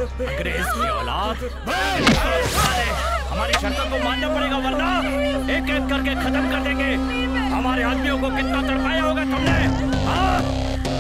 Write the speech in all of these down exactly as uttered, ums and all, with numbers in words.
अंग्रेज की औलाद। हमारी शर्तों को मानना पड़ेगा वरना एक एक करके खत्म कर देंगे। हमारे आदमियों को कितना तड़पाया होगा तुमने? हाँ?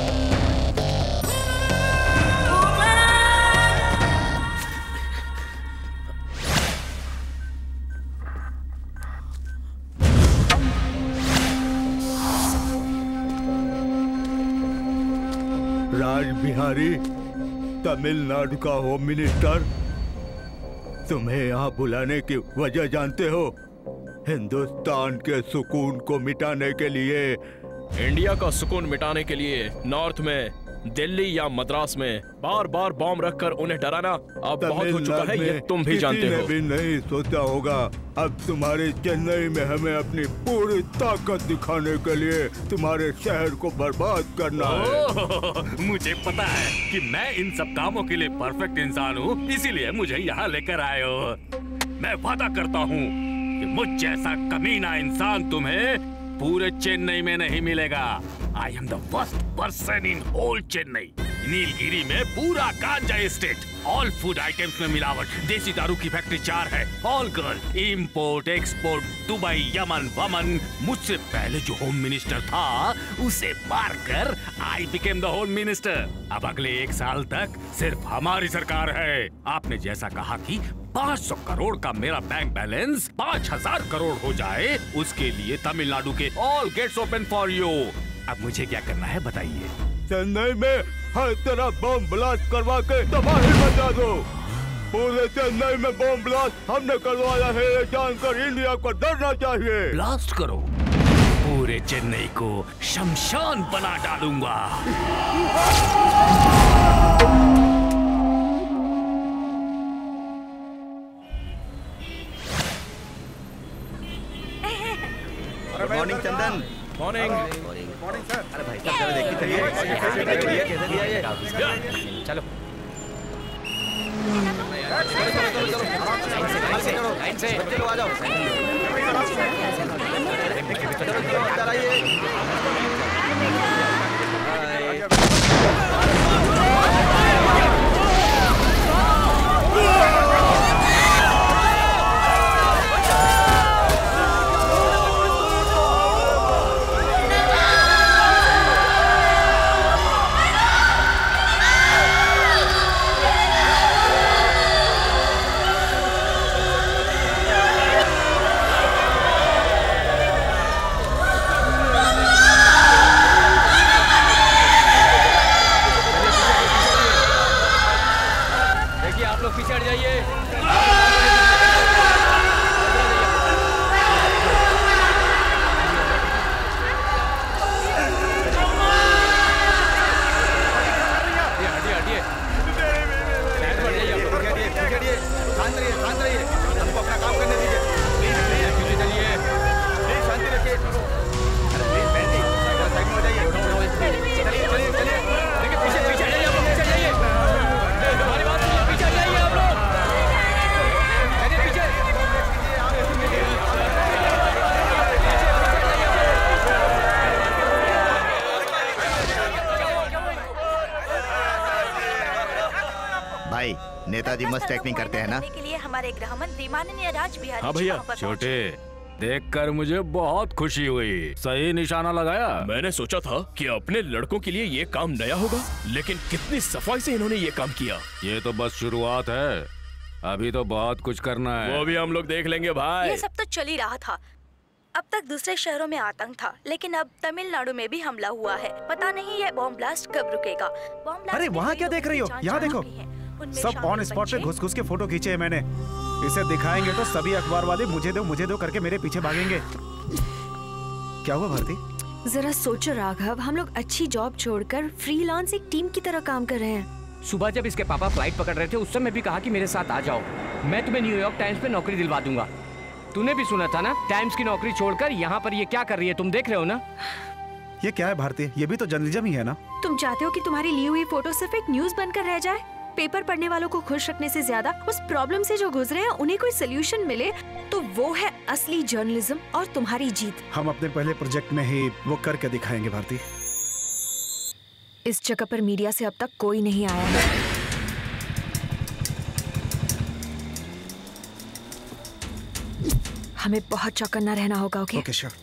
राज बिहारी, तमिलनाडु का होम मिनिस्टर, तुम्हें यहाँ बुलाने की वजह जानते हो? हिंदुस्तान के सुकून को मिटाने के लिए। इंडिया का सुकून मिटाने के लिए नॉर्थ में, दिल्ली या मद्रास में बार बार बॉम्ब रखकर उन्हें डराना अब बहुत हो चुका है, ये तुम भी जानते हो। भी नहीं सोचा होगा अब तुम्हारे चेन्नई में हमें अपनी पूरी ताकत दिखाने के लिए तुम्हारे शहर को बर्बाद करना है। मुझे पता है कि मैं इन सब कामों के लिए परफेक्ट इंसान हूँ, इसीलिए मुझे यहाँ लेकर आए हो। मैं वादा करता हूँ कि मुझ जैसा कमीना इंसान तुम्हें पूरे चेन्नई में नहीं मिलेगा। I am the first person in whole Chennai. Nilgiri में पूरा गांजा एस्टेट, ऑल फूड आइटम्स में मिलावट, देसी दारू की फैक्ट्री चार है, all girl, import export, Dubai, Yemen, वमन। मुझसे पहले जो होम मिनिस्टर था उसे मारकर I became the home minister. अब अगले एक साल तक सिर्फ हमारी सरकार है। आपने जैसा कहा कि पाँच सौ करोड़ का मेरा बैंक बैलेंस पाँच हजार करोड़ हो जाए, उसके लिए तमिलनाडु के all gates open for you. अब मुझे क्या करना है बताइए? चेन्नई में हर तरफ बम ब्लास्ट करवा के तबाही मचा दो। पूरे चेन्नई में बम ब्लास्ट हमने करवाया है, ये जानकर इंडिया को डरना चाहिए। ब्लास्ट करो, पूरे चेन्नई को शमशान बना डालूंगा। Good morning Chandan. Morning morning sir. अरे भाई साहब देखिए चलिए कैसे दिया ये? चलो लाइन से चलो आ जाओ। चलो चलो अंदर आइए। नेताजी मस्त एक्टिंग करते हैं ना? के लिए हमारे गृह मंत्री माननीय राज बिहारी। हाँ भैया, छोटे देखकर मुझे बहुत खुशी हुई। सही निशाना लगाया। मैंने सोचा था कि अपने लड़कों के लिए ये काम नया होगा, लेकिन कितनी सफाई से इन्होंने ये काम किया। ये तो बस शुरुआत है, अभी तो बहुत कुछ करना है। वो भी हम लोग देख लेंगे भाई। ये सब तो चल ही रहा था। अब तक दूसरे शहरों में आतंक था, लेकिन अब तमिलनाडु में भी हमला हुआ है। पता नहीं ये बॉम्ब ब्लास्ट कब रुकेगा। बॉम्ब ब्लास्ट अरे वहाँ क्या देख रही हो? यहाँ देखो, सब ऑन स्पॉट पे घुस घुस के फोटो खींचे हैं मैंने। इसे दिखाएंगे तो सभी अखबार वाले मुझे दो मुझे दो करके मेरे पीछे भागेंगे। क्या हुआ भारती? जरा सोचो राघव, हम लोग अच्छी जॉब छोड़कर फ्रीलांस एक टीम की तरह काम कर रहे हैं। सुबह जब इसके पापा फ्लाइट पकड़ रहे थे उस समय भी कहा कि मेरे साथ आ जाओ, मैं तुम्हें न्यूयॉर्क टाइम्स पे नौकरी दिलवा दूंगा। तूने भी सुना था ना, टाइम्स की नौकरी छोड़कर यहाँ पर ये क्या कर रही है, तुम देख रहे हो ना? ये क्या है भारती? ये भी तो जर्नलिज्म ही है ना? तुम चाहते हो कि तुम्हारी ली हुई फोटो सिर्फ एक न्यूज बनकर रह जाए? पेपर पढ़ने वालों को खुश रखने से ज्यादा उस प्रॉब्लम से जो गुजरे हैं उन्हें कोई सोल्यूशन मिले तो वो है असली जर्नलिज्म और तुम्हारी जीत। हम अपने पहले प्रोजेक्ट में ही वो करके दिखाएंगे भारती। इस जगह पर मीडिया से अब तक कोई नहीं आया है। हमें बहुत चौकन्ना रहना होगा। Okay okay sure.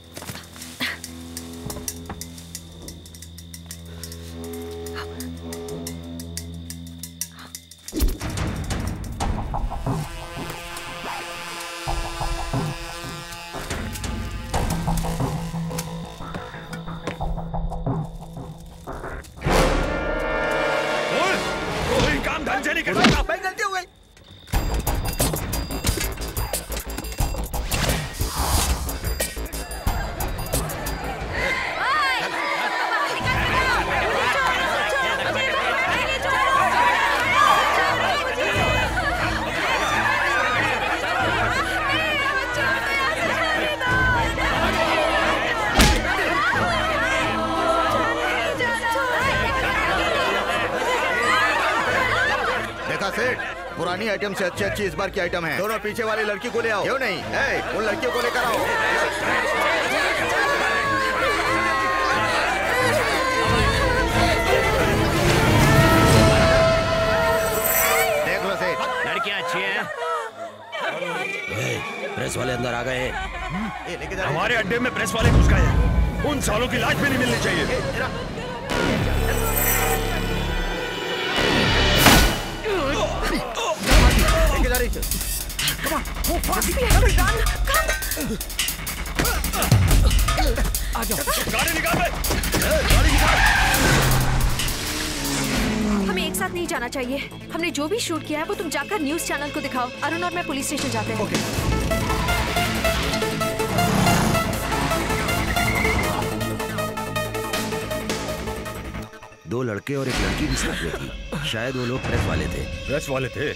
पुरानी आइटम से अच्छी अच्छी इस बार की आइटम है। दोनों पीछे वाली लड़की को ले आओ। क्यों नहीं? ए, उन लड़कियों को लेकर आओ। देख लो सेठ, लड़कियां अच्छी हैं। प्रेस वाले अंदर आ गए। हमारे अड्डे में प्रेस वाले घुस गए हैं। उन सालों की लाज भी नहीं मिलनी चाहिए। गाड़ी निकाल हमें एक साथ नहीं जाना चाहिए। हमने जो भी शूट किया है वो तुम जाकर न्यूज चैनल को दिखाओ। अरुण और मैं पुलिस स्टेशन जाते हैं। okay. दो लड़के और एक लड़की भी साथ में थी। शायद वो लोग प्रेस वाले थे। प्रेस वाले थे?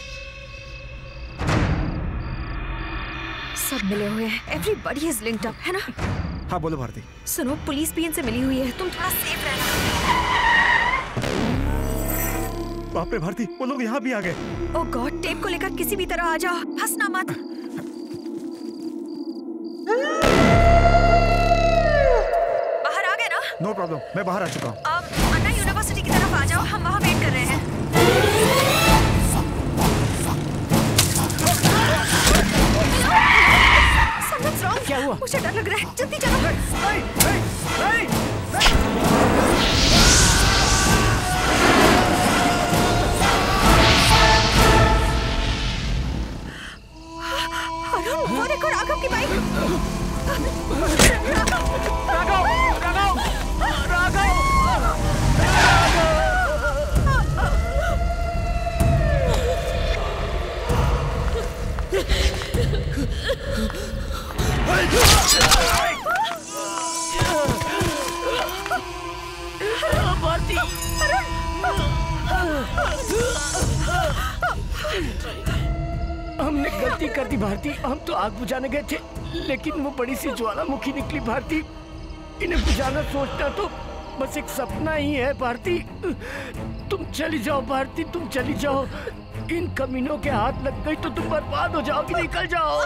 सब मिले हुए हैं। एवरीबॉडी इज लिंक्ड अप, है ना? हाँ बोलो भारती। सुनो, पुलिस भी इनसे मिली हुई है। तुम थोड़ा सेफ रहना। बाप रे भारती, वो लोग यहाँ भी आ गए। ओह गॉड, टेप को लेकर किसी भी तरह आ जाओ। हंसना मत। बाहर आ गए ना? नो प्रॉब्लम, मैं बाहर आ चुका हूँ। अन्ना यूनिवर्सिटी की तरफ आ जाओ, हम वहाँ वेट कर रहे हैं। क्या हुआ? मुझे डर लग रहा है, जल्दी चलो। नहीं, नहीं, नहीं, अरुण, वो देखो राघव की बाइक। राघव, राघव, राघव। भारती, हमने गलती कर दी भारती। हम तो आग बुझाने गए थे, लेकिन वो बड़ी सी ज्वालामुखी निकली भारती। इन्हें बुझाना सोचना तो बस एक सपना ही है भारती। तुम चली जाओ भारती, तुम चली जाओ। इन कमीनों के हाथ लग गई तो तुम बर्बाद हो जाओगी। निकल जाओ।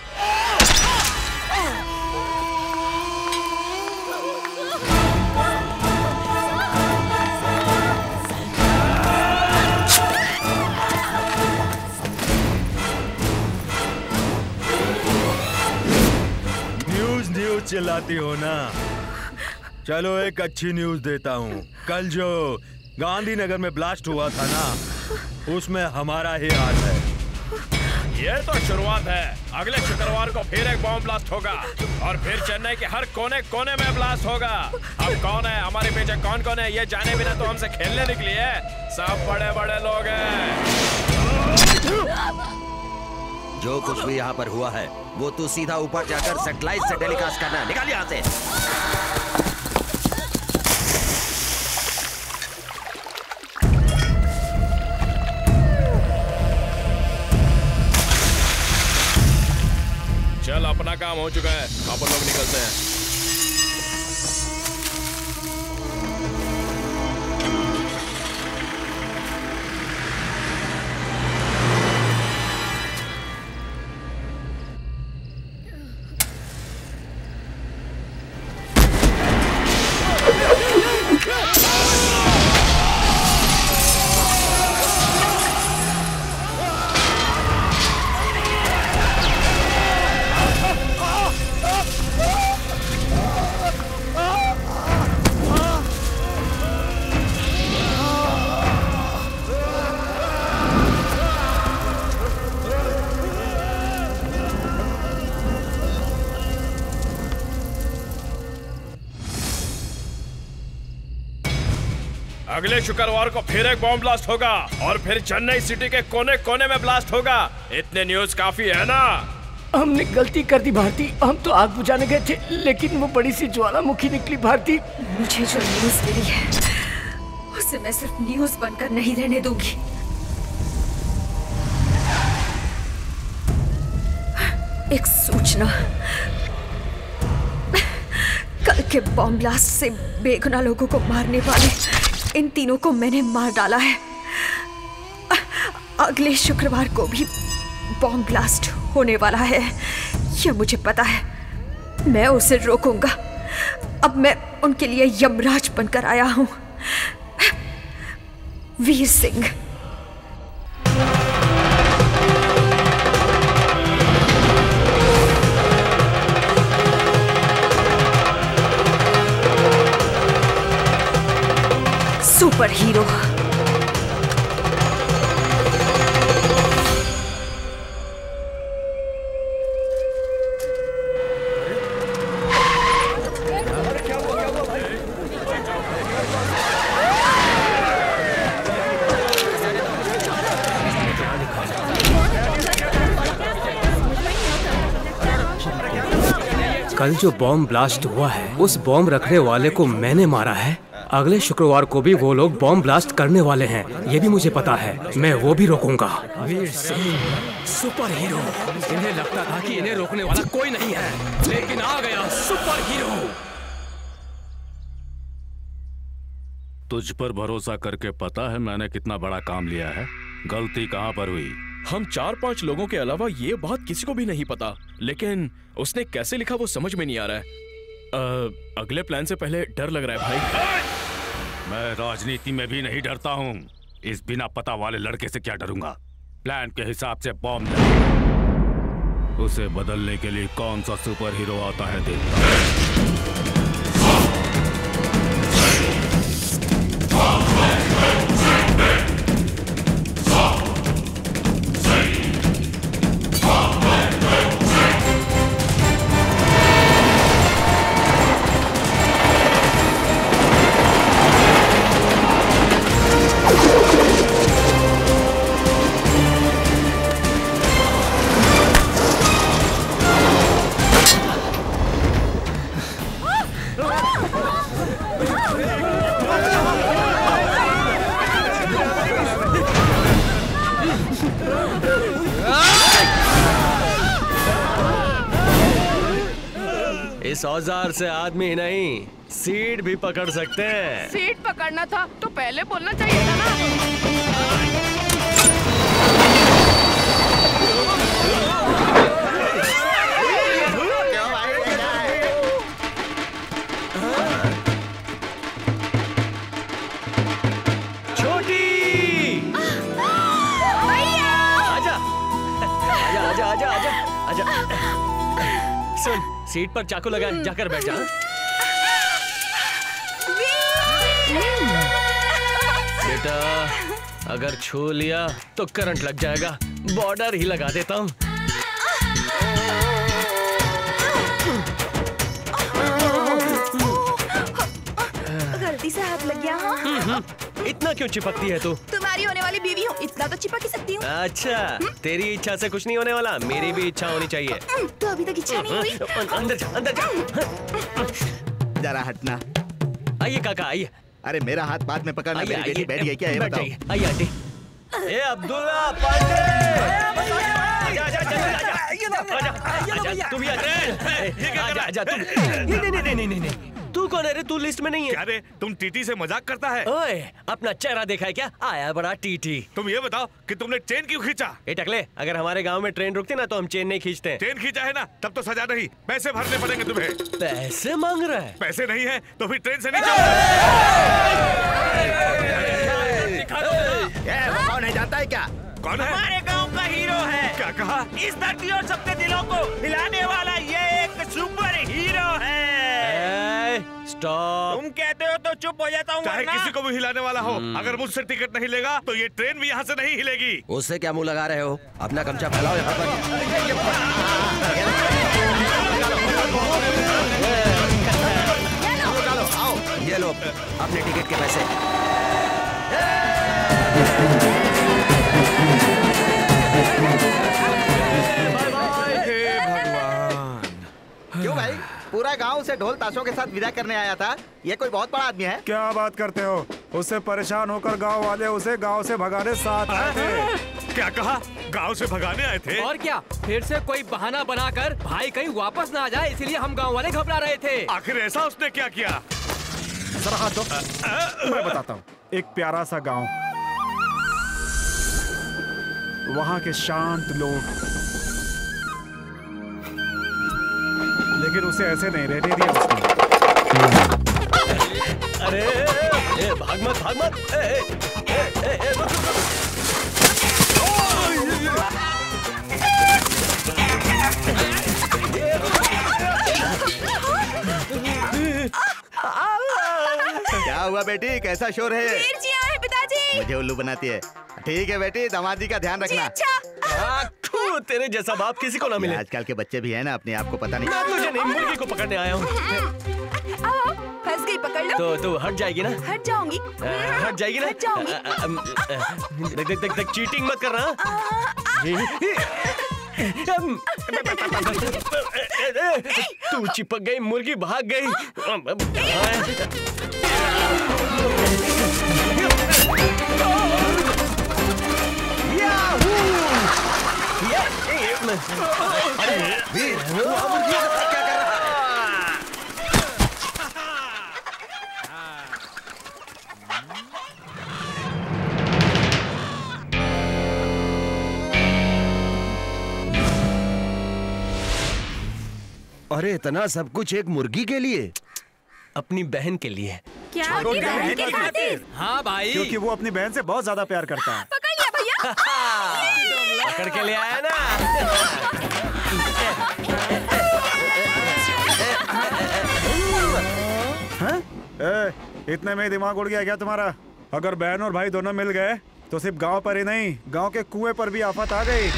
न्यूज न्यूज चिल्लाती हो ना? चलो एक अच्छी न्यूज देता हूँ। कल जो गांधीनगर में ब्लास्ट हुआ था ना, उसमें हमारा ही हाथ है। ये तो शुरुआत है। अगले शुक्रवार को फिर एक बॉम्ब ब्लास्ट होगा और फिर चेन्नई के हर कोने कोने में ब्लास्ट होगा। अब कौन है हमारे पीछे, कौन कौन है ये जाने बिना तो हमसे खेलने निकली है। सब बड़े बड़े लोग हैं। जो कुछ भी यहाँ पर हुआ है वो तू सीधा ऊपर जाकर सैटेलाइट से टेलीकास्ट करना। निकाल यहाँ से। चल, अपना काम हो चुका है, अपन लोग निकलते हैं। अगले शुक्रवार को फिर एक बॉम्ब ब्लास्ट होगा और फिर चेन्नई सिटी के कोने कोने में ब्लास्ट होगा। इतने न्यूज काफी है ना? हमने गलती कर दी भारती, हम तो आग बुझाने गए थे लेकिन वो बड़ी सी ज्वालामुखी निकली भारती। मुझे जो न्यूज मिली है उसे मैं सिर्फ न्यूज बनकर नहीं रहने दूंगी। एक सूचना, कल के बॉम्ब ब्लास्ट से बेगुनाह लोगों को मारने वाले इन तीनों को मैंने मार डाला है। अगले शुक्रवार को भी बॉम्ब ब्लास्ट होने वाला है, यह मुझे पता है। मैं उसे रोकूंगा। अब मैं उनके लिए यमराज बनकर आया हूं। वीर सिंह। Super hero. कल जो बॉम्ब ब्लास्ट हुआ है उस बॉम्ब रखने वाले को मैंने मारा है। अगले शुक्रवार को भी वो लोग बॉम्ब ब्लास्ट करने वाले हैं, ये भी मुझे पता है। मैं वो भी रोकूंगा। Veer Singh super hero. इन्हें लगता था कि इन्हें रोकने वाला कोई नहीं है, लेकिन आ गया सुपर हीरो। तुझ पर भरोसा करके पता है मैंने कितना बड़ा काम लिया है। गलती कहाँ पर हुई? हम चार पांच लोगों के अलावा ये बात किसी को भी नहीं पता, लेकिन उसने कैसे लिखा वो समझ में नहीं आ रहा है। आ, अगले प्लान से पहले डर लग रहा है भाई। मैं राजनीति में भी नहीं डरता हूँ। इस बिना पता वाले लड़के से क्या डरूंगा? प्लान के हिसाब से बॉम्ब नहीं, उसे बदलने के लिए कौन सा सुपर हीरो आता है देखता है। इस औजार से आदमी नहीं सीट भी पकड़ सकते हैं। सीट पकड़ना था तो पहले बोलना चाहिए था ना। छोटी आजा आजा आजा आजा आजा आजा। सुन, सीट पर चाकू लगा, जाकर बैठ जा। बेटा अगर छू लिया तो करंट लग जाएगा, बॉर्डर ही लगा देता हूँ। गलती से हाथ लग गया। हाँ? इतना क्यों चिपकती है तू? तुम्हारी होने वाली बीवी हूँ, इतना तो चिपक ही सकती हूँ। अच्छा, तेरी इच्छा से कुछ नहीं होने वाला, मेरी भी इच्छा होनी चाहिए। तो अभी तक इच्छा नहीं हुई। अंदर जा, अंदर जा। जरा हटना। आइए काका आइए। अरे मेरा हाथ बाद में पकड़ना, मेरी बेटी बैठ गई क्या ये बताओ। आइए आंटी। ए अब्दुल्ला पांडे, आजा आजा आजा आजा, तू भी आजा आजा आजा। तू नहीं नहीं नहीं नहीं नहीं, तू कौन है रे? तू लिस्ट में नहीं है। क्या रे, तुम टीटी से मजाक करता है? ओए, अपना चेहरा देखा है क्या? आया बड़ा टीटी। तुम ये बताओ कि तुमने ट्रेन क्यों खींचा? ए टकले, अगर हमारे गांव में ट्रेन रुकती ना तो हम चेन नहीं खींचते। ट्रेन खींचा है ना, तब तो सजा नहीं, पैसे भरने पड़ेंगे तुम्हें। पैसे मांग रहा है? पैसे नहीं है तो फिर ट्रेन से नहीं जाओ। कौन है जानता है क्या? कौन है? हमारे गांव का हीरो है। क्या कहा? इस धरती और सबके दिलों को हिलाने वाला ये एक सुपर हीरो है। स्टॉप। तुम कहते हो तो चुप हो जाता हूँ। चाहे किसी को भी हिलाने वाला हो, अगर मुझसे टिकट नहीं लेगा तो ये ट्रेन भी यहाँ से नहीं हिलेगी। उससे क्या मुंह लगा रहे हो? अपना गमछा फैलाओ यहाँ पर। ये लो अपने टिकट के पैसे। क्यों भाई, पूरा गांव उसे ढोल ताशों के साथ विदा करने आया था। ये कोई बहुत बड़ा आदमी है। क्या बात करते हो? उससे परेशान होकर गांव वाले उसे गांव से भगाने साथ आए थे। क्या कहा? गांव से भगाने आए थे? और क्या, फिर से कोई बहाना बनाकर भाई कहीं वापस ना आ जाए, इसीलिए हम गांव वाले घबरा रहे थे। आखिर ऐसा उसने क्या किया? जरा हाथ दो, मैं बताता हूँ। एक प्यारा सा गांव, वहाँ के शांत लोग, लेकिन उसे ऐसे नहीं रहने दिया उसने। अरे ए, भाग मत भाग मत। ए, ए, ए, ए, ए, रुक, रुक, रुक। क्या हुआ बेटी, कैसा शोर है? वीर जी आए पिताजी। मुझे उल्लू बनाती है। ठीक है बेटी, दामादी का ध्यान रखना। अच्छा। तेरे जैसा बाप किसी को ना मिले। आजकल के बच्चे भी है ना, अपने आप को पता नहीं। मैं तुझे नहीं, मुर्गी को पकड़ने आया हूँ। फंस गई, पकड़ लो। तो तू हट जाएगी ना? हट जाऊंगी। हट जाएगी ना? हट जाऊंगी। देख देख देख देख, चीटिंग मत करना। तू चिपक गई, मुर्गी भाग गई। अरे वीर, तू वहाँ मुर्गियों के साथ क्या कर रहा है? अरे इतना सब कुछ एक मुर्गी के लिए? अपनी बहन के लिए। क्या अपनी बहन के खातिर? हाँ भाई, क्योंकि वो अपनी बहन से बहुत ज्यादा प्यार करता है। पकड़ लिया भैया। पकड़ के ले आया ना। हाँ? ए, इतने में दिमाग उड़ गया क्या तुम्हारा? अगर बहन और भाई दोनों मिल गए तो सिर्फ गांव पर ही नहीं, गांव के कुएं पर भी आफत आ गई।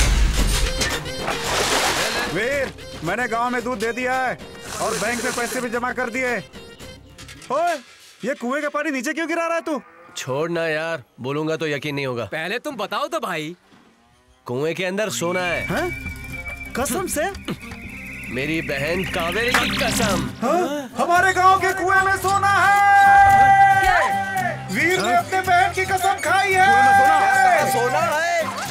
वीर, मैंने गांव में दूध दे दिया है और बैंक में पैसे भी जमा कर दिए। ओए, ये कुएं का पानी नीचे क्यों गिरा रहा है तू? छोड़ना यार, बोलूंगा तो यकीन नहीं होगा। पहले तुम बताओ तो भाई। कुएं के अंदर सोना है। हैं? कसम से? मेरी बहन कावेरी की कसम। हाँ? हमारे गांव के कुएं में सोना है। वीर ने अपने बहन की कसम खाई है। कुएं में सोना है। सोना है।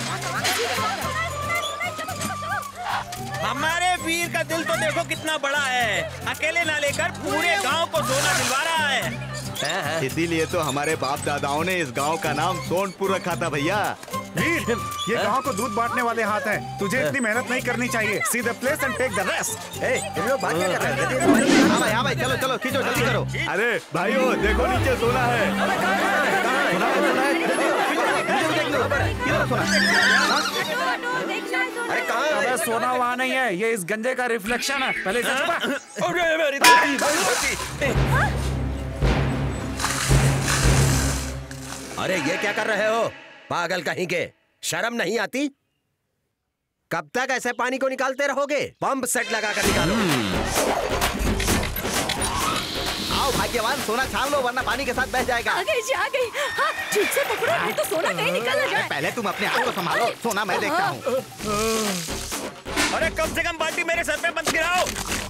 हमारे वीर का दिल तो देखो कितना बड़ा है, अकेले ना लेकर पूरे गांव को सोना दिलवा रहा है। इसीलिए तो हमारे बाप दादाओं ने इस गांव का नाम सोनपुर रखा था भैया। वीर, ये गांव को दूध बांटने वाले हाथ हैं। तुझे इतनी मेहनत नहीं करनी चाहिए। See the place and take the rest. ए, तुम लोग बात क्या कर रहे हैं? हाँ भाई, हाँ भाई, चलो चलो, खींचो, जल्दी करो। अरे भाइयों, देखो नीचे सोना है। अरे कहाँ? अबे सोना वहाँ नहीं है, ये इस गंजे का रिफ्लेक्शन है। पहले इसे छुपा। अरे ये क्या कर रहे हो पागल कहीं के? शर्म नहीं आती? कब तक ऐसे पानी को निकालते रहोगे? पंप सेट लगा कर निकालो। आओ भाग्यवान, सोना छान लो वरना पानी के साथ बह जाएगा। आ गई जी, आ गई। हाँ, ठीक से पकड़ो, नहीं तो सोना कहीं निकल ना जाए। पहले तुम अपने आप को संभालो, सोना मैं देखता हूँ। अरे कम से कम बाल्टी मेरे सर पे मत गिराओ।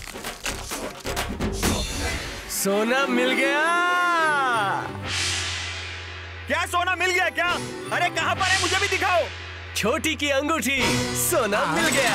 सोना मिल गया। क्या सोना मिल गया क्या? अरे कहाँ पर है, मुझे भी दिखाओ। छोटी की अंगूठी, सोना मिल गया।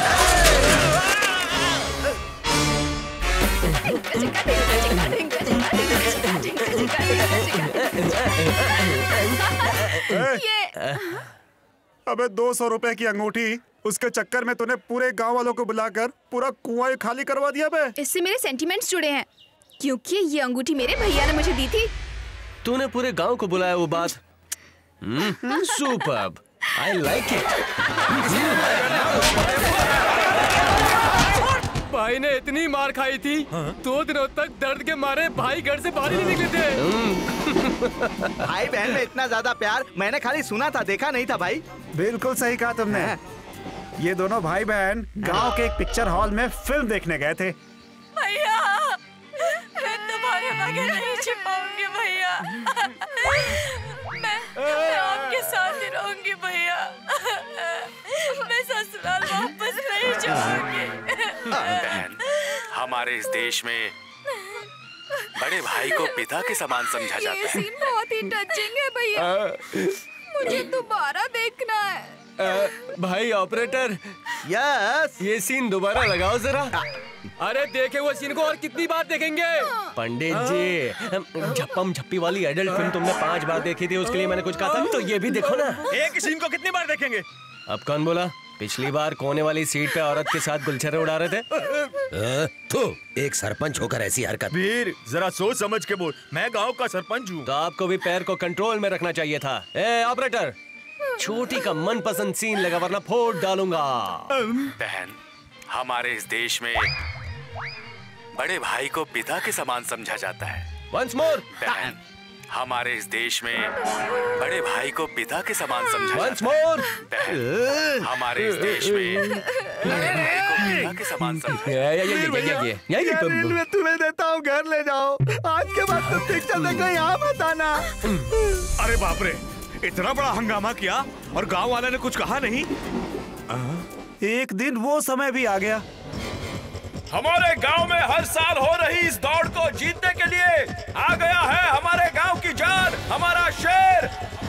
अबे दो सौ रुपए की अंगूठी, उसके चक्कर में तूने पूरे गांव वालों को बुलाकर पूरा कुआं खाली करवा दिया बे। इससे मेरे सेंटिमेंट्स जुड़े हैं, क्योंकि ये अंगूठी मेरे भैया ने मुझे दी थी। तूने पूरे गांव को बुलाया वो बात? Superb, I like it. भाई ने इतनी मार खाई थी, दो दिनों तक दर्द के मारे भाई घर से बाहर ही नहीं निकले थे। भाई बहन में इतना ज्यादा प्यार मैंने खाली सुना था, देखा नहीं था भाई। बिल्कुल सही कहा तुमने। ये दोनों भाई बहन गांव के एक पिक्चर हॉल में फिल्म देखने गए थे। भैया, मैं तुम्हारे बगैर नहीं छिपाऊंगी भैया। मैं मैं आपके साथ ही रहूंगी भैया। मैं ससुराल वापस नहीं जाऊंगी। बहन, हमारे इस देश में बड़े भाई को पिता के समान समझा जाता है। ये सीन बहुत ही टचिंग है भैया, मुझे दोबारा देखना है। आ, भाई ऑपरेटर, यस, ये सीन दोबारा लगाओ जरा। अरे देखे वो सीन को और कितनी बार देखेंगे? पंडित जी, झप्पम झप्पी वाली एडल्ट फिल्म तुमने पांच बार देखी थी, उसके लिए मैंने कुछ कहा था, तो ये भी देखो ना। एक सीन को कितनी बार देखेंगे? अब कौन बोला? पिछली बार कोने वाली सीट पे औरत के साथ गुलछर्रे उड़ा रहे थे। तो एक सरपंच होकर ऐसी हरकत। वीर, जरा सोच समझ के बोल, मैं गांव का सरपंच हूँ। तो आपको भी पैर को कंट्रोल में रखना चाहिए था। ए ऑपरेटर, छोटी का मनपसंद सीन लगा वरना फोड़ डालूंगा। बहन, हमारे इस देश में बड़े भाई को पिता के समान समझा जाता है। Once more. बहन, हमारे इस देश में बड़े भाई को पिता के समान समझा वंस जाता है। मोर। बहन, हमारे इस देश में बड़े भाई को पिता के समान समझा जाता है। मैं तुम्हें देता हूँ, घर ले जाओ। आज के बाद तुम पिक्चर देखो, यहाँ मत आना। अरे बाप रे, इतना बड़ा हंगामा किया और गांव वाले ने कुछ कहा नहीं। एक दिन वो समय भी आ गया। हमारे गांव में हर साल हो रही इस दौड़ को जीतने के लिए आ गया है हमारे गांव की जान, हमारा शेर।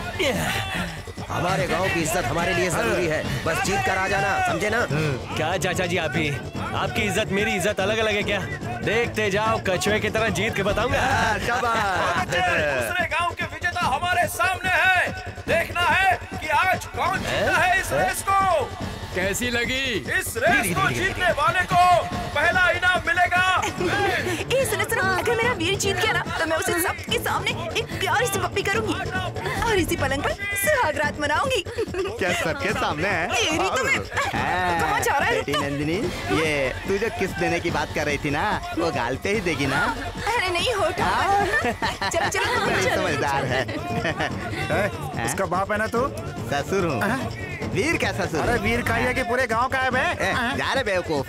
हमारे गांव की इज्जत हमारे लिए जरूरी है, बस जीत कर आ जाना, समझे ना? क्या चाचा जी, आप ही आपकी इज्जत मेरी इज्जत अलग अलग है क्या? देखते जाओ, कछुए की तरह जीत के बताऊंगा। दूसरे गांव के विजेता हमारे सामने है। देखना है कि आज कौन जीता है इस रेस को। कैसी लगी? इस रेस को जीतने वाले को पहला इनाम मिलेगा। ए सुनो सुनो, अगर मेरा वीर जीत गया ना तो मैं उसे सबके सामने एक प्यारी सी पप्पी करूंगी और इसी पलंग पर सुहागरात मनाऊंगी। क्या सबके सामने है? तेरी तो मैं कहाँ जा रहा है? बेटी नंदिनी, ये तू जो किस देने की बात कर रही थी ना, वो गाल पे ही देगी ना? अरे नहीं होता। चलो चलो, बड़ी समझदार है। उसका बाप है ना तू? ससुर हूँ। वीर क्या ससुर? अरे वीर का है कि पूरे गांव का है बे? जा रहे बेवकूफ।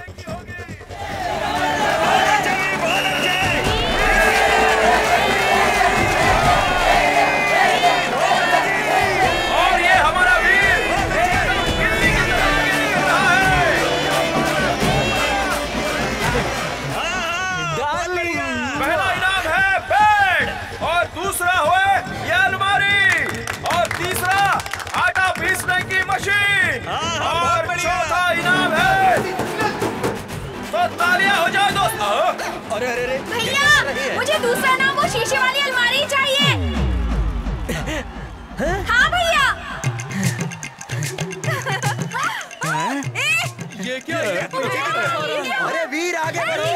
और ये हमारा वीर पहला इनाम है बेड, और दूसरा हुआ ये अलमारी, और तीसरा आटा पीसने की मशीन, और चौथा इनाम है। तो तालियां हो जाए दोस्तों। अरे अरे अरे भैया, मुझे दूसरा नाम वो शीशे वाली अलमारी चाहिए। हाँ भैया। ये क्या है? अरे वीर आगे बढ़ो।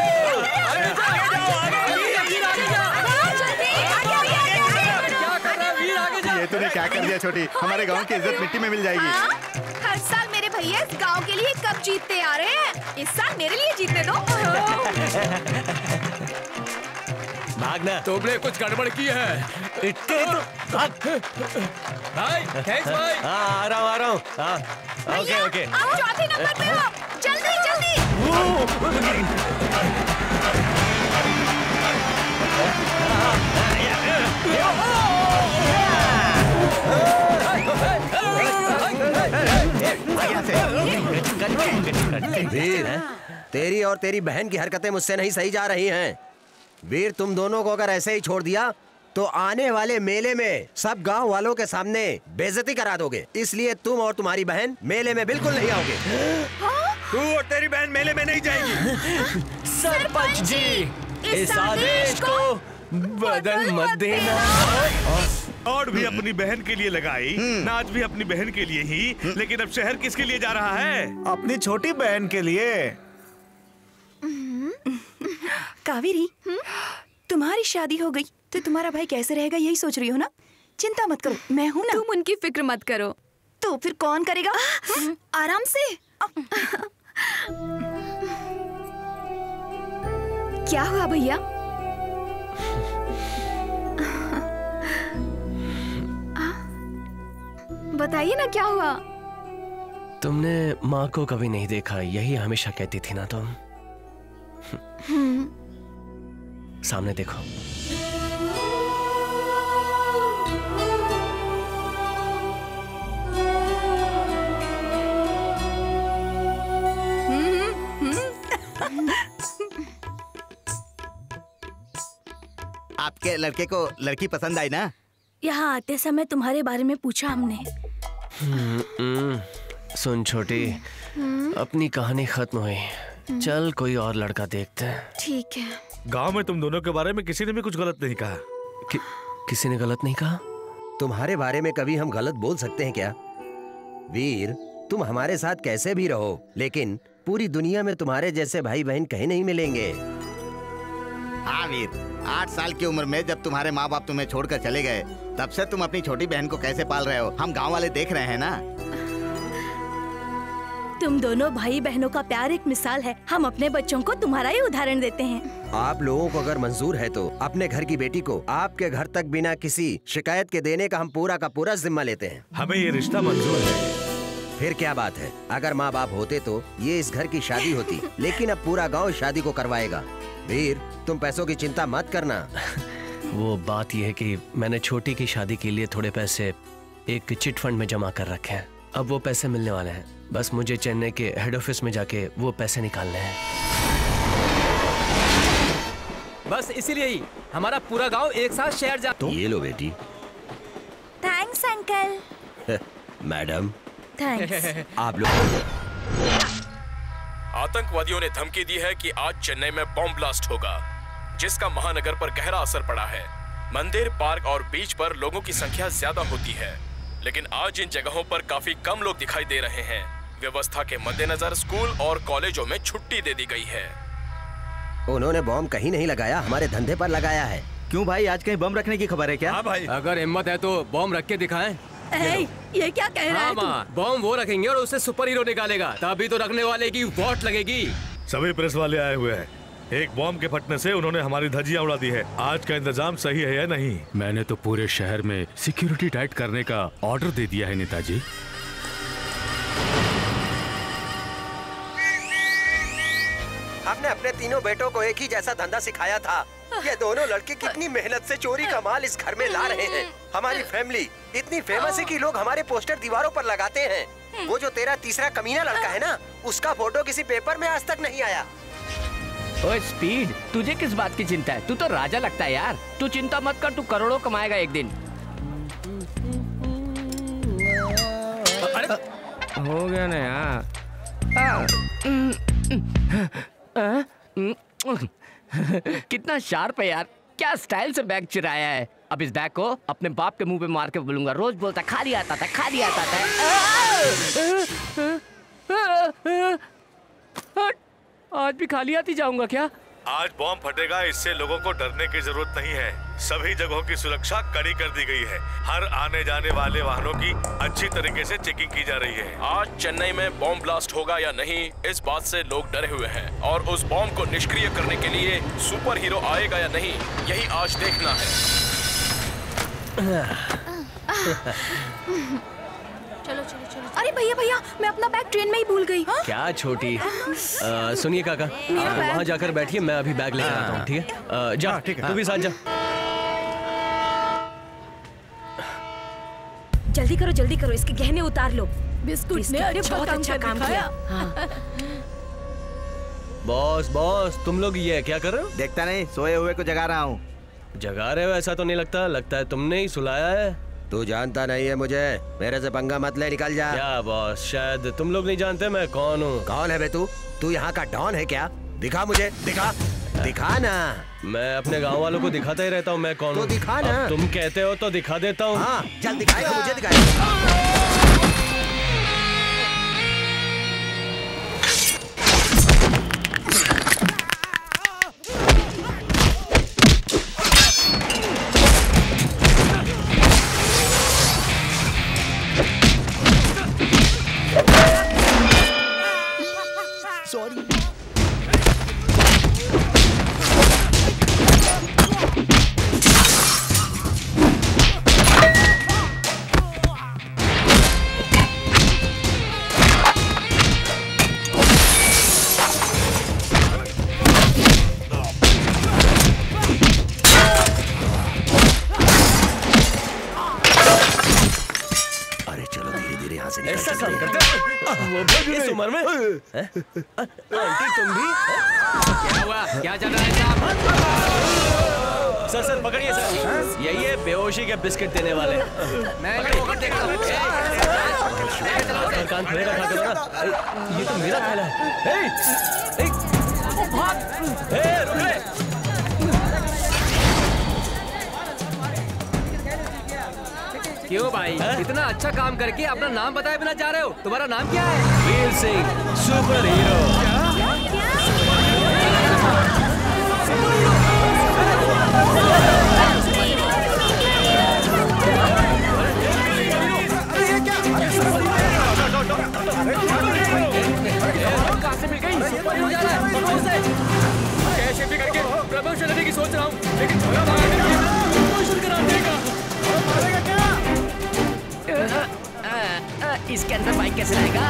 ये तूने क्या कर दिया छोटी? हमारे गांव की इज्जत मिट्टी में मिल जाएगी। हर साल मेरे भैया इस गांव के लिए कब जीतते आ रहे हैं, इस साल मेरे लिए जीतने दो। भागना। तुमने कुछ गड़बड़ की है। इतने तो भाई, थैंक्स भाई। हाँ, आ रहा हूँ आ रहा हूँ। हाँ, ओके ओके। आप चौथे नंबर पे हो, जल्दी जल्दी। वीर, तेरी और तेरी बहन की हरकतें मुझसे नहीं सही जा रही हैं। वीर, तुम दोनों को अगर ऐसे ही छोड़ दिया तो आने वाले मेले में सब गांव वालों के सामने बेइज्जती करा दोगे, इसलिए तुम और तुम्हारी बहन मेले में बिल्कुल नहीं आओगे। तू और तेरी बहन मेले में नहीं जाएगी। सरपंच जी, इस आदेश को बदल मत देना। और भी अपनी बहन के लिए लगाई, नाच भी अपनी बहन के लिए ही, लेकिन अब शहर किसके लिए जा रहा है? अपनी छोटी बहन के लिए। कावेरी, तुम्हारी शादी हो गई तो तुम्हारा भाई कैसे रहेगा, यही सोच रही हो ना? चिंता मत करो, मैं हूँ ना। तुम उनकी फिक्र मत करो। तो फिर कौन करेगा? आराम से। क्या हुआ भैया? बताइए ना क्या हुआ? तुमने माँ को कभी नहीं देखा, यही हमेशा कहती थी ना तुम। सामने देखो। आपके लड़के को लड़की पसंद आई ना? यहाँ आते समय तुम्हारे बारे में पूछा हमने। सुन छोटी, अपनी कहानी खत्म हुई, चल कोई और लड़का देखते हैं। ठीक है। गांव में तुम दोनों के बारे में किसी ने भी कुछ गलत नहीं कहा। कि, किसी ने गलत नहीं कहा? तुम्हारे बारे में कभी हम गलत बोल सकते हैं क्या? वीर, तुम हमारे साथ कैसे भी रहो, लेकिन पूरी दुनिया में तुम्हारे जैसे भाई बहन कहीं नहीं मिलेंगे। हाँ वीर, आठ साल की उम्र में जब तुम्हारे माँ बाप तुम्हें छोड़कर चले गए, तब से तुम अपनी छोटी बहन को कैसे पाल रहे हो, हम गांव वाले देख रहे हैं ना। तुम दोनों भाई बहनों का प्यार एक मिसाल है। हम अपने बच्चों को तुम्हारा ही उदाहरण देते हैं। आप लोगों को अगर मंजूर है तो अपने घर की बेटी को आपके घर तक बिना किसी शिकायत के देने का हम पूरा का पूरा जिम्मा लेते हैं। हमें ये रिश्ता मंजूर है। फिर क्या बात है, अगर माँ बाप होते तो ये इस घर की शादी होती, लेकिन अब पूरा गाँव शादी को करवाएगा। वीर, तुम पैसों की चिंता मत करना। वो बात यह है कि मैंने छोटी की शादी के लिए थोड़े पैसे एक चिट फंड में जमा कर रखे हैं। अब वो पैसे मिलने वाले हैं, बस मुझे चेन्नई के हेड ऑफिस में जाके वो पैसे निकालने हैं। बस इसीलिए ही हमारा पूरा गांव एक साथ शहर जा। तो ये लो बेटी। Thanks uncle. Madam thanks. आप लोग। आतंकवादियों ने धमकी दी है कि आज चेन्नई में बॉम्ब ब्लास्ट होगा, जिसका महानगर पर गहरा असर पड़ा है। मंदिर, पार्क और बीच पर लोगों की संख्या ज्यादा होती है, लेकिन आज इन जगहों पर काफी कम लोग दिखाई दे रहे हैं। व्यवस्था के मद्देनजर स्कूल और कॉलेजों में छुट्टी दे दी गई है। उन्होंने बॉम्ब कहीं नहीं लगाया, हमारे धंधे पर लगाया है। क्यों भाई, आज कहीं बम रखने की खबर है क्या? हाँ भाई, अगर हिम्मत है तो बॉम्ब रख के दिखाएं। ए, ये क्या कह रहा है तू? बॉम्ब वो रखेंगे और उससे सुपर हीरो निकालेगा, तभी तो रखने वाले की वोट लगेगी। सभी प्रेस वाले आए हुए हैं। एक बॉम्ब के फटने से उन्होंने हमारी धज्जियां उड़ा दी है। आज का इंतजाम सही है या नहीं? मैंने तो पूरे शहर में सिक्योरिटी टाइट करने का ऑर्डर दे दिया है नेताजी। हमने अपने तीनों बेटों को एक ही जैसा धंधा सिखाया था। ये दोनों लड़के कितनी मेहनत से चोरी का माल इस घर में ला रहे हैं। हमारी फैमिली इतनी फेमस है कि लोग हमारे पोस्टर दीवारों पर लगाते हैं। वो जो तेरा तीसरा कमीना लड़का है ना, उसका फोटो किसी पेपर में आज तक नहीं आया। ओए स्पीड, तुझे किस बात की चिंता है? तू तो राजा लगता है यार। तू चिंता मत कर, तू करोड़ों कमाएगा एक दिन। अरे हो गया ना यार। कितना शार्प है यार, क्या स्टाइल से बैग चुराया है। अब इस बैग को अपने बाप के मुंह पे मार के बोलूंगा। रोज बोलता खाली आता था, खाली आता था। आज भी खाली आती जाऊंगा क्या? आज बॉम्ब फटेगा, इससे लोगों को डरने की जरूरत नहीं है। सभी जगहों की सुरक्षा कड़ी कर दी गई है। हर आने जाने वाले वाहनों की अच्छी तरीके से चेकिंग की जा रही है। आज चेन्नई में बॉम्ब ब्लास्ट होगा या नहीं, इस बात से लोग डरे हुए हैं, और उस बॉम्ब को निष्क्रिय करने के लिए सुपर हीरो आएगा या नहीं, यही आज देखना है। चलो चलो चलो। अरे भैया भैया, मैं अपना बैग ट्रेन में ही भूल गई। हाँ? क्या छोटी? आ, सुनिए काका, आप वहाँ जाकर बैठिए, मैं अभी बैग लेकर आता हूँ। ठीक है? आ, जा, ठीक है, तू भी साथ जा। जल्दी करो जल्दी करो, इसके गहने उतार लो। बिस्कुट ने अच्छा बहुत अच्छा काम किया। बॉस बॉस, तुम लोग ये क्या कर रहे हो? देखता नहीं, सोए हुए को जगा रहा हूँ। जगा रहे हो? ऐसा तो नहीं लगता, लगता है तुमने ही सुलाया है। तू जानता नहीं है मुझे, मेरे से पंगा मत ले, निकल जा। क्या बॉस, शायद तुम लोग नहीं जानते मैं कौन हूँ। कौन है बे तू? तू यहाँ का डॉन है क्या? दिखा मुझे, दिखा दिखा ना। मैं अपने गांव वालों को दिखाता ही रहता हूँ मैं कौन हूँ। तो दिखा ना। तुम कहते हो तो दिखा देता हूँ। हाँ, चल दिखाएगा, मुझे दिखाएगा। इस उम्र में आंटी तुम भी? क्या हुआ? क्या चल रहा है? सर सर पकड़िए सर, यही है बेहोशी के बिस्किट देने वाले। मैं देखता हूँ। कान खुलेगा खा करो ना, ये तो मेरा थैला है। ए, ए, भाग, ए, रुक रे। क्यों भाई इतना अच्छा काम करके अपना नाम बताए बिना जा रहे हो? तुम्हारा नाम क्या है? Veer Singh super hero. कहाँ से मिल गई? सुपर हीरो जा रहा है, पकड़ो उसे। कैसे भी करके प्रमोशन लेने की सोच रहा हूँ, लेकिन थोड़ा प्रमोशन करा देगा। मारेगा क्या? इसके अंदर बाइक कैसे आएगा?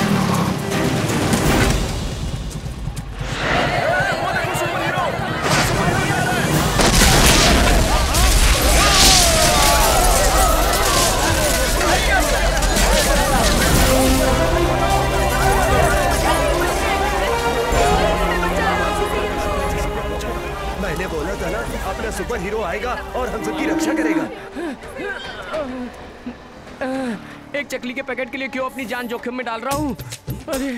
मैंने बोला था ना, अपना सुपर हीरो आएगा और हम सबकी रक्षा करेगा। एक चकली के पैकेट के लिए क्यों अपनी जान जोखिम में डाल रहा हूँ? अरे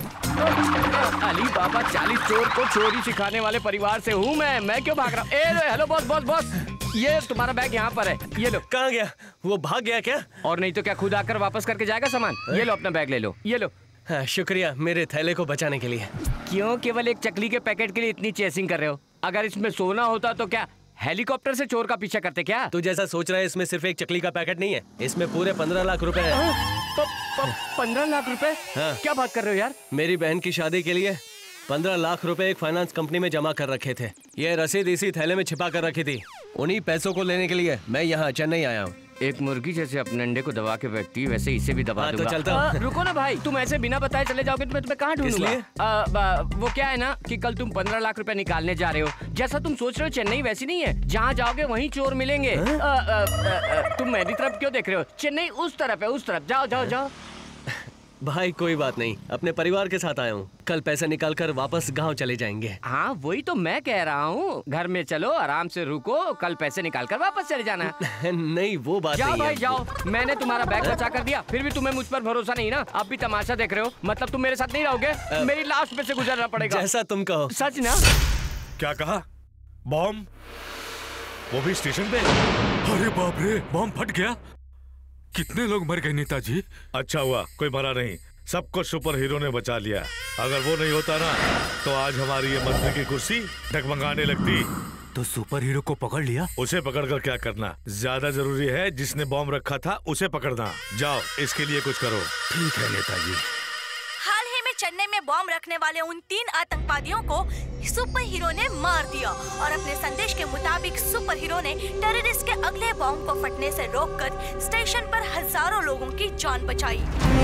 अली बाबा, चालीस चोर को चोरी सिखाने वाले परिवार से हूँ मैं मैं क्यों भाग रहा हूँ? ए हेलो बॉस बॉस बॉस, ये तुम्हारा बैग यहाँ पर है, ये लो। कहाँ गया? वो भाग गया क्या? और नहीं तो क्या, खुद आकर वापस करके जाएगा सामान। ये लो अपना बैग ले लो, ये लो। हाँ, शुक्रिया मेरे थैले को बचाने के लिए। क्यों केवल एक चकली के पैकेट के लिए इतनी चेसिंग कर रहे हो? अगर इसमें सोना होता तो क्या हेलीकॉप्टर से चोर का पीछा करते क्या? तू जैसा सोच रहा है इसमें सिर्फ एक चकली का पैकेट नहीं है, इसमें पूरे पंद्रह लाख रुपए हैं। पंद्रह लाख रुपए? हाँ। क्या बात कर रहे हो यार? मेरी बहन की शादी के लिए पंद्रह लाख रुपए एक फाइनेंस कंपनी में जमा कर रखे थे। ये रसीद इसी थैले में छिपा कर रखी थी। उन्हीं पैसों को लेने के लिए मैं यहाँ चेन्नई आया हूँ। एक मुर्गी जैसे अपने अंडे को दबा के बैठती, वैसे इसे भी दबा दूंगा। तो चलता हूँ। रुको ना भाई, तुम ऐसे बिना बताए चले जाओगे तो मैं तुम्हें कहाँ ढूंढूंगा? वो क्या है ना कि कल तुम पंद्रह लाख रुपए निकालने जा रहे हो, जैसा तुम सोच रहे हो चेन्नई वैसी नहीं है। जहाँ जाओगे वहीं चोर मिलेंगे। आ, आ, आ, आ, तुम मेरी तरफ क्यों देख रहे हो? चेन्नई उस तरफ है, उस तरफ जाओ जाओ जाओ। भाई कोई बात नहीं, अपने परिवार के साथ आया हूँ। कल पैसे निकाल कर वापस गांव चले जाएंगे। हाँ वही तो मैं कह रहा हूँ, घर में चलो, आराम से रुको, कल पैसे निकाल कर वापस चले जाना। नहीं वो बात जाओ नहीं भाई है। जाओ, मैंने तुम्हारा बैग बचा कर दिया, फिर भी तुम्हें मुझ पर भरोसा नहीं ना? आप भी तमाशा देख रहे हो, मतलब तुम मेरे साथ नहीं रहोगे? मेरी लाश पे से गुजरना पड़ेगा। जैसा तुम कहो। सच ना? क्या कहा? बॉम्ब? वो भी स्टेशन पे? अरे बाप रे, बॉम्ब फट गया। कितने लोग मर गए नेताजी? अच्छा हुआ कोई मरा नहीं, सबको सुपर हीरो ने बचा लिया। अगर वो नहीं होता ना तो आज हमारी ये मंत्री की कुर्सी डगमगाने लगती। तो सुपर हीरो को पकड़ लिया? उसे पकड़कर क्या करना, ज्यादा जरूरी है जिसने बॉम्ब रखा था उसे पकड़ना। जाओ इसके लिए कुछ करो। ठीक है नेताजी। हाल ही में चेन्नई में बॉम्ब रखने वाले उन तीन आतंकवादियों को सुपर हीरो ने मार दिया और अपने संदेश के मुताबिक सुपर हीरो ने टेररिस्ट के अगले बॉम्ब को फटने से रोककर स्टेशन पर हजारों लोगों की जान बचाई।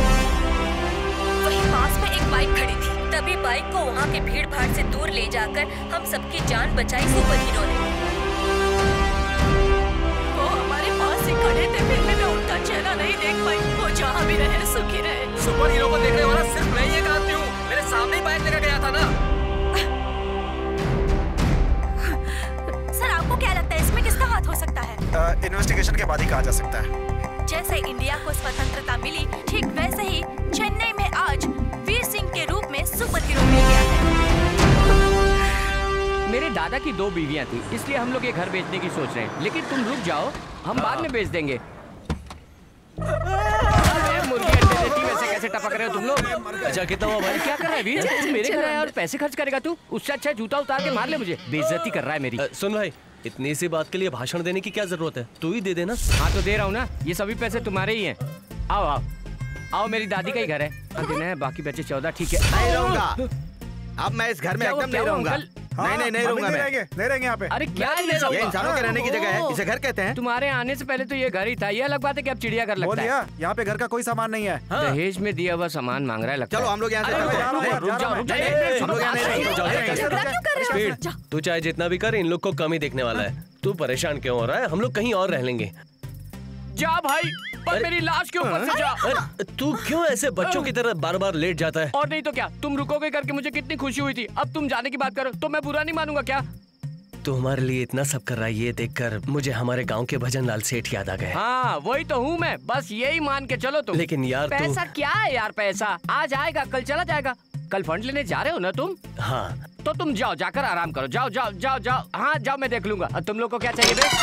वहीं पास में एक बाइक खड़ी थी, तभी बाइक को वहाँ के भीड़ भाड़ से दूर ले जाकर हम सबकी जान बचाई सुपर हीरो ने। वो हमारे पास ही खड़े थे, फिर भी मैं उनका चेहरा नहीं देख पाई। वो जहाँ भी रहे सुखी रहे। सुपर हीरो को देखने वाला सिर्फ मैं ही एक आदमी हूँ, मेरे सामने ही बाइक लेकर गया था ना। सर आपको क्या लगता है इसमें किसका हाथ हो सकता है? इन्वेस्टिगेशन के बाद ही कहा जा सकता है। जैसे इंडिया को स्वतंत्रता मिली, ठीक वैसे ही चेन्नई में आज वीर सिंह के रूप में सुपर हीरो मिल गया है। मेरे दादा की दो बीवियां थी, इसलिए हम लोग ये घर बेचने की सोच रहे हैं, लेकिन तुम रुक जाओ, हम बाद में बेच देंगे। मुर्गी अंडे देती वैसे कैसे टपक रहे हो तुम लोग? अच्छा कितना हुआ भाई? क्या कर रहा है वीर? तू मेरे घर आया और पैसे खर्च करेगा तू? उससे अच्छा जूता उतार के मार ले मुझे, बेइज्जती कर रहा है मेरी। आ, सुन भाई, इतनी सी बात के लिए भाषण देने की क्या जरूरत है? तू ही दे देना। हाँ तो दे रहा हूँ ना, ये सभी पैसे तुम्हारे ही हैं। आओ आओ आओ, मेरी दादी का ही घर है। दिन है, बाकी बचे चौदह। ठीक है, नहीं रहूंगा अब मैं इस घर में एकदम नहीं रहूंगा। नहीं नहीं नहीं रहूंगा मैं। नहीं रहेंगे यहाँ पे। अरे क्या ये इंसानों के रहने की जगह है, इसे घर कहते हैं। तुम्हारे आने से पहले तो ये घर ही था, ये अलग बात है कि अब चिड़ियाघर लगता है। यहाँ पे घर का कोई सामान नहीं है। दहेज में दिया हुआ सामान मांग रहा है लगता है। चलो हम लोग यहाँ से तू चाहे जितना भी कर, इन लोग को कम ही देखने वाला है। तू परेशान क्यों हो रहा है? हम लोग कहीं और रह लेंगे। जा भाई, पर मेरी लाश के ऊपर से जा। तू क्यों ऐसे बच्चों की तरह बार बार लेट जाता है? और नहीं तो क्या, तुम रुकोगे करके मुझे कितनी खुशी हुई थी, अब तुम जाने की बात करो तो मैं बुरा नहीं मानूंगा क्या? तू हमारे लिए इतना सब कर रहा है, ये देखकर मुझे हमारे गांव के भजन लाल सेठ याद आ गए। हाँ वही तो हूँ मैं, बस यही मान के चलो तुम। लेकिन यार पैसा क्या है यार, पैसा आज आएगा कल चला जाएगा। कल फंड लेने जा रहे हो ना तुम? हाँ। तो तुम जाओ, जाकर आराम करो, जाओ जाओ जाओ जाओ। हाँ जाओ, मैं देख लूंगा। तुम लोग को क्या चाहिए बे?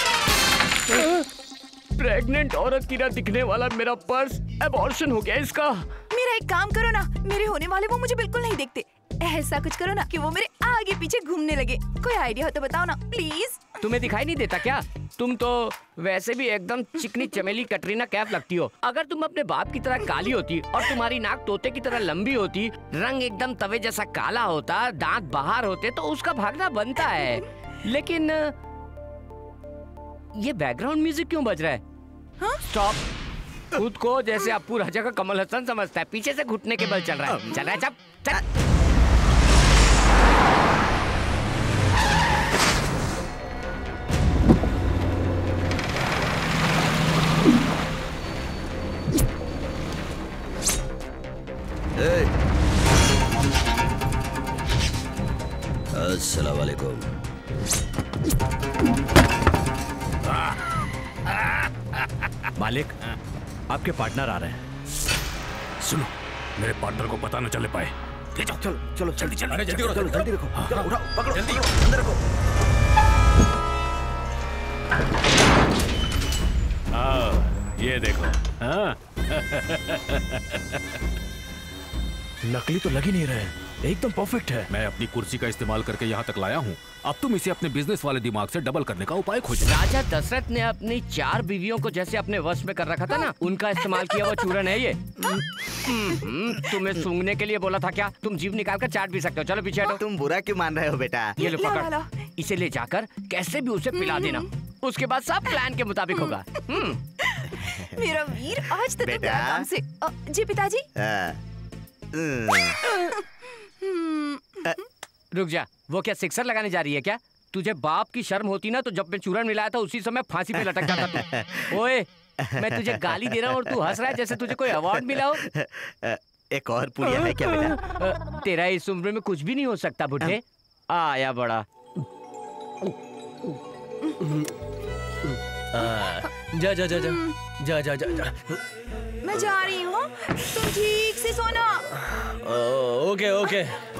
प्रेग्नेंट औरत की तरह दिखने वाला मेरा पर्स एबॉर्शन हो गया इसका। मेरा एक काम करो ना, मेरे होने वाले वो मुझे बिल्कुल नहीं देखते। ऐसा कुछ करो ना कि वो मेरे आगे पीछे घूमने लगे। कोई आइडिया हो तो बताओ ना प्लीज। तुम्हें दिखाई नहीं देता क्या? तुम तो वैसे भी एकदम चिकनी चमेली कटरीना कैफ लगती हो। अगर तुम अपने बाप की तरह काली होती और तुम्हारी नाक तोते की तरह लंबी होती, रंग एकदम तवे जैसा काला होता, दांत बाहर होते, तो उसका भागना बनता है। लेकिन ये बैकग्राउंड म्यूजिक क्यों बज रहा है? हाँ? स्टॉप। खुद को जैसे अप्पू राजा का कमल हसन समझता है, पीछे से घुटने के बल चल रहा है। चल रहा है, चल चल। अस्सलाम वालेकुम। मालिक, आपके पार्टनर आ रहे हैं। सुनो, मेरे पार्टनर को पता न चले पाए। ले जाओ, चलो चलो जल्दी जल्दी। अरे जल्दी चलो, जल्दी रखो। उठाओ उठाओ, पकड़ो जल्दी, अंदर रखो। हाँ, ये देखो। हाँ। नकली तो लग ही नहीं रहे, एकदम परफेक्ट है। मैं अपनी कुर्सी का इस्तेमाल करके यहाँ तक लाया हूँ। अब तुम इसे अपने बिजनेस वाले दिमाग से डबल करने का उपाय खोजो। राजा दशरथ ने अपनी चार बीवियों को जैसे अपने वश में कर रखा था ना, उनका इस्तेमाल किया हुआ चूरन है ये। तुम्हें सूंघने के लिए बोला था क्या? तुम जीभ निकाल कर चाट भी सकते हो। चलो पीछे हटो। तुम बुरा क्यों मान रहे हो बेटा? ये लो पकड़, इसे ले जाकर कैसे भी उसे पिला देना, उसके बाद सब प्लान के मुताबिक होगा। मेरा वीर आज तक तो काम से। जी पिताजी। रुक जा, वो क्या सिक्सर लगाने जा रही है क्या? तुझे बाप की शर्म होती ना, तो जब मैं चूरन मिलाया था उसी समय फांसी पे लटक जाता तू। ओए, मैं तुझे गाली दे रहा हूँ और तू हंस रहा है जैसे तुझे कोई अवार्ड मिला हो। एक और पुड़िया है क्या बेटा? तेरा इस उम्र में कुछ भी नहीं हो सकता बुढ़े। आया बड़ा। जा जा जा जा जा जा जा जा। मैं जा रही हूँ, तुम ठीक से सोना। Okay okay.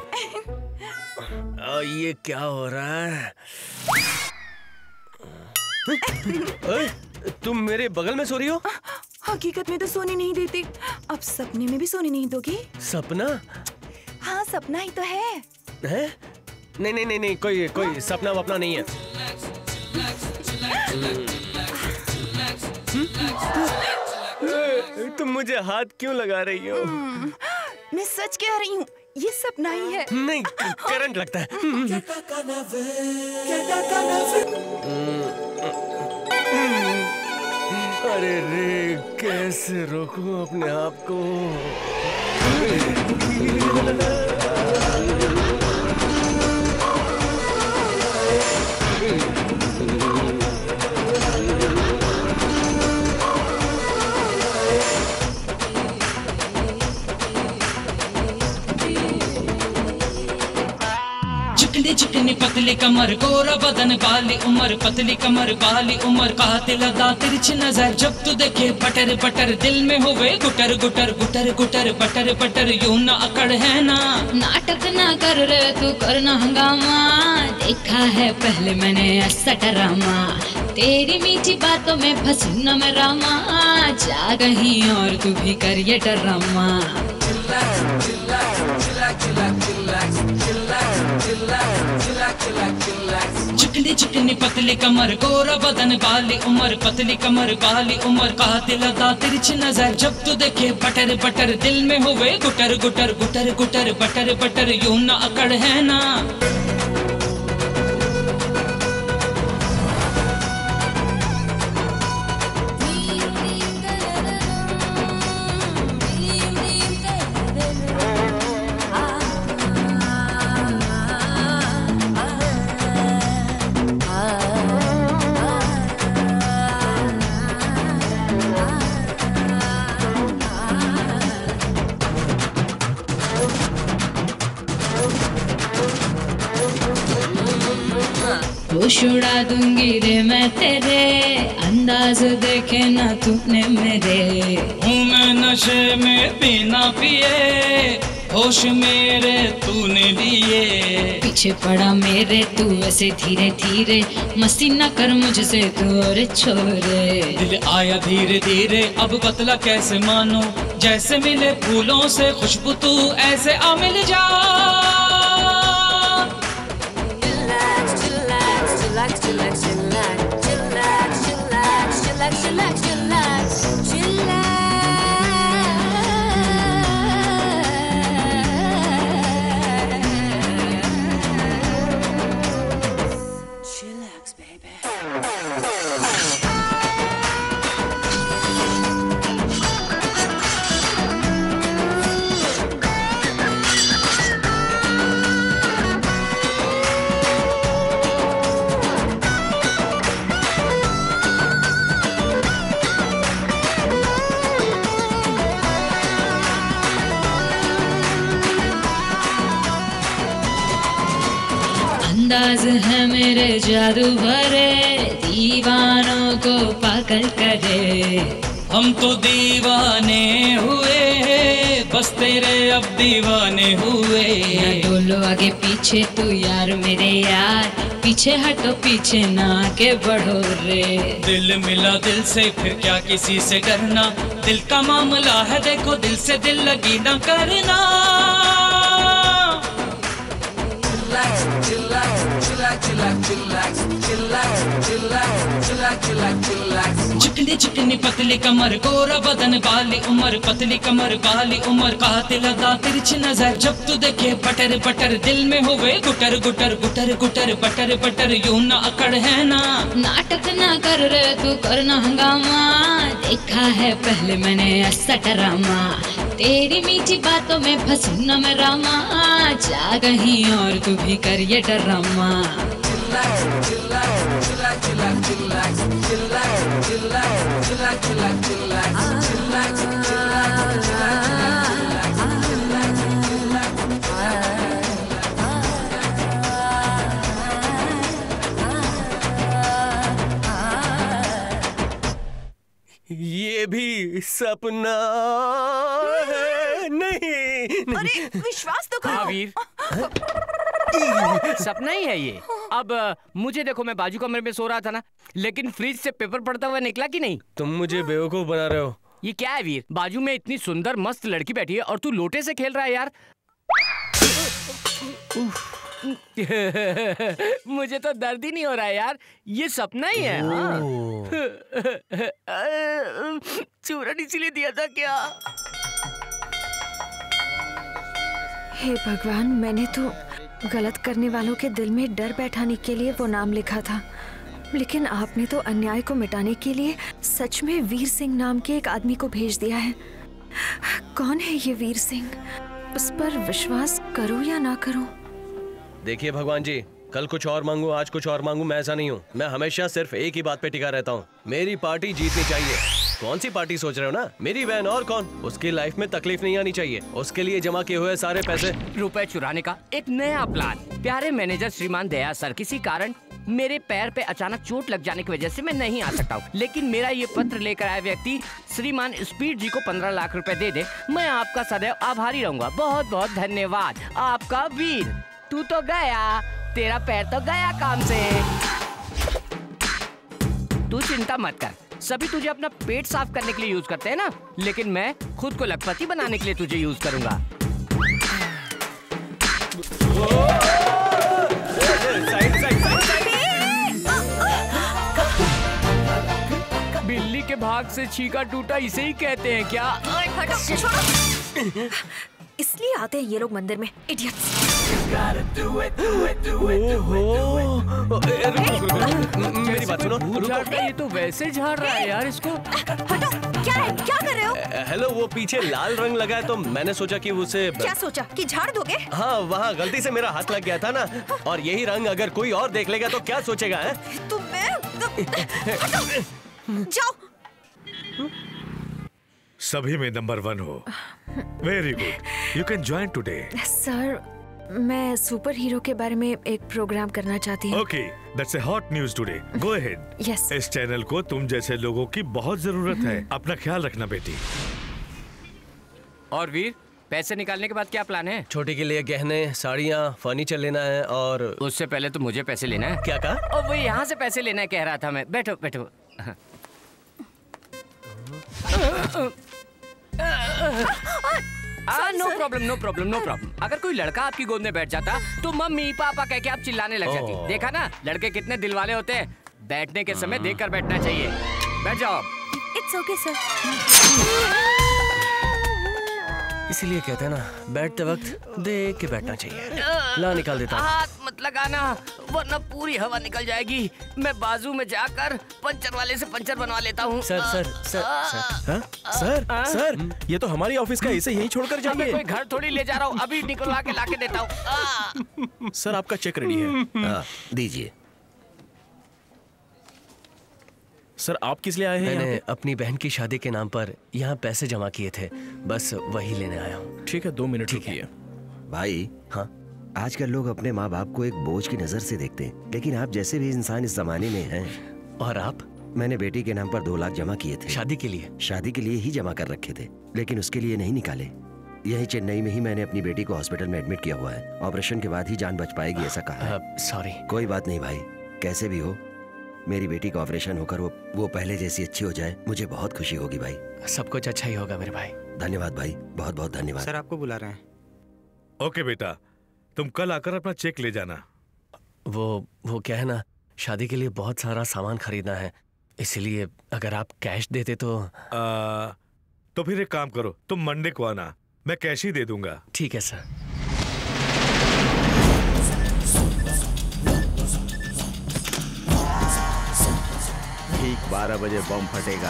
आ, ये क्या हो रहा है? ओए, तुम मेरे बगल में सो रही हो? हकीकत में तो सोने नहीं देती, अब सपने में भी सोने नहीं दोगी? सपना? हाँ सपना ही तो है। हैं? नहीं नहीं नहीं नहीं, कोई कोई सपना वपना नहीं है। तुम मुझे हाथ क्यों लगा रही हो? मैं सच कह रही हूँ, ये सपना ही है। नहीं, करंट लगता है। अरे रे, कैसे रोकूं अपने आप को? चिकनी चिकनी पतली कमर, गोरा बदन, काली उम्र, पतली कमर, काली उम्र, कातिल अदा, तिरछी नजर, जब तू देखे बटर बटर, दिल में होवे गुटर गुटर गुटर गुटर बटर बटर, यूं ना अकड़ है ना। नाटक ना कर रे तू, करना हंगामा, देखा है पहले मैंने ऐसा ड्रामा, तेरी मीठी बातों में फंसी न मैं रामा, जा कहीं और तू भी कर ये ड्रामा। चिकनी चिकनी पतली कमर, गोरा बदन, काली उम्र, पतली कमर, काली उम्र, कातिल अदा, तिरछी नजर, जब तू देखे बटर बटर, दिल में होवे गुटर गुटर गुटर गुटर बटर बटर, यूं ना अकड़ है ना। होश उड़ा दूंगी रे मैं तेरे, अंदाज देखे ना तूने मेरे। हूँ मैं नशे में बिना पिए, होश मेरे तूने लिए। पीछे पड़ा मेरे तू ऐसे धीरे धीरे, मस्ती न कर मुझसे तू और छोरे। दिल आया धीरे धीरे अब बतला कैसे मानो, जैसे मिले फूलों से खुशबू तू ऐसे आ मिल जा। Chillax, chillax, chillax, chillax, chillax, chillax, chillax, chillax, chillax. Chillax, baby. अंदाज है मेरे जादू भरे, दीवानों को पागल करे। हम तो दीवाने हुए, बस तेरे अब दीवाने हुए। ना डोलो आगे पीछे तू यार मेरे यार, पीछे हटो पीछे ना आगे बढ़ो रे। दिल मिला दिल से फिर क्या किसी से डरना, दिल का मामला है देखो दिल से दिल लगी ना करना। चिकनी चिकनी पतली कमर, गोरा बदन, बाली उम्र, पतली कमर काली उम्र, कातिल अदा तिरछी नजर, जब तू देखे बटर बटर दिल में हुए गुटर गुटर गुटर गुटर बटर बटर यूं ना अकड़ है ना। नाटक ना कर रे तू करना हंगामा, देखा है पहले मैंने ऐसा डरामा। तेरी मीठी बातों में फंसी न मैं रामा, जा कहीं और तू भी कर ये डरामा। ये भी सपना है नहीं, नहीं। अरे विश्वास तो करो। हाँ वीर, सपना ही है ये। अब मुझे देखो, मैं बाजू कमरे में सो रहा था ना, लेकिन फ्रिज से पेपर पड़ता हुआ निकला कि नहीं। तुम मुझे बेवकूफ बना रहे हो। ये क्या है वीर, बाजू में इतनी सुंदर मस्त लड़की बैठी है और तू लोटे से खेल रहा है यार। मुझे तो दर्द ही नहीं हो रहा है यार, ये सपना ही है। हाँ। चूरन इसीलिए दिया था क्या? हे भगवान, मैंने तो गलत करने वालों के दिल में डर बैठाने के लिए वो नाम लिखा था, लेकिन आपने तो अन्याय को मिटाने के लिए सच में वीर सिंह नाम के एक आदमी को भेज दिया है। कौन है ये वीर सिंह? उस पर विश्वास करूं या ना करूं? देखिए भगवान जी, कल कुछ और मांगू आज कुछ और मांगू, मैं ऐसा नहीं हूँ। मैं हमेशा सिर्फ एक ही बात पे टिका रहता हूँ, मेरी पार्टी जीतनी चाहिए। कौन सी पार्टी सोच रहे हो ना? मेरी बहन, और कौन? उसकी लाइफ में तकलीफ नहीं आनी चाहिए। उसके लिए जमा किए हुए सारे पैसे रुपए चुराने का एक नया प्लान। प्यारे मैनेजर श्रीमान दया सर, किसी कारण मेरे पैर पे अचानक चोट लग जाने की वजह से मैं नहीं आ सकता हूँ, लेकिन मेरा ये पत्र लेकर आया व्यक्ति श्रीमान स्पीड जी को पंद्रह लाख रुपए दे दे, मैं आपका सदैव आभारी रहूंगा। बहुत बहुत धन्यवाद। आपका वीर। तू तो गया, तेरा पैर तो गया काम से। तू चिंता मत कर, सभी तुझे अपना पेट साफ करने के लिए यूज करते हैं ना, लेकिन मैं खुद को लखपति बनाने के लिए तुझे यूज करूंगा। Side side side. बिल्ली के भाग से छीका टूटा, इसे ही कहते हैं क्या? इसलिए आते हैं ये लोग मंदिर में, इडियट्स। मेरी बात सुनो। ये तो वैसे झाड़ रहा है यार इसको। क्या है, क्या कर रहे हो? हेलो, वो पीछे लाल रंग लगा है तो मैंने सोचा कि उसे। क्या सोचा कि झाड़ दोगे? हाँ, वहाँ गलती से मेरा हाथ लग गया था ना, और यही रंग अगर कोई और देख लेगा तो क्या सोचेगा? है तुम्हें जाओ। सभी में नंबर वन हो। Very good, you can join today. सर, मैं सुपर हीरो के बारे में एक प्रोग्राम करना चाहती हूँ। Okay, that's a hot news today. Go ahead. Yes. इस चैनल को तुम जैसे लोगों की बहुत जरूरत है। अपना ख्याल रखना बेटी। और वीर, पैसे निकालने के बाद क्या प्लान है? छोटी के लिए गहने, साड़ियाँ, फर्नीचर लेना है और उससे पहले तो मुझे पैसे लेना है। क्या कहा? और वो यहाँ से पैसे लेना है कह रहा था मैं। बैठो बैठो। No problem no problem no problem. अगर कोई लड़का आपकी गोद में बैठ जाता तो मम्मी पापा कह के आप चिल्लाने लग जाती। देखा ना, लड़के कितने दिल वाले होते हैं। बैठने के समय देख कर बैठना चाहिए। बैठ जाओ। It's okay sir. इसीलिए कहते हैं ना, बैठते वक्त देख के बैठना चाहिए। ला निकाल देता हूँ। हाथ मत लगाना वरना पूरी हवा निकल जाएगी। मैं बाजू में जाकर पंचर वाले से पंचर बनवा लेता हूँ। Sir sir sir sir sir sir ये तो हमारी ऑफिस का, इसे यहीं छोड़कर जाइए। कोई घर थोड़ी ले जा रहा हूँ, अभी निकलवा के लाके देता हूँ। सर आपका चेक रेडी है। दीजिए। सर आप किस लिए आए हैं? मैंने अपनी बहन की शादी के नाम पर यहाँ पैसे जमा किए थे, बस वही लेने आया हूँ। ठीक है, दो मिनट रुकिए। भाई, हाँ, आजकल लोग अपने माँ बाप को एक बोझ की नजर से देखते हैं, लेकिन आप जैसे भी इंसान इस जमाने में हैं। और आप? मैंने बेटी के नाम पर दो लाख जमा किए थे। शादी के लिए? शादी के लिए ही जमा कर रखे थे, लेकिन उसके लिए नहीं निकाले। यही चेन्नई में ही मैंने अपनी बेटी को हॉस्पिटल में एडमिट किया हुआ है। ऑपरेशन के बाद ही जान बच पाएगी ऐसा कहा है। सॉरी। कोई बात नहीं भाई, कैसे भी हो मेरी बेटी का ऑपरेशन होकर वो वो पहले जैसी अच्छी हो जाए, मुझे बहुत खुशी होगी भाई। सब कुछ अच्छा ही होगा मेरे भाई। धन्यवाद भाई, बहुत बहुत धन्यवाद। सर आपको बुला रहे हैं। ओके बेटा, तुम कल आकर अपना चेक ले जाना। वो वो क्या है ना, शादी के लिए बहुत सारा सामान खरीदना है, इसलिए अगर आप कैश देते तो। आ, तो फिर एक काम करो, तुम मंडे को आना, मैं कैश ही दे दूंगा। ठीक है सर। ठीक बारह बजे बम फटेगा।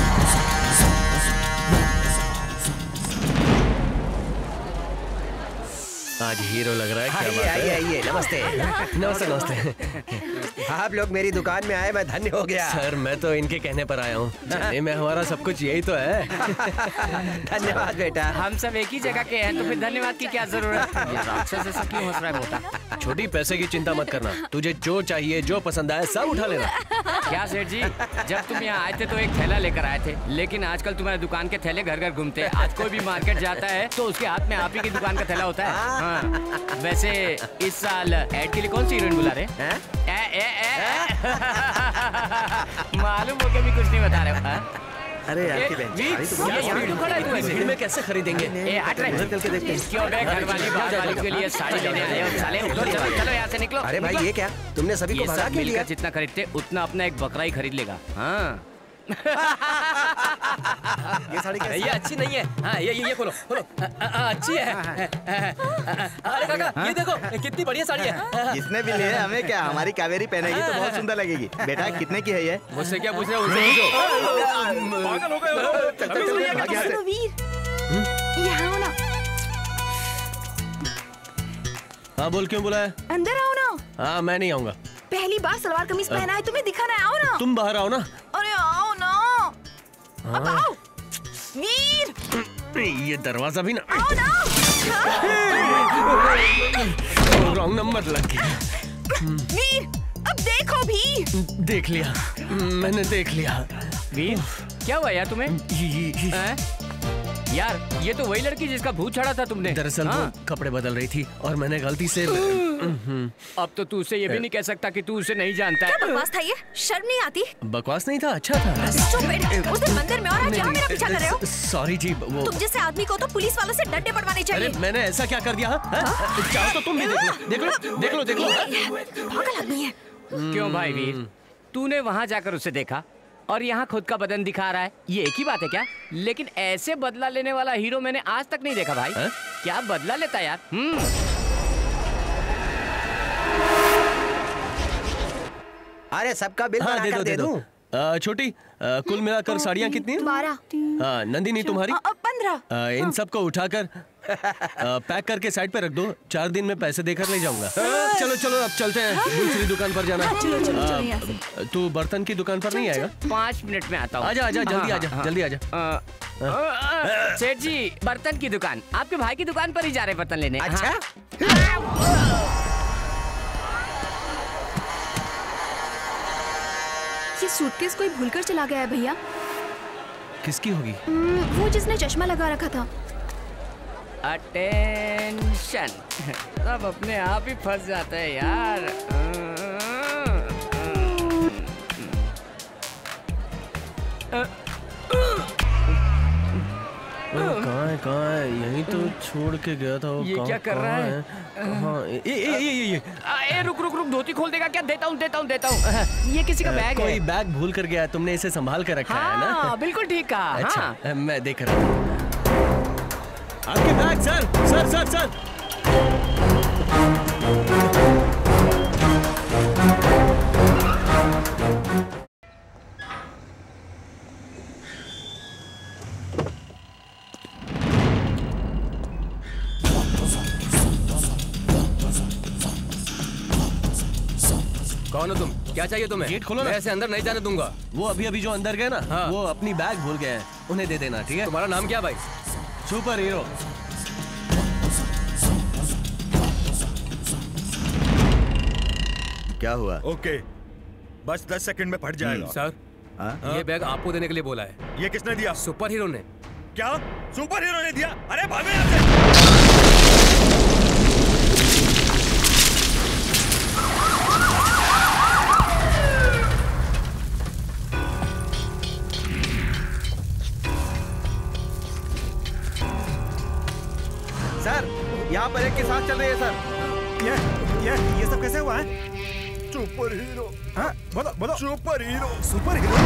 आज हीरो लग रहा है। क्या आइए बात है? आइए आइए, नमस्ते। नमस्ते नमस्ते। आप लोग मेरी दुकान में आए, मैं धन्य हो गया। सर मैं तो इनके कहने पर आया हूँ, चेन्नई में हमारा सब कुछ यही तो है। धन्यवाद बेटा। हम सब एक ही जगह के हैं तो फिर धन्यवाद की क्या जरूरत? राक्षस ऐसा क्यों हंस रहा है मोटा? छोटी, पैसे की चिंता मत करना, तुझे जो चाहिए जो पसंद आए सब उठा लेना। क्या सेठ जी, जब तुम यहाँ आए थे तो एक थैला लेकर आए थे, लेकिन आजकल तुम्हारे दुकान के थैले घर घर घूमते हैं। आज कोई भी मार्केट जाता है तो उसके हाथ में आप ही की दुकान का थैला होता है। हाँ। वैसे इस साल एड के लिए कौन सी हीरोइन बुला रहे हैं? मालूम हो के भी कुछ नहीं बता रहे हो। अरे आपकी बहन ये यहाँ क्यों खड़ा है तू? भीड़ में कैसे खरीदेंगे? ए हट रहे, चल के देखते हैं। क्यों बे घर वाली बाहर वाली के लिए साड़ी लेने आए हो साले? उठो, चलो चलो यहाँ से निकलो। अरे भाई ये क्या, तुमने सभी को भगा क्यों दिया? जितना खरीदते उतना अपना एक बकरा ही खरीद लेगा। हाँ। ये साड़ी कैसी? ये अच्छी नहीं है। हाँ, ये ये ये खोलो खोलो। आ, आ, अच्छी है। अरे काका, ये देखो कितनी बढ़िया साड़ी है। जिसने भी लिए हमें क्या, हमारी कावेरी पहनेगी तो बहुत सुंदर लगेगी। बेटा कितने की है ये? मुझसे क्या पूछ रहे हो? उनसे पूछो। पागल हो गए हो? वीर, यहाँ आओ ना। हाँ बोल, क्यों बुलाया? अंदर आओ ना। हाँ मैं नहीं आऊँगा। पहली बार सलवार कमीज पहना है, तुम्हें दिखाना है, आओ ना। तुम बाहर आओ ना। अरे आओ ना। अब आओ। वीर, ये दरवाजा भी ना। आओ ना। रॉन्ग नंबर लग गया। वीर, अब देखो भी। देख लिया, मैंने देख लिया। वीर, क्या हुआ यार तुम्हें? यार ये तो वही लड़की जिसका भूत चढ़ा था तुमने। दरअसल हाँ? वो कपड़े बदल रही थी और मैंने गलती से। अब तो तू उसे ये भी नहीं कह सकता कि तू उसे नहीं जानता है। क्या बकवास था ये? शर्म नहीं आती? बकवास नहीं था, अच्छा था। Stupid! उस दिन मंदिर में और आज यहाँ मेरा पीछा कर रहे हो? सॉरी जी, वो तुम जैसे आदमी को तो पुलिस वालों से डंडे पड़वाने चाहिए। अरे मैंने ऐसा क्या कर दिया? चाहो तो तुम भी देख लो, देख लो, देख लो, देख लो। पागल आदमी है। क्यों भाई वीर, तूने वहाँ जाकर उसे देखा और यहाँ खुद का बदन दिखा रहा है, ये एक ही बात है क्या? लेकिन ऐसे बदला लेने वाला हीरो मैंने आज तक नहीं देखा भाई। है? क्या बदला लेता यार? हम्म। अरे सबका बिल हाँ, बना दे कर दो, दे दे दो। आ, छोटी, आ, कुल मिलाकर साड़ियाँ कितनी? बारह। हाँ, नंदिनी तुम्हारी? पंद्रह। इन सबको उठाकर पैक करके साइड पे रख दो, चार दिन में पैसे देकर ले जाऊंगा। चलो चलो अब चलते हैं, दूसरी दुकान पर जाना। चलो चलो चलो यहाँ से। तू बर्तन की दुकान पर नहीं आएगा? पाँच मिनट में आता हूँ। आजा आजा जल्दी आजा जल्दी आजा। सेठ जी, बर्तन की दुकान, आपके भाई की दुकान पर ही जा रहे बर्तन लेने। अच्छा? ये सूटकेस कोई भूलकर चला गया है भैया। किसकी होगी? वो जिसने चश्मा लगा रखा था। अटेंशन, सब अपने आप ही फंस जाते हैं यार। कहाँ है कहाँ है? यहीं तो छोड़ के गया था वो। ये क्या कर रहा है? हाँ, ये ये ये ये ए, रुक रुक रुक, धोती खोल देगा क्या? देता हूँ देता हूँ देता हूँ। ये किसी का बैग है। कोई बैग भूल कर गया, तुमने इसे संभाल कर रखा है ना? हाँ, बिल्कुल ठीक कहा। अच्छा, हाँ। मैं देख रहा हूँ। आपके bag sir sir sir sir. कौन हो तुम? क्या चाहिए तुम्हें? गेट खोलो ना। मैं ऐसे अंदर नहीं जाने दूंगा। वो अभी अभी जो अंदर गए ना, हाँ। वो अपनी बैग भूल गए हैं, उन्हें दे देना, ठीक है? तुम्हारा नाम क्या भाई? Super hero. क्या हुआ? ओके, बस दस सेकंड में फट जाएगा। सर, हाँ? ये बैग आपको देने के लिए बोला है। ये किसने दिया? सुपर हीरो ने। क्या? सुपर हीरो ने दिया? अरे भागो यहाँ से। सर, यहाँ पर एक के साथ चल रही है सर। ये ये ये सब कैसे हुआ है? Super hero. हाँ, बोलो बोलो। Super hero. Super hero.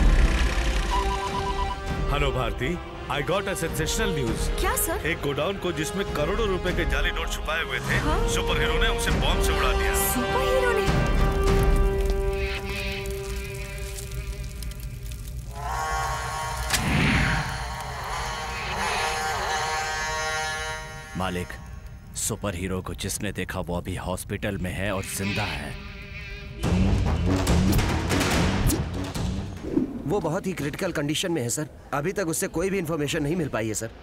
Hello Bharati, I got a sensational news. क्या सर? एक गोडाउन को जिसमें करोड़ों रुपए के जाली नोट छुपाए हुए थे, हाँ? सुपर हीरो ने उसे बॉम्ब से उड़ा दिया। सुपर हीरो ने? मालिक, सुपर हीरो को जिसने देखा वो अभी हॉस्पिटल में है और जिंदा है। वो बहुत ही क्रिटिकल कंडीशन में है सर। अभी तक उससे कोई भी इंफॉर्मेशन नहीं मिल पाई है सर।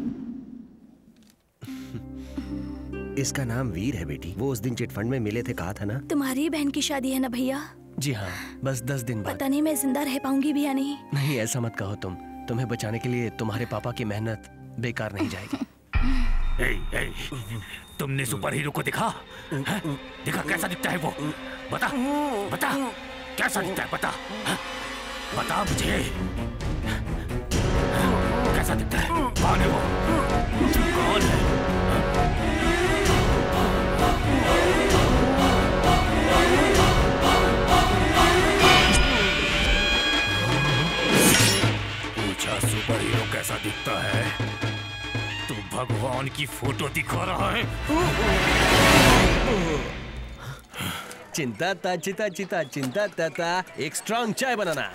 इसका नाम वीर है बेटी। वो उस दिन चिटफंड में मिले थे, कहा था ना? तुम्हारी बहन की शादी है ना भैया? जी हाँ, बस दस दिन बाद। पता नहीं मैं जिंदा रह पाऊंगी भी या नहीं। नहीं, ऐसा मत कहो तुम। तुम्हें बचाने के लिए तुम्हारे पापा की मेहनत बेकार नहीं जाएगी। ए, ए, तुमने सुपर हीरो को देखा? है? देखा कैसा दिखता है वो? बता बता कैसा दिखता है, बता है? बता मुझे कैसा दिखता है? कौन है वो? कौन है? पूछा सुपर हीरो कैसा दिखता है? तू भगवान की फोटो दिखा रहा है? चिंता ता चिता चिता चिंता ता ता एक स्ट्रॉन्ग चाय बनाना।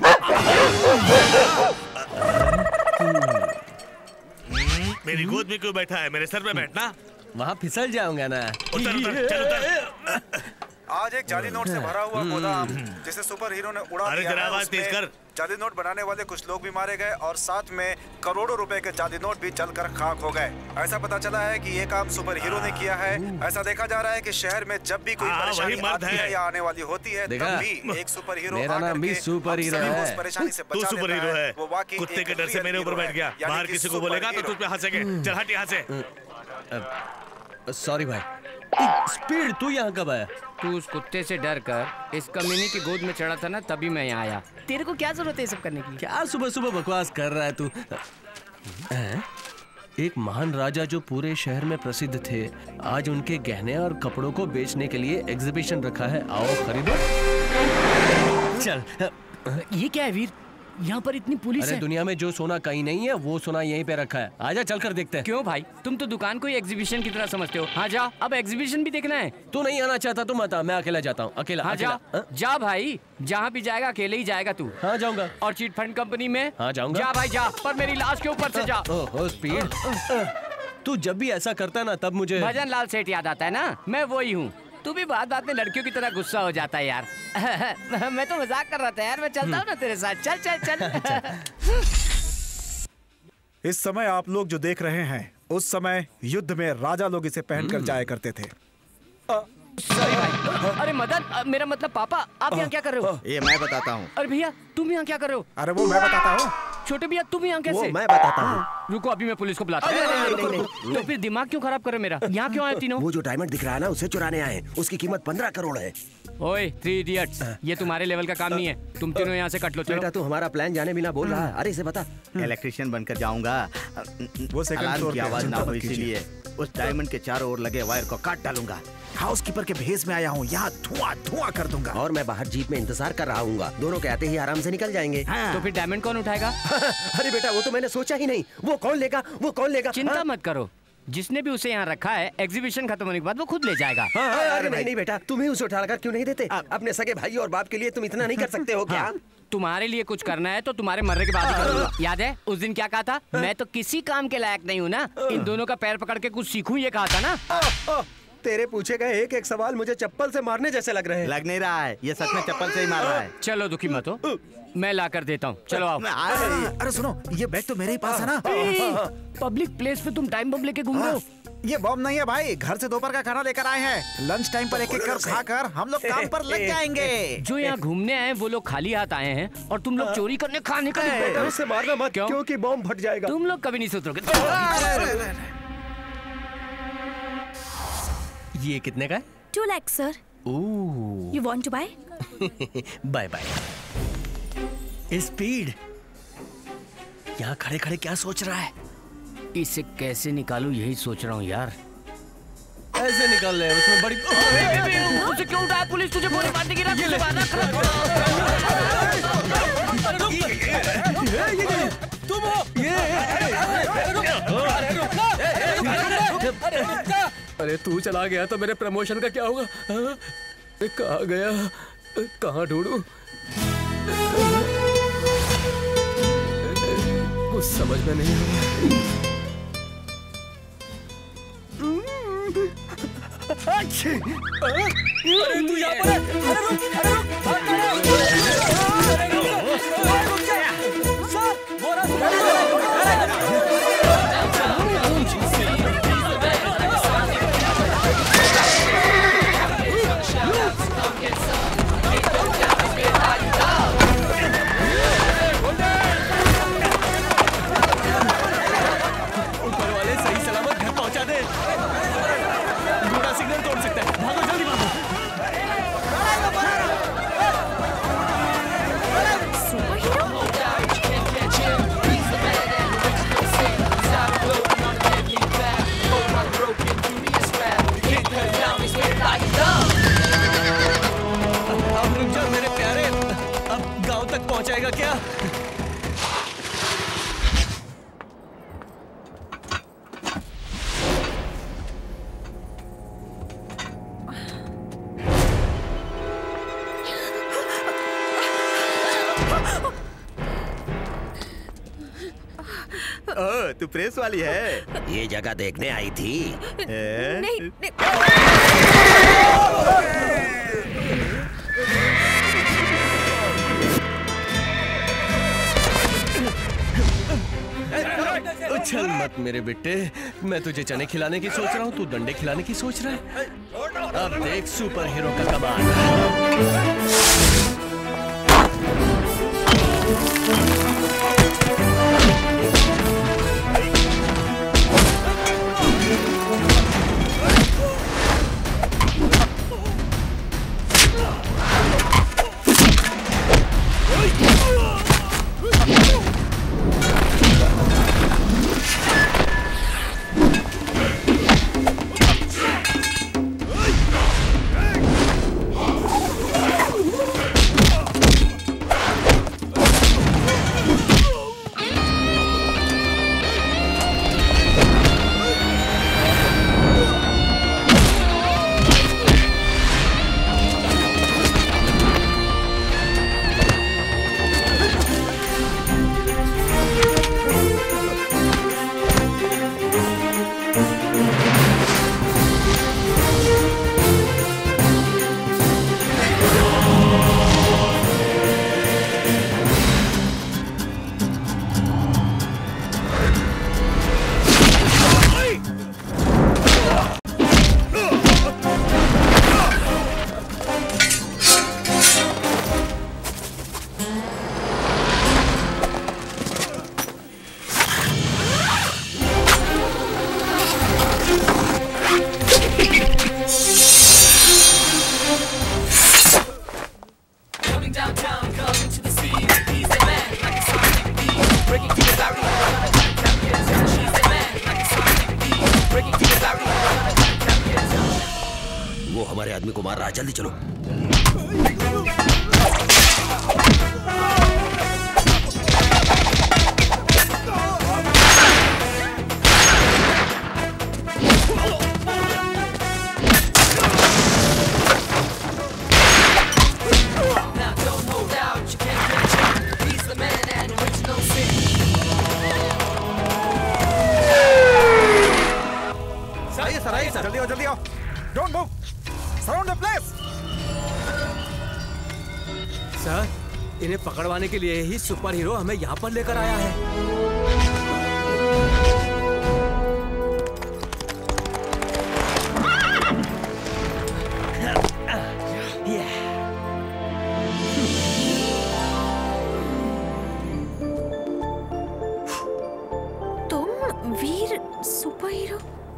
मेरी गोद में क्यों बैठा है? मेरे सर पे बैठना। वहाँ फिसल जाऊंगा ना। उतर उतर, चल उतर। आज एक जाली नोट से भरा हुआ गोदाम जिसे सुपर हीरो ने उड़ा अरे दिया जरा है, आवाज तेज उसमें कर। जाली नोट बनाने वाले कुछ लोग भी मारे गए और साथ में करोड़ों रुपए के जाली नोट भी जलकर खाक हो गए। ऐसा पता चला है कि ये काम सुपर हीरो ने किया है। ऐसा देखा जा रहा है कि शहर में जब भी कोई हाँ, परेशानी वही मर्द आती है है। या आने वाली होती है, देखा? तब भी एक सुपर हीरो मेरा आकर नाम भी के सुपर हम हीरो सभी को है। उस परेशानी से तू बचा सुपर लेता हीरो है। है। वो वाकई कुत्ते एक के डर से real मेरे ऊपर hero बैठ है। गया। यानी बाहर कि किसी को सुपर बोलेगा तो हीरो। तुझ पे हंसेंगे। चल हट यहाँ से। सॉरी भाई। स्पीड, तू यहाँ कब आया? तू उस कुत्ते से डर कर इस कमीने की गोद में चढ़ा था ना, तभी मैं यहाँ आया। तेरे को क्या जरूरत है सब करने की? क्या सुबह सुबह बकवास कर रहा है तू? एक महान राजा जो पूरे शहर में प्रसिद्ध थे, आज उनके गहने और कपड़ों को बेचने के लिए एग्जीबिशन रखा है। आओ खरीदो। चल। ये क्या है वीर? यहाँ पर इतनी पुलिस अरे है। दुनिया में जो सोना कहीं नहीं है वो सोना यहीं पे रखा है। आजा चल कर देखते हैं। क्यों भाई, तुम तो दुकान को ही एग्जीबिशन की तरह समझते हो। हाँ जा, अब एग्जीबिशन भी देखना है। तू नहीं आना चाहता तो मत आ, मैं अकेला जाता हूँ। अकेला हाँ अकेला। जा, जा भाई, जहाँ भी जाएगा अकेले ही जाएगा तू। हाँ जाऊंगा। और चीट फंड कंपनी में? हाँ जाऊंगा। जा भाई जा, पर मेरी लाश के ऊपर से जा। Oh speed. तू जब भी ऐसा करता ना तब मुझे भजन लाल सेठ याद आता है ना, मैं वही हूँ। तू भी बात बात में लड़कियों की तरह गुस्सा हो जाता है यार। मैं तो मजाक कर रहा था यार, मैं चलता हूँ ना तेरे साथ। चल चल चल। इस समय आप लोग जो देख रहे हैं, उस समय युद्ध में राजा लोग इसे पहनकर जाया करते थे। सॉरी भाई। अरे मदन, मेरा मतलब पापा, आप यहाँ क्या कर रहे हो? ये मैं बताता हूँ। अरे भैया तुम यहाँ क्या कर रहे हो? अरे वो मैं बताता हूँ। छोटे भैया तुम यहाँ कैसे? वो मैं बताता हूँ। रुको अभी मैं पुलिस को बुलाता हूँ। तो फिर दिमाग क्यों खराब कर रहे हो मेरा? यहाँ क्यों आए तीनों? वो जो डायमंड दिख रहा है ना, उसे चुराने आए। उसकी कीमत पंद्रह करोड़ है। ओए थ्री इडियट्स, ये तुम्हारे लेवल का काम नहीं है। तुम तीनों यहाँ से कट लो। बेटा तू हमारा प्लान जाने बिना बोल रहा है। अरे इसे बता। इलेक्ट्रिशियन बनकर जाऊंगा, वो सेकंड फ्लोर की आवाज ना हो, इसीलिए उस डायमंड के चारों ओर लगे वायर को काट डालूंगा। हाउस कीपर के भेस में आया हूँ, यहाँ धुआं धुआं कर दूंगा। और मैं बाहर जीप में इंतजार कर रहा हूँ। दोनों के आते ही आराम से निकल जाएंगे। हाँ। तो फिर डायमंड कौन उठाएगा? अरे बेटा वो तो मैंने सोचा ही नहीं। वो कौन लेगा? वो कौन लेगा? चिंता हाँ? मत करो, जिसने भी उसे यहाँ रखा है, एग्जीबिशन खत्म होने के बाद वो खुद ले जाएगा। हाँ, हाँ, अरे नहीं नहीं बेटा, तुम्हें उसे उठाकर क्यों नहीं देते? अपने सगे भाई और बाप के लिए तुम इतना नहीं कर सकते हो क्या? हाँ, तुम्हारे लिए कुछ करना है तो तुम्हारे मरने के बाद ही करूंगा। याद है उस दिन क्या कहा था? मैं तो किसी काम के लायक नहीं हूँ ना, इन दोनों का पैर पकड़ के कुछ सीखूं, ये कहा था ना। तेरे पूछे गए एक एक सवाल मुझे चप्पल से मारने जैसे लग रहे हैं। लग नहीं रहा है, ये सच में चप्पल से ही मार रहा है। चलो दुखी मत हो, मैं ला कर देता हूँ। चलो आओ। अरे सुनो, ये बैग तो मेरे ही पास है ना। पब्लिक प्लेस पे तुम टाइम बम लेके घूम रहे हो? ये बम नहीं है भाई, घर से दोपहर का खाना लेकर आए हैं। लंच टाइम पर एक एक कर खाकर हम लोग काम पर लग जाएंगे। जो यहाँ घूमने आए वो लोग खाली हाथ आए हैं और तुम लोग चोरी करने खाने का निकले। उससे मारना मत, क्योंकि बम फट जाएगा। तुम लोग कभी नहीं सुधरोगे। ये कितने का है? Two lakh sir. You want to buy? Buy buy. Speed, यहाँ खड़े खड़े क्या सोच रहा है? इसे कैसे निकालूं यही सोच रहा हूँ यार। ऐसे निकाल ले, उसमें बड़ी। उसे क्यों उठाया? पुलिस तुझे गोली मारने की तुझे तुम हो ये। अरे तू चला गया तो मेरे प्रमोशन का क्या होगा? कहाँ गया? कहाँ ढूंढूं? कुछ समझ में नहीं आ रहा। अरे तू यहाँ पर है? अरे रुक, अरे रुक, अरे रुक जा। सर, वो ऊपर वाले सही सलामत घर पहुंचा दे। घोड़ा सिग्नल तोड़ सकता है। भागो जल्दी भागो। अब रुक जाओ मेरे प्यारे, अब गांव तक पहुंचाएगा क्या? ओ, तू प्रेस वाली है? ये जगह देखने आई थी? नहीं, नहीं। उछल मत मेरे बेटे, मैं तुझे चने खिलाने की सोच रहा हूँ, तू डंडे खिलाने की सोच रहा है। अब देख सुपर हीरो का कमाल। हमारे आदमी को मार रहा है, जल्दी चलो। सर आइए सर, जल्दी आओ जल्दी आओ। Don't move, surround the place. Sir, इन्हें पकड़वाने के लिए ही सुपर हीरो हमें यहाँ पर लेकर आया है। तुम वीर सुपर हीरो?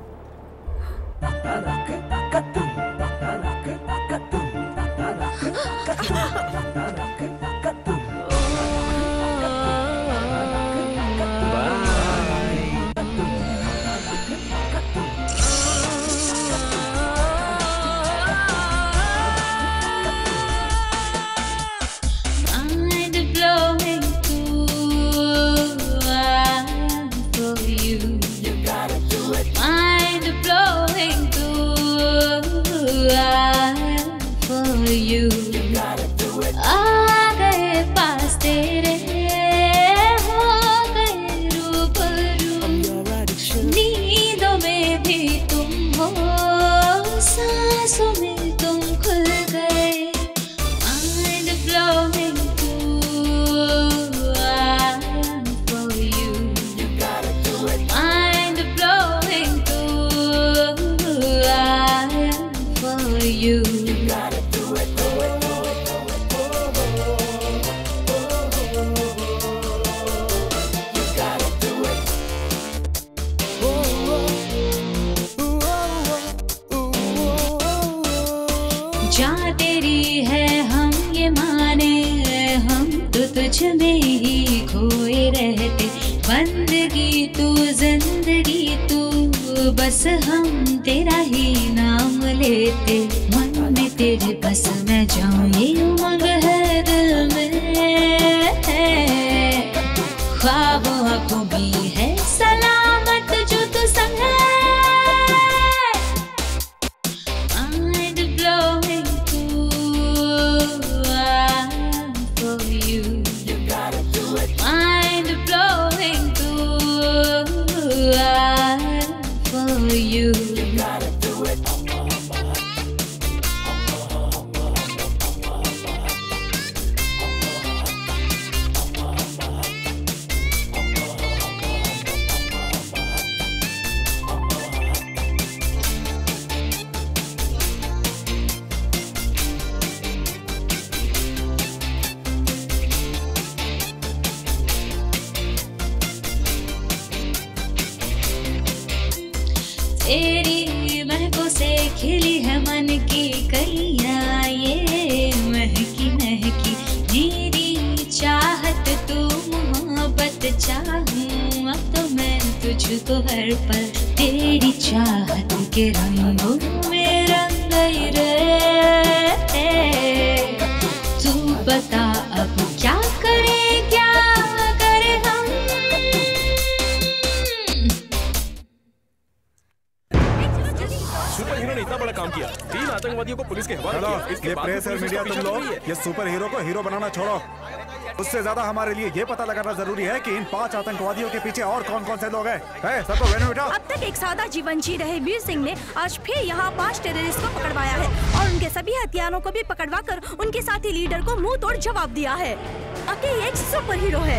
बस हम तेरा ही नाम लेते, मन में तेरे बस मैं जाऊं ये उमंग है दिल में, ख्वाबों आंखों भी है सलामत जो तू संग है। Mind blowing through I'm for you, you gotta do it. Mind blowing through I'm for you, you gotta do it. तेरी महकों से खिली है मन की कलियां, ये महकी महकी मेरी चाहत, तू मोहब्बत चाहूं अब तो मैं तुझको हर पल, तेरी चाहत के रंगों में रंग गई रे। तू बता अब क्या करे क्या करे हम। सुपर हीरो ने इतना बड़ा काम किया, तीन आतंकवादियों को पुलिस के हवाले किया। इसके ये बाद प्रेस और पुलिस मीडिया उसका तुम पीछा लोग कर रही है। ये सुपर हीरो को हीरो बनाना छोड़ो, उससे ज्यादा हमारे लिए ये पता लगाना जरूरी है कि इन पांच आतंकवादियों के पीछे और कौन कौन से लोग हैं। है, सबको वेन्यू बिठाओ। अब तक एक सादा जीवन जी रहे वीर सिंह ने आज फिर यहाँ पांच टेररिस्ट को पकड़वाया है और उनके सभी हथियारों को भी पकड़वा कर उनके साथी लीडर को मुंह तोड़ जवाब दिया है। अब ये एक सुपर हीरो है।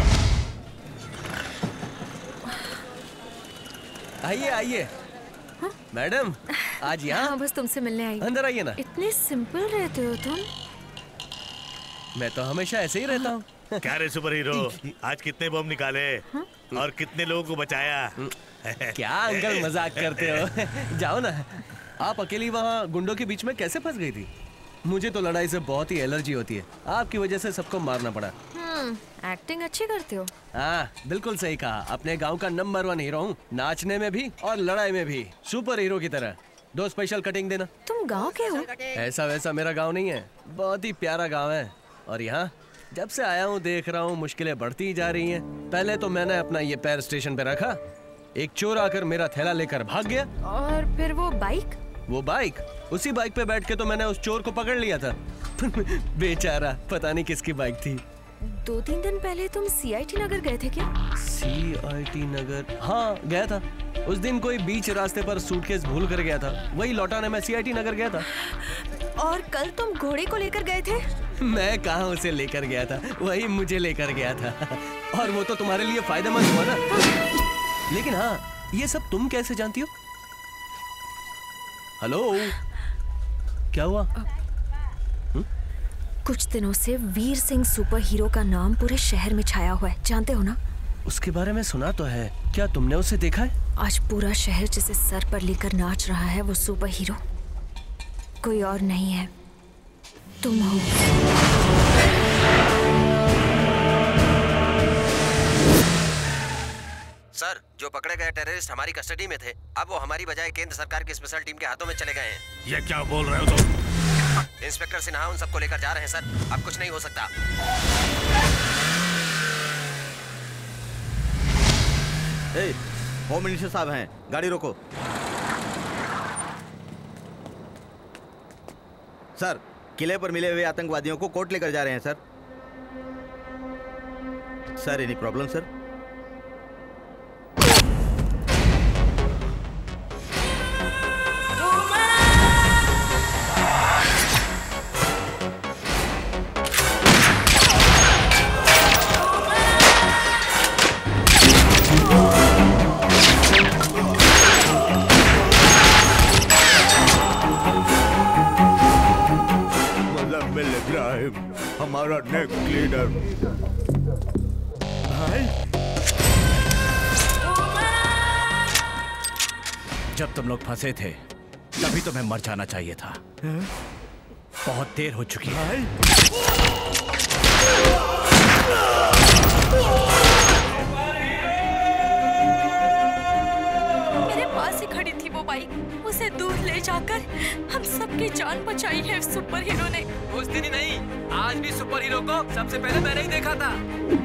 आइए आइए मैडम, आज यहाँ हाँ, बस तुमसे मिलने आई। अंदर आइए ना। इतने सिंपल रहते हो तुम। मैं तो हमेशा ऐसे ही रहता हूँ। क्या रे सुपर हीरो, आज कितने बम निकाले और कितने लोगों को बचाया? क्या अंकल मजाक करते हो। जाओ ना। आप अकेली वहाँ गुंडों के बीच में कैसे फंस गई थी? मुझे तो लड़ाई से बहुत ही एलर्जी होती है, आपकी वजह से सबको मारना पड़ा। हम्म, एक्टिंग अच्छी करते हो। हाँ बिल्कुल सही कहा, अपने गांव का नंबर वन हीरो हूँ, नाचने में भी और लड़ाई में भी सुपर हीरो की तरह। दो स्पेशल कटिंग देना। तुम गांव के हो? ऐसा वैसा मेरा गांव नहीं है, बहुत ही प्यारा गांव है। और यहाँ जब से आया हूँ देख रहा हूँ मुश्किलें बढ़ती ही जा रही हैं। पहले तो मैंने अपना ये पैर स्टेशन पे रखा, एक चोर आकर मेरा थैला लेकर भाग गया। और फिर वो बाइक? वो बाइक, उसी बाइक पे बैठ के तो मैंने उस चोर को पकड़ लिया था। बेचारा, पता नहीं किसकी बाइक थी। दो तीन दिन पहले तुम सी आई टी नगर गए थे क्या? C I T Nagar? हाँ गया था। उस दिन कोई बीच रास्ते पर सूटकेस भूल कर गया था, वही लौटाने मैं सी आई टी नगर गया था। और कल तुम घोड़े को लेकर गए थे? मैं कहाँ उसे लेकर गया था, वही मुझे लेकर गया था। और वो तो तुम्हारे लिए फायदेमंद हुआ ना। लेकिन हाँ, ये सब तुम कैसे जानती हो? हेलो, क्या हुआ? कुछ दिनों से वीर सिंह सुपर हीरो का नाम पूरे शहर में छाया हुआ है, जानते हो ना? उसके बारे में सुना तो है, क्या तुमने उसे देखा है? आज पूरा शहर जिसे सर पर लेकर नाच रहा है वो सुपर हीरो कोई और नहीं है, तुम हो। सर, जो पकड़े गए टेररिस्ट हमारी कस्टडी में थे, अब वो हमारी बजाय केंद्र सरकार की स्पेशल टीम के हाथों में चले गए हैं। ये क्या बोल रहे हो तुम? इंस्पेक्टर सिन्हा उन सबको लेकर जा रहे हैं सर, अब कुछ नहीं हो सकता। ए, होम मिनिस्टर साहब हैं, गाड़ी रोको। सर, किले पर मिले हुए आतंकवादियों को कोर्ट लेकर जा रहे हैं sir. Sir, any problem sir? हमारा नेक्स्ट लीडर भाई। जब तुम लोग फंसे थे तभी तुम्हें मर जाना चाहिए था। बहुत देर हो चुकी है। मेरे पास ही खड़ी थी वो बाइक, उसे दूर ले जाकर हम सबकी जान बचाई है सुपर हीरो ने। उस दिन ही नहीं, आज भी सुपर हीरो को सबसे पहले मैंने ही देखा था।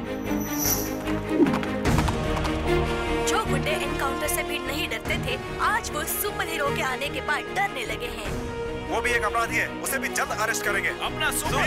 जो गुंडे एनकाउंटर से भी नहीं डरते थे, आज वो सुपर हीरो के आने के बाद डरने लगे हैं। वो भी एक अपराधी है, उसे भी जल्द अरेस्ट करेंगे। अपना सुपर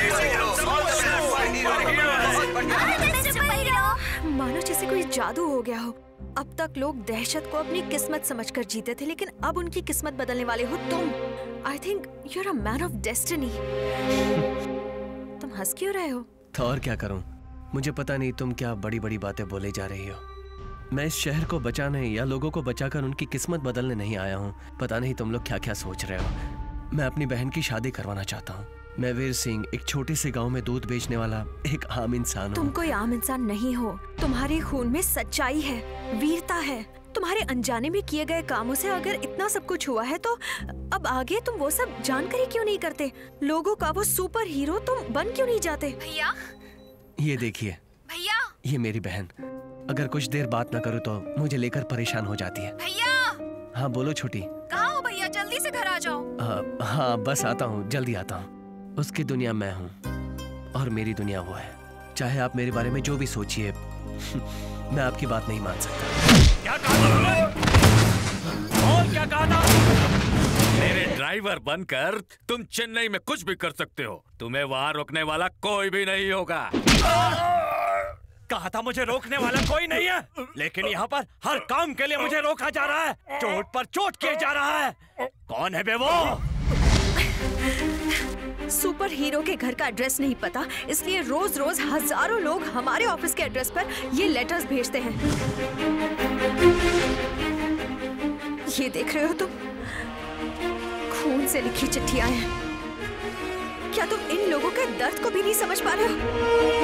हीरो। मानो जैसे कोई जादू हो गया हो। अब तक लोग दहशत को अपनी किस्मत समझकर जीते थे, लेकिन अब उनकी किस्मत बदलने वाले हो तुम। I think you are a man of destiny. तुम हंस क्यों रहे हो? तो और क्या करूं? मुझे पता नहीं तुम क्या बड़ी बड़ी बातें बोले जा रही हो। मैं इस शहर को बचाने या लोगों को बचाकर उनकी किस्मत बदलने नहीं आया हूँ। पता नहीं तुम लोग क्या क्या सोच रहे हो। मैं अपनी बहन की शादी करवाना चाहता हूँ। मैं वीर सिंह, एक छोटे से गांव में दूध बेचने वाला एक आम इंसान हूँ। तुम कोई आम इंसान नहीं हो। तुम्हारे खून में सच्चाई है, वीरता है। तुम्हारे अनजाने में किए गए कामों से अगर इतना सब कुछ हुआ है तो अब आगे तुम वो सब जानकर ही क्यों नहीं करते? लोगों का वो सुपर हीरो तुम बन क्यों नहीं जाते? भैया, ये देखिए भैया, ये मेरी बहन। अगर कुछ देर बात ना करूँ तो मुझे लेकर परेशान हो जाती है। भैया। हाँ बोलो छोटी। कहाँ हो भैया? जल्दी से घर आ जाओ। आ, हाँ बस आता हूँ, जल्दी आता हूँ। उसकी दुनिया मैं हूँ और मेरी दुनिया वो है। चाहे आप मेरे बारे में जो भी सोचिए, मैं आपकी बात नहीं मान सकता। क्या कहा तुमने? और क्या कहा था? मेरे ड्राइवर बनकर तुम चेन्नई में कुछ भी कर सकते हो, तुम्हें वहां रोकने वाला कोई भी नहीं होगा। कहा था मुझे रोकने वाला कोई नहीं है, लेकिन यहाँ पर हर काम के लिए मुझे रोका जा रहा है, चोट पर चोट किए जा रहा है। कौन है बे वो? सुपर हीरो के घर का एड्रेस नहीं पता, इसलिए रोज रोज हजारों लोग हमारे ऑफिस के एड्रेस पर ये लेटर्स भेजते हैं। ये देख रहे हो तुम? खून से लिखी चिट्ठियां हैं। क्या तुम इन लोगों के दर्द को भी नहीं समझ पा रहे हो?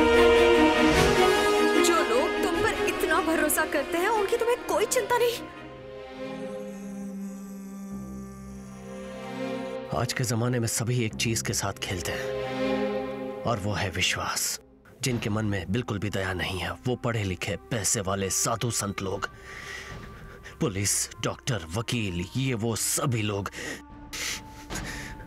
जो लोग तुम पर इतना भरोसा करते हैं, उनकी तुम्हें कोई चिंता नहीं। आज के जमाने में सभी एक चीज के साथ खेलते हैं और वो है विश्वास। जिनके मन में बिल्कुल भी दया नहीं है, वो पढ़े लिखे पैसे वाले साधु संत लोग, पुलिस, डॉक्टर, वकील, ये वो सभी लोग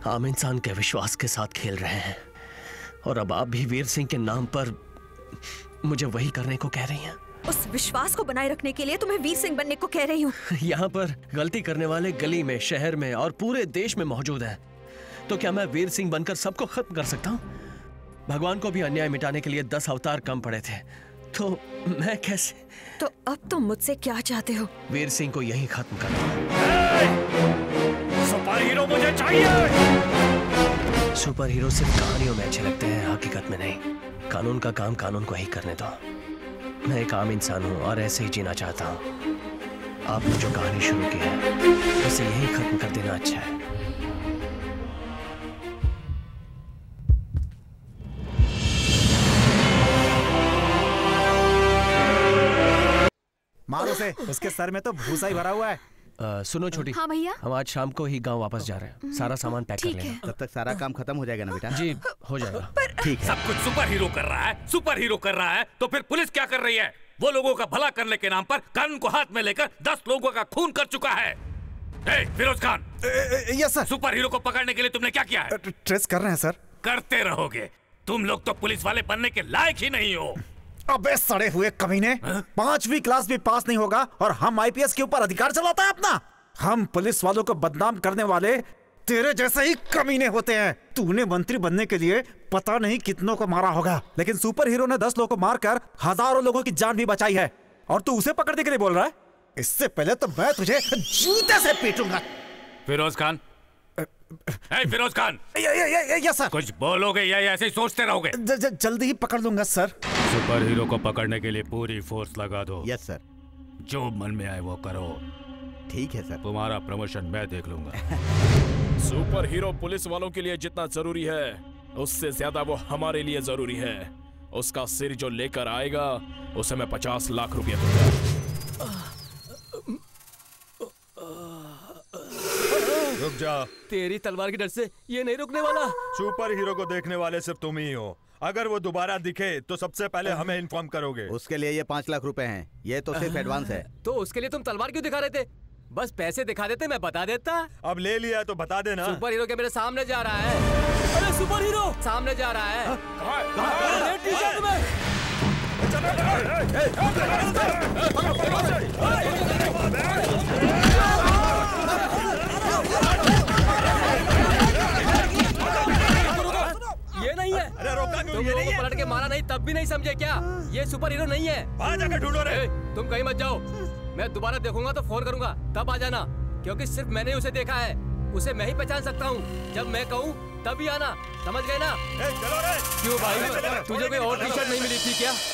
आम इंसान के विश्वास के साथ खेल रहे हैं और अब आप भी वीर सिंह के नाम पर मुझे वही करने को कह रही हैं। उस विश्वास को बनाए रखने के लिए तुम्हें वीर सिंह बनने को कह रही हूँ। यहाँ पर गलती करने वाले गली में, शहर में और पूरे देश में मौजूद है, तो क्या मैं वीर सिंह बनकर सबको खत्म कर सकता हूँ? भगवान को भी अन्याय मिटाने के लिए दस अवतार कम पड़े थे, तो मैं कैसे? तो अब तुम मुझसे क्या चाहते हो? वीर सिंह को यही खत्म करना। सुपर हीरो मुझे चाहिए। सुपर हीरो सिर्फ कहानियों में अच्छे लगते हैं, हकीकत में नहीं। कानून का काम कानून को ही करने दो। मैं एक आम इंसान हूँ और ऐसे ही जीना चाहता हूँ। आपने जो कहानी शुरू की है उसे यही खत्म कर देना अच्छा है। मारो से, उसके सर में तो भूसा ही भरा हुआ है। आ, सुनो छोटी। हाँ भैया। हम आज शाम को ही गांव वापस जा रहे हैं। सारा सामान पैक कर लेना। तब तक सारा काम खत्म हो जाएगा ना बेटा? जी हो जाएगा। ठीक है। सब कुछ सुपर हीरो कर रहा है, सुपर हीरो कर रहा है, तो फिर पुलिस क्या कर रही है? वो लोगों का भला करने के नाम पर कानून को हाथ में लेकर दस लोगों का खून कर चुका है। ए, Firoz Khan. Yes sir. Super hero को पकड़ने के लिए तुमने क्या किया है? ट्रेस कर रहे हैं सर। करते रहोगे। तुम लोग तो पुलिस वाले बनने के लायक ही नहीं हो। अबे सड़े हुए कमीने, पांचवी क्लास भी पास नहीं होगा और हम आईपीएस के ऊपर अधिकार चलाता है अपना। हम पुलिस वालों को बदनाम करने वाले तेरे जैसे ही कमीने होते हैं। तूने मंत्री बनने के लिए पता नहीं कितनों को मारा होगा, लेकिन सुपर हीरो ने दस लोगों को मारकर हजारों लोगों की जान भी बचाई है और तू उसे पकड़ने के लिए बोल रहा है? इससे पहले तो मैं तुझे जूते से पीटूंगा। फिरोज खान। ए, फिरोज खान। Yes sir. कुछ बोलोगे या ऐसे ही सोचते रहोगे? ज, ज, जल्दी ही पकड़ लूंगा सर। सुपर हीरो को पकड़ने के लिए पूरी फोर्स लगा दो। Yes sir. जो मन में आए वो करो। ठीक है सर। तुम्हारा प्रमोशन मैं देख लूंगा। सुपर हीरो पुलिस वालों के लिए जितना जरूरी है उससे ज्यादा वो हमारे लिए जरूरी है। उसका सिर जो लेकर आएगा उसे मैं पचास लाख रुपया दूंगा। रुक जा। तेरी तलवार की डर से ये नहीं रुकने वाला। सुपर हीरो को देखने वाले सिर्फ तुम ही हो। अगर वो दोबारा दिखे तो सबसे पहले हमें इन्फॉर्म करोगे। उसके लिए ये पाँच लाख रुपए हैं। ये तो सिर्फ एडवांस है। तो उसके लिए तुम तलवार क्यों दिखा रहे थे? बस पैसे दिखा देते, मैं बता देता। अब ले लिया तो बता देना। सुपर हीरो के मेरे सामने जा रहा है। अरे सुपर हीरो सामने जा रहा है। रेड टी-शर्ट में। ये नहीं है। अरे रोका क्यों? तुम लोगों को पलट के मारा नहीं तब भी नहीं समझे क्या? ये सुपर हीरो नहीं है। वहाँ जाकर ढूंढो रे। तुम कहीं मत जाओ। मैं दोबारा देखूंगा तो फोन करूंगा, तब आ जाना, क्योंकि सिर्फ मैंने उसे देखा है। उसे मैं ही पहचान सकता हूँ। जब मैं कहूँ तभी आना, समझ गए ना? ए, चलो रे। क्यों भाई, तुझे कोई और टी शर्ट नहीं मिली थी क्या?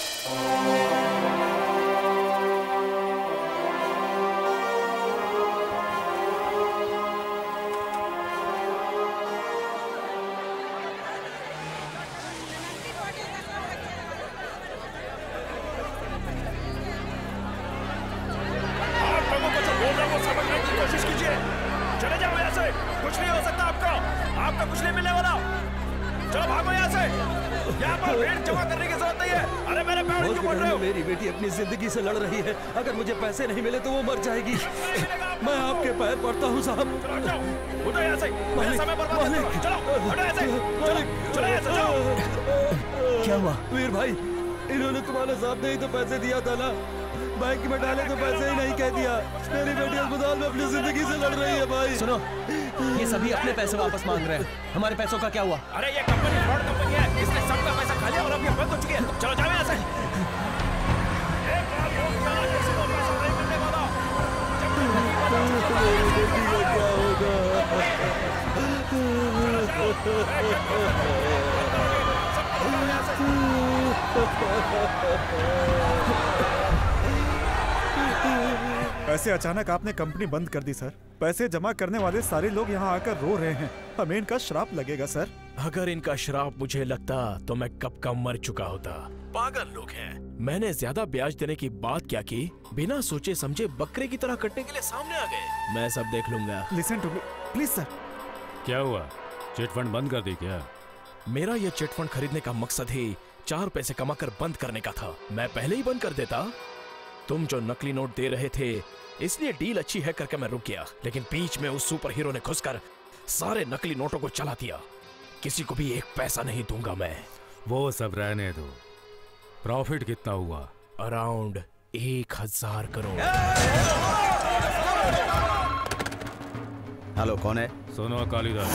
कुछ नहीं मिलने वाला। चलो भागो यहाँ से। यहाँ पर भीड़ जमा करने की जरूरत नहीं है। अरे मेरे पैर क्यों पड़ रहे हो? मेरी बेटी अपनी जिंदगी से लड़ रही है। अगर मुझे पैसे नहीं मिले तो वो मर जाएगी। मैं आपके पैर पड़ता हूँ साहब। उठो यहाँ से। मेरा समय बर्बाद मत करो। चलो हटो यहाँ से। चलो चलो यहाँ से जाओ। क्या हुआ वीर भाई? इन्होंने तुम्हारे सामने ही तो पैसे दिया था ना। बैंक में डाले तो पैसे ही नहीं कह दिया। मेरी बेटी अस्पताल में अपनी जिंदगी से लड़ रही है भाई। सुनो, ये सभी अपने पैसे वापस मांग रहे हैं। हमारे पैसों का क्या हुआ? अरे ये कंपनी फ्रॉड कंपनी है। इसने सबका पैसा खा लिया और अब ये बंद हो चुकी है। चलो जाओ यहाँ से। एक बार लोग जाना, किसी को पैसा नहीं मिलने वाला। जब तक नहीं पता चलेगा क्या होगा। ऐसे अचानक आपने कंपनी बंद कर दी सर। पैसे जमा करने वाले सारे लोग यहाँ आकर रो रहे हैं। हमें इनका श्राप लगेगा सर। अगर इनका श्राप मुझे लगता तो मैं कब का मर चुका होता। पागल लोग हैं। मैंने ज्यादा ब्याज देने की बात क्या की, बिना सोचे समझे बकरे की तरह कटने के लिए सामने आ गए। मैं सब देख लूंगा। Listen to me please sir. क्या हुआ? चिटफंड बंद कर दी क्या? मेरा ये चिटफंड खरीदने का मकसद ही चार पैसे कमाकर बंद करने का था। मैं पहले ही बंद कर देता। तुम जो नकली नोट दे रहे थे इसलिए डील अच्छी है करके मैं रुक गया, लेकिन बीच में उस सुपर हीरो ने घुसकर सारे नकली नोटों को चला दिया। किसी को भी एक पैसा नहीं दूंगा मैं। वो सब रहने दो। प्रॉफिट कितना हुआ? अराउंड एक हजार करोड़। हेलो, कौन है? सुनो कालीदास,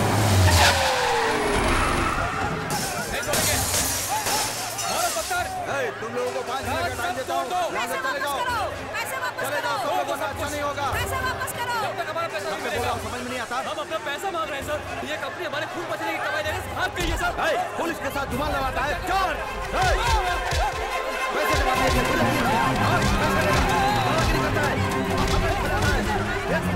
तुम लोगों को पाँच मिनट का टाइम देता हूँ। यहाँ से चले जाओ, चले जाओ, सब लोगों का अच्छा नहीं होगा। पैसा वापस करो। जब तक हमारा पैसा नहीं मिलेगा, समझ में नहीं आता। हम अपना पैसा मांग रहे हैं सर। ये कंपनी हमारे खून बचने की कमाई देने से भाग गई है सर। हे, पुलिस के साथ धुआं लगाता है। चोर! हे! पैसे जमाने के पुलिस की और पैसे लेना, चोरी करता है, अपने बनाना है। ये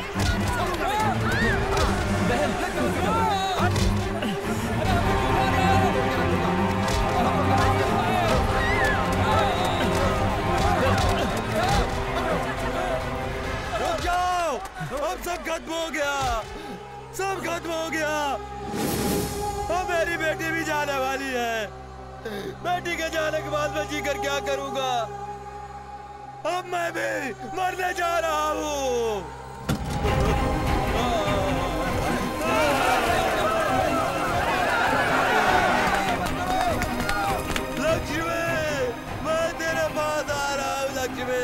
अब सब खत्म हो गया, सब खत्म हो गया। अब मेरी बेटी भी जाने वाली है। बेटी के जाने के बाद मैं जी कर क्या करूंगा? अब मैं भी मरने जा रहा हूँ। लक्ष्मी, मैं तेरे पास आ रहा हूँ लक्ष्मी।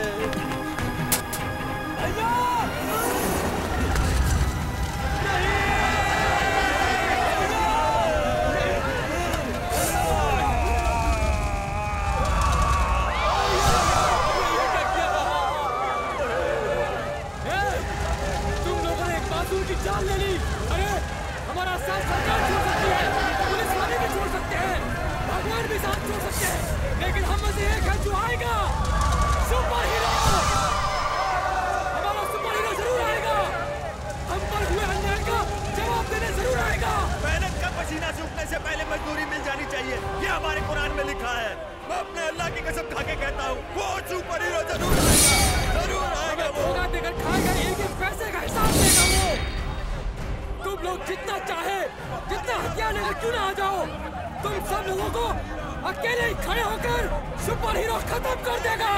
जान ले ली। अरे हमारा साथ सरकार छोड़ सकती है, पुलिस वाले भी छोड़ सकते हैं, भगवान भी साथ छोड़ सकते हैं, लेकिन हम में से एक है जो आएगा। सुपर हीरो, हमारा सुपर हीरो जरूर आएगा। हम पर हुए अन्याय का जवाब देने जरूर आएगा। मेहनत का पसीना सूखने से पहले मजदूरी मिल जानी चाहिए, ये हमारे कुरान में लिखा है। मैं अपने अल्लाह की कसम खा के कहता हूँ, वो सुपर हीरो जरूर आएगा, जरूर आएगा। वो धोखा देकर खाएगा, एक एक पैसे का हिसाब देगा वो। तुम लोग जितना चाहे, जितना हथियार लेकर क्यों ना आ जाओ, तुम सब लोगों को अकेले ही खड़े होकर सुपर हीरो खत्म कर देगा।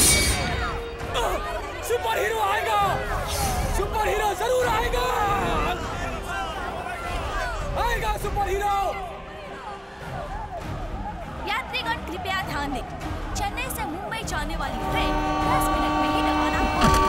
सुपर हीरो आएगा, सुपर हीरो जरूर आएगा, आएगा सुपर हीरो। यात्रीगण कृपया ध्यान दें, चेन्नई से मुंबई जाने वाली ट्रेन दस मिनट में ही रवाना होगी।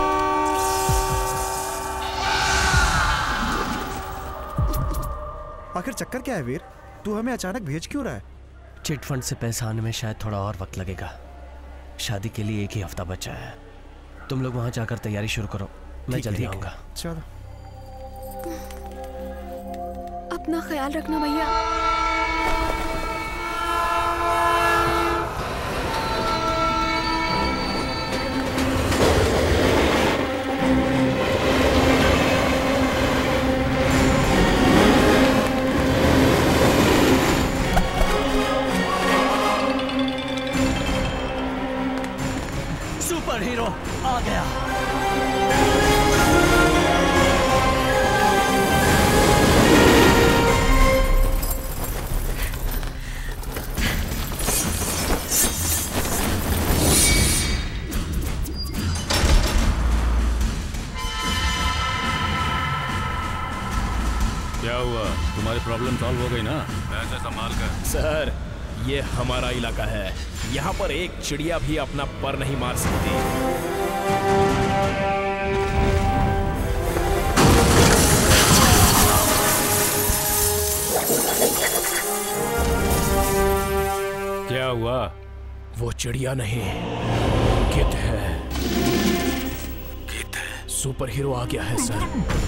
आखिर चक्कर क्या है वीर? तू हमें अचानक भेज क्यों रहा है? चिट फंड से पैसा आने में शायद थोड़ा और वक्त लगेगा। शादी के लिए एक ही हफ्ता बचा है। तुम लोग वहां जाकर तैयारी शुरू करो, मैं जल्दी आऊंगा। चलो। अपना ख्याल रखना भैया। सुपर हीरो आ गया। क्या हुआ? तुम्हारी प्रॉब्लम सॉल्व हो गई ना? पैसे संभाल कर। सर, ये हमारा इलाका है, यहाँ पर एक चिड़िया भी अपना पर नहीं मार सकती। क्या हुआ? वो चिड़िया नहीं, गिद्ध है। गिद्ध है। सुपर हीरो आ गया है सर।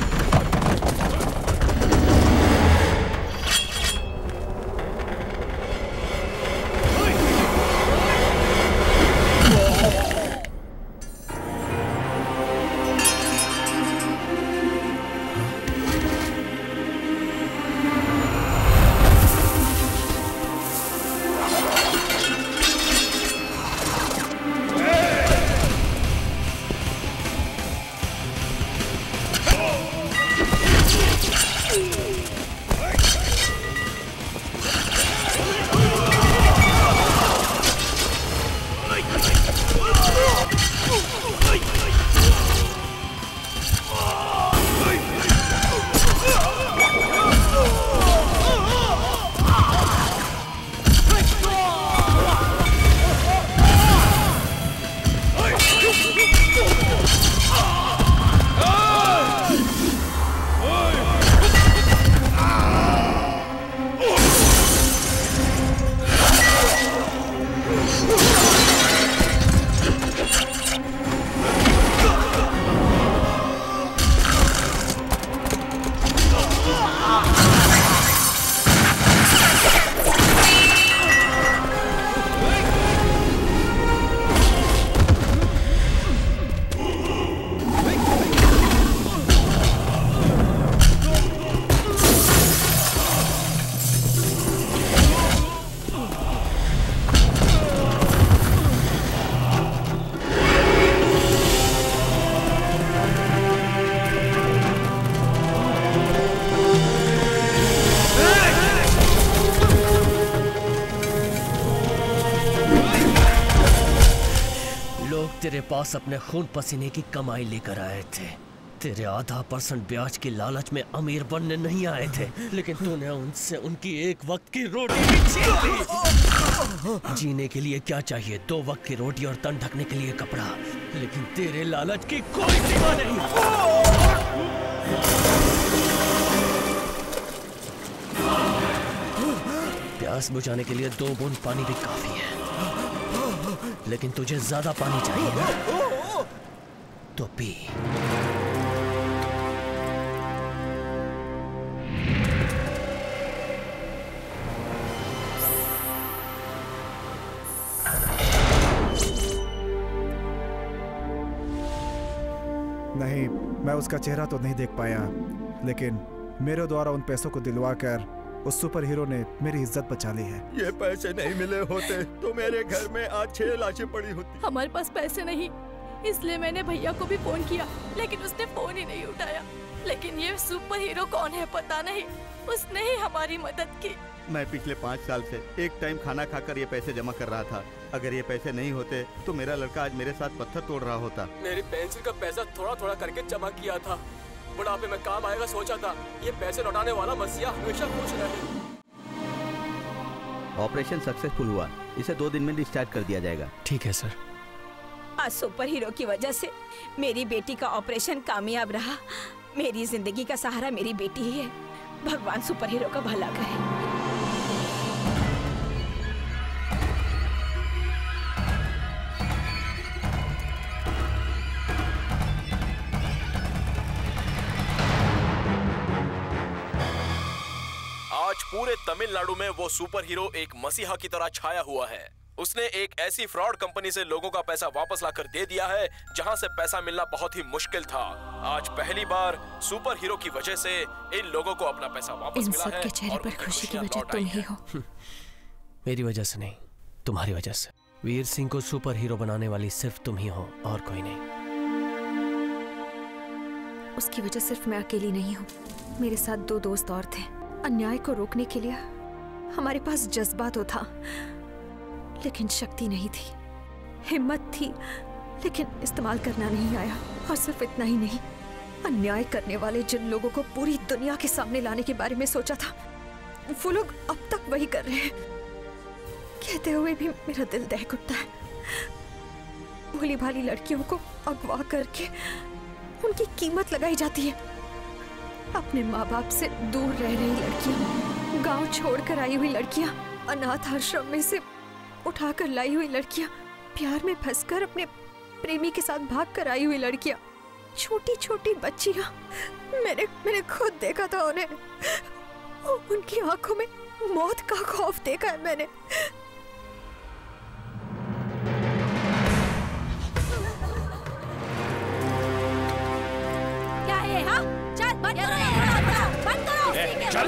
लोग तेरे पास अपने खून पसीने की कमाई लेकर आए थे। तेरे आधा परसेंट ब्याज की लालच में अमीर बनने नहीं आए थे, लेकिन तूने उनसे उनकी एक वक्त की रोटी भी छीन ली। जीने के लिए क्या चाहिए? दो वक्त की रोटी और तन ढकने के लिए कपड़ा, लेकिन तेरे लालच की कोई सीमा नहीं। प्यास बुझाने के लिए दो बूंद पानी भी काफी है, लेकिन तुझे ज्यादा पानी चाहिए ना, तो पी। नहीं, मैं उसका चेहरा तो नहीं देख पाया, लेकिन मेरे द्वारा उन पैसों को दिलवाकर उस सुपर हीरो ने मेरी इज्जत बचा ली है। ये पैसे नहीं मिले होते तो मेरे घर में आज छह लाशें पड़ी होती। हमारे पास पैसे नहीं, इसलिए मैंने भैया को भी फोन किया, लेकिन उसने फोन ही नहीं उठाया। लेकिन ये सुपर हीरो कौन है पता नहीं, उसने ही हमारी मदद की। मैं पिछले पाँच साल से एक टाइम खाना खाकर ये पैसे जमा कर रहा था। अगर ये पैसे नहीं होते तो मेरा लड़का आज मेरे साथ पत्थर तोड़ रहा होता। मेरी पेंशन का पैसा थोड़ा थोड़ा करके जमा किया था, बुढ़ापे में काम आएगा सोचा था। ये पैसे लौटाने वाला मसीहा हमेशा खुश रहे। ऑपरेशन सक्सेसफुल हुआ, इसे दो दिन में डिस्चार्ज कर दिया जाएगा। ठीक है सर। आज सुपर हीरो की वजह से मेरी बेटी का ऑपरेशन कामयाब रहा। मेरी जिंदगी का सहारा मेरी बेटी ही है। भगवान सुपर हीरो का भला करे। आज पूरे तमिलनाडु में वो सुपर हीरो एक मसीहा की तरह छाया हुआ है। उसने एक ऐसी फ्रॉड कंपनी से लोगों का पैसा वापस लाकर दे दिया है जहां से पैसा मिलना बहुत ही मुश्किल था। आज पहली बार सुपर हीरो की वजह से इन लोगों को अपना पैसा वापस मिला है। इन सब के चेहरे पर खुशी की वजह तुम ही हो। मेरी वजह से नहीं, तुम्हारी वजह से। वीर सिंह को सुपर हीरो बनाने वाली सिर्फ तुम ही हो और कोई नहीं। उसकी वजह सिर्फ मैं अकेली नहीं हूँ, मेरे साथ दो दोस्त और थे। अन्याय को रोकने के लिए हमारे पास जज्बा तो था, लेकिन शक्ति नहीं थी। हिम्मत थी, लेकिन इस्तेमाल करना नहीं आया। और सिर्फ इतना ही नहीं, अन्याय करने वाले जिन लोगों को पूरी दुनिया के सामने लाने के बारे में सोचा था, वो लोग अब तक वही कर रहे हैं। कहते हुए भी मेरा दिल दहक उठता है। भोली भाली लड़कियों को अगवा करके उनकी कीमत लगाई जाती है। अपने माँ बाप से दूर रह रही लड़कियां, गांव छोड़कर आई हुई लड़कियां, अनाथ आश्रम में से उठाकर लाई हुई लड़कियां, प्यार में फंसकर अपने प्रेमी के साथ भागकर आई हुई लड़कियां, छोटी छोटी बच्चियां। मैंने मैंने खुद देखा था उन्हें, उनकी आंखों में मौत का खौफ देखा है मैंने। क्या है? हाँ, चल बंद करो, बंद करो। चल,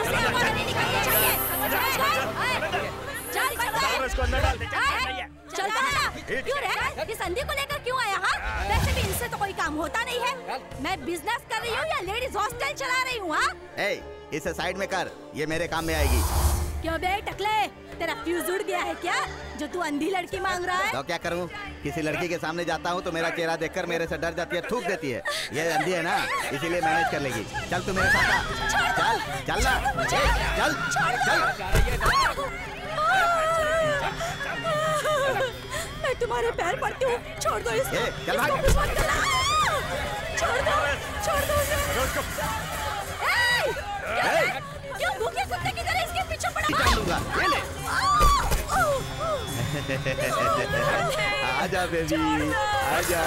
चल क्यों रे? इस संधि को लेकर क्यों आया? हाँ, वैसे भी इनसे तो कोई काम होता नहीं है। मैं बिजनेस कर रही हूँ या लेडीज हॉस्टल चला रही हूँ? हाँ, ए, इसे साइड में कर, ये मेरे काम में आएगी। क्यों बे टकले, तेरा फ्यूज उड़ गया है क्या जो तू अंधी लड़की मांग रहा है? तो क्या करूँ? किसी लड़की के सामने जाता हूँ तो मेरा चेहरा देखकर मेरे से डर जाती है, थूक देती है। ये अंधी है ना, इसीलिए मैनेज कर लेगी। चल तू मेरे साथ आ। चल चल ना, चल चल। मैं तुम्हारे पैर पड़ती हूँ, छोड़ दो इसको। चल भाग। छोड़ दो, छोड़ दो उसे। क्यों भूखे कुत्ते की तरह इसके पीछे पड़ा? आजा बेबी, आजा।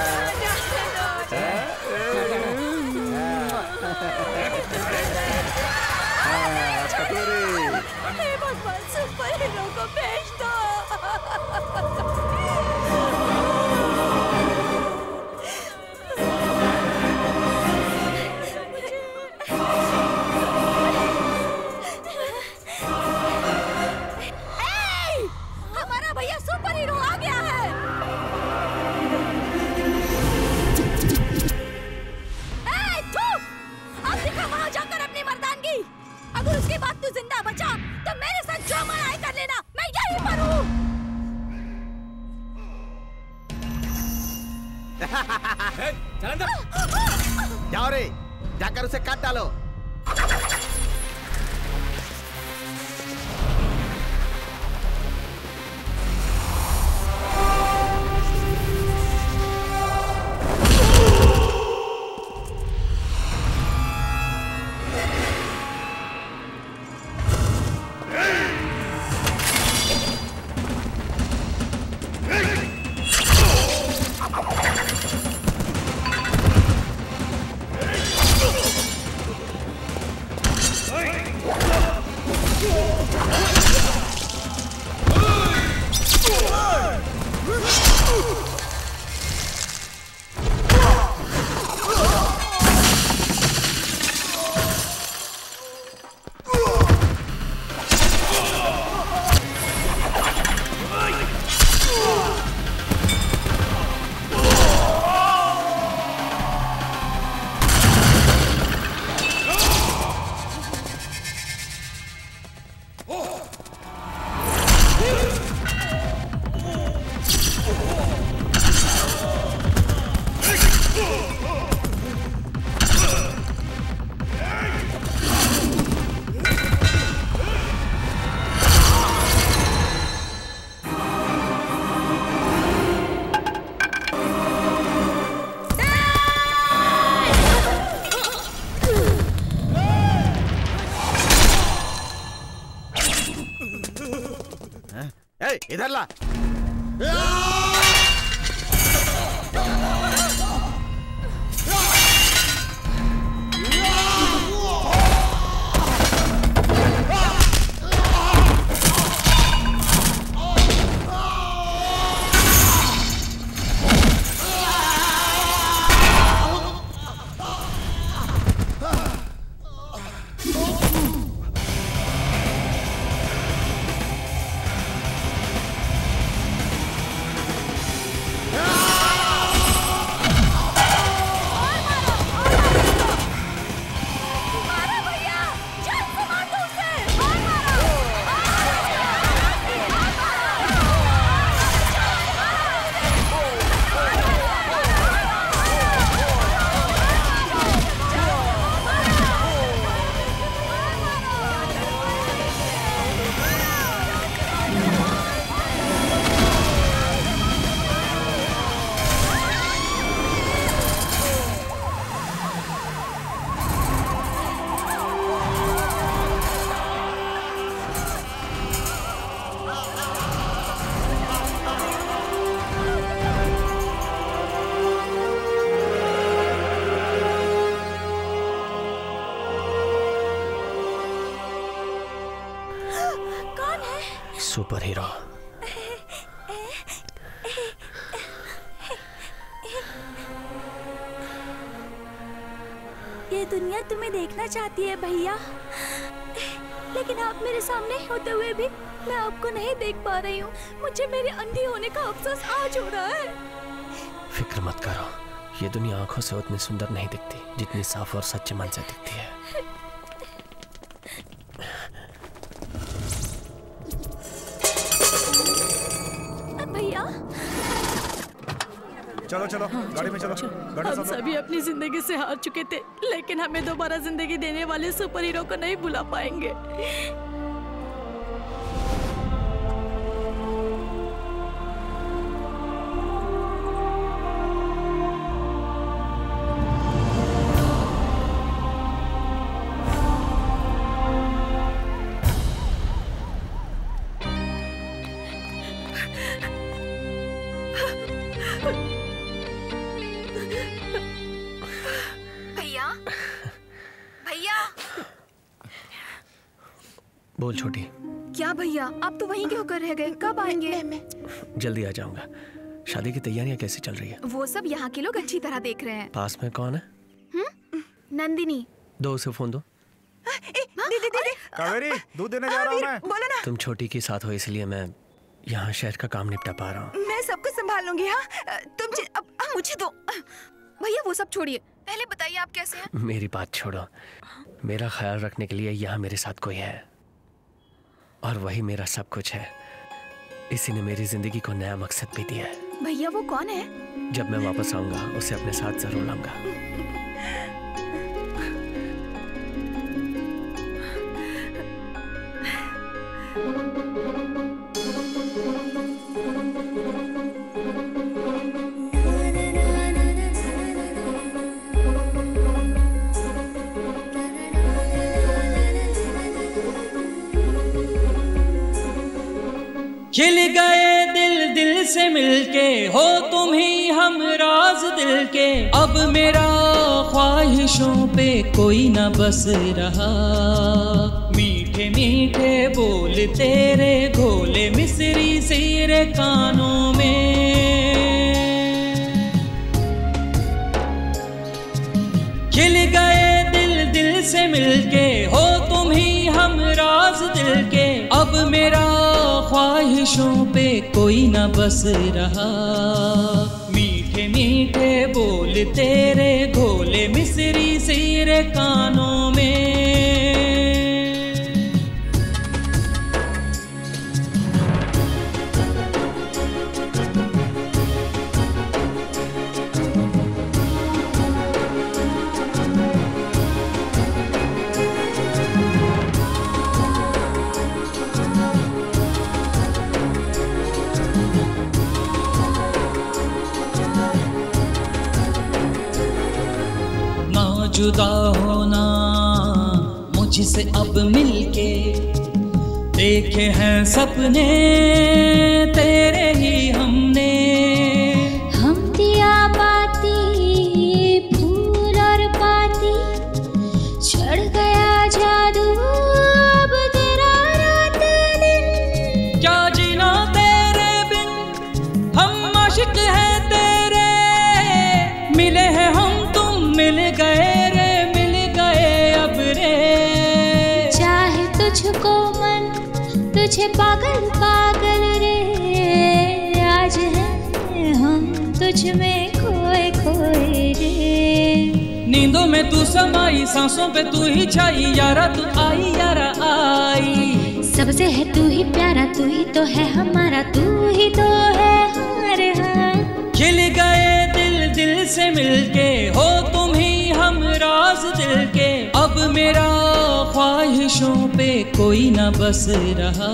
हे भगवान, सुपर हीरो को भेज दो। हमारा भैया सुपर हीरो आ गया है। ए, थू, अब दिखा वहाँ जाकर अगर उसके बाद तू जिंदा बचा तो मेरे साथ जो मनाई कर लेना, मैं यहीं पर हूँ। चल अंदर। जाओ रे, जाकर उसे काट डालो। इधर ला। Super hero. ये दुनिया तुम्हें देखना चाहती है भैया, लेकिन आप मेरे सामने होते हुए भी मैं आपको नहीं देख पा रही हूँ। मुझे मेरे अंधी होने का अफसोस आज हो रहा है। फिक्र मत करो, ये दुनिया आंखों से उतनी सुंदर नहीं दिखती जितनी साफ और सच्चे मन से दिखती है। भैया चलो चलो गाड़ी में चलो, गाड़ी हम चलो। सभी अपनी जिंदगी से हार चुके थे, लेकिन हमें दोबारा जिंदगी देने वाले सुपर हीरो को नहीं भुला पाएंगे। बोल छोटी। क्या भैया, आप तो वहीं के होकर रह गए, कब आएंगे? जल्दी आ जाऊंगा। शादी की तैयारियां कैसी चल रही है? वो सब यहाँ के लोग अच्छी तरह देख रहे हैं। पास में कौन है? हुँ? नंदिनी। दो उसे फोन दो। दे दे दे। कावेरी, दूध देने जा रहा हूँ मैं। बोलो ना। तुम छोटी के साथ हो इसलिए मैं यहाँ शहर का काम निपटा पा रहा हूँ। मैं सब कुछ संभाल लूंगी। हाँ, तुम ज... अब, अब मुझे दो। भैया वो सब छोड़िए, पहले बताइए आप कैसे हैं? मेरी बात छोड़ो, मेरा ख्याल रखने के लिए यहाँ मेरे साथ कोई है और वही मेरा सब कुछ है। इसी ने मेरी जिंदगी को नया मकसद भी दिया है। भैया वो कौन है? जब मैं वापस आऊंगा उसे अपने साथ जरूर लाऊंगा। खिल गए दिल दिल से मिलके, हो तुम ही हम राज दिल के। अब मेरा ख्वाहिशों पे कोई न बस रहा। मीठे मीठे बोल तेरे घोले मिसरी सीरे कानों में। खिल गए दिल दिल से मिलके, हो तुम ही हम राज दिल के। अब मेरा ख्वाहिशों पे कोई न बस रहा। मीठे मीठे बोल तेरे घोले मिसरी सीरे कानों में। जुदा होना मुझसे अब मिलके, देखे हैं सपने तेरे ही हमने। हम दिया बाती फूल और पाती, चढ़ गया जादू अब तेरा रात दिन। क्या जीना तेरे बिन, हम आशिक हैं तेरे। मिले हैं हम तुम मिल गए रे, मिल गए अब रे। चाहे तुझको मन तुझे पागल पागल रे। आज है हम तुझ में खोए खोए रे। नींदों में तू समाई, सांसों पे तू ही छाई। यारा तू आई यारा आई। सबसे है तू ही प्यारा, तू ही तो है हमारा, तू ही तो है हमारे। हाँ खिल गए दिल दिल से मिलके, हो तुम ही हम राज दिल के। अब मेरा ख्वाहिशों पे कोई न बस रहा।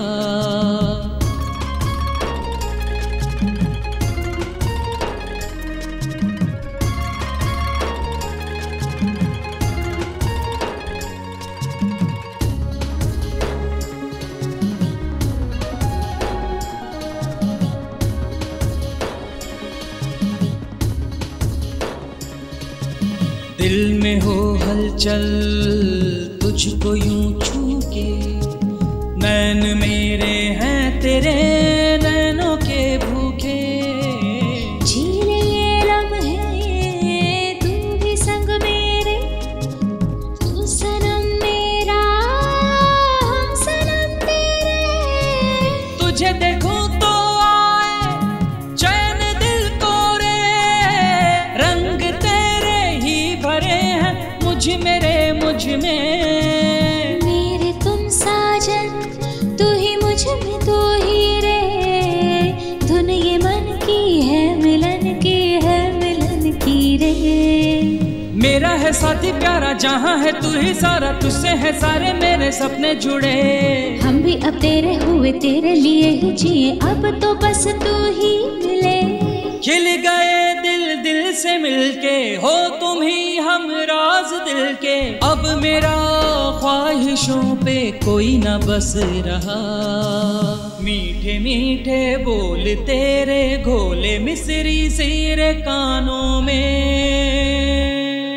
दिल में हो हलचल तुझको यूं छू के। नैन मेरे हैं तेरे नैनों के भूखे। झील ये लम्हे तू भी संग मेरे। तू सनम मेरा हम सनम तेरे। तुझे देखूं तो आए चैन दिल को रे। रंग तेरे ही भरे हैं मुझ मेरे मुझ में। मेरे तुम साजन तू ही मुझ में तू ही रे। धुन ये मन की है मिलन की है मिलन की रे। मेरा है साथी प्यारा जहाँ है तू ही सारा। तुझसे है सारे मेरे सपने जुड़े। हम भी अब तेरे हुए तेरे लिए ही जिए। अब तो बस तू ही मिले। खिल गए दिल दिल से मिलके, हो तुम ही हम राज दिल के। अब मेरा ख्वाहिशों पे कोई न बस रहा। मीठे मीठे बोल तेरे घोले मिसरी सीरे कानों में।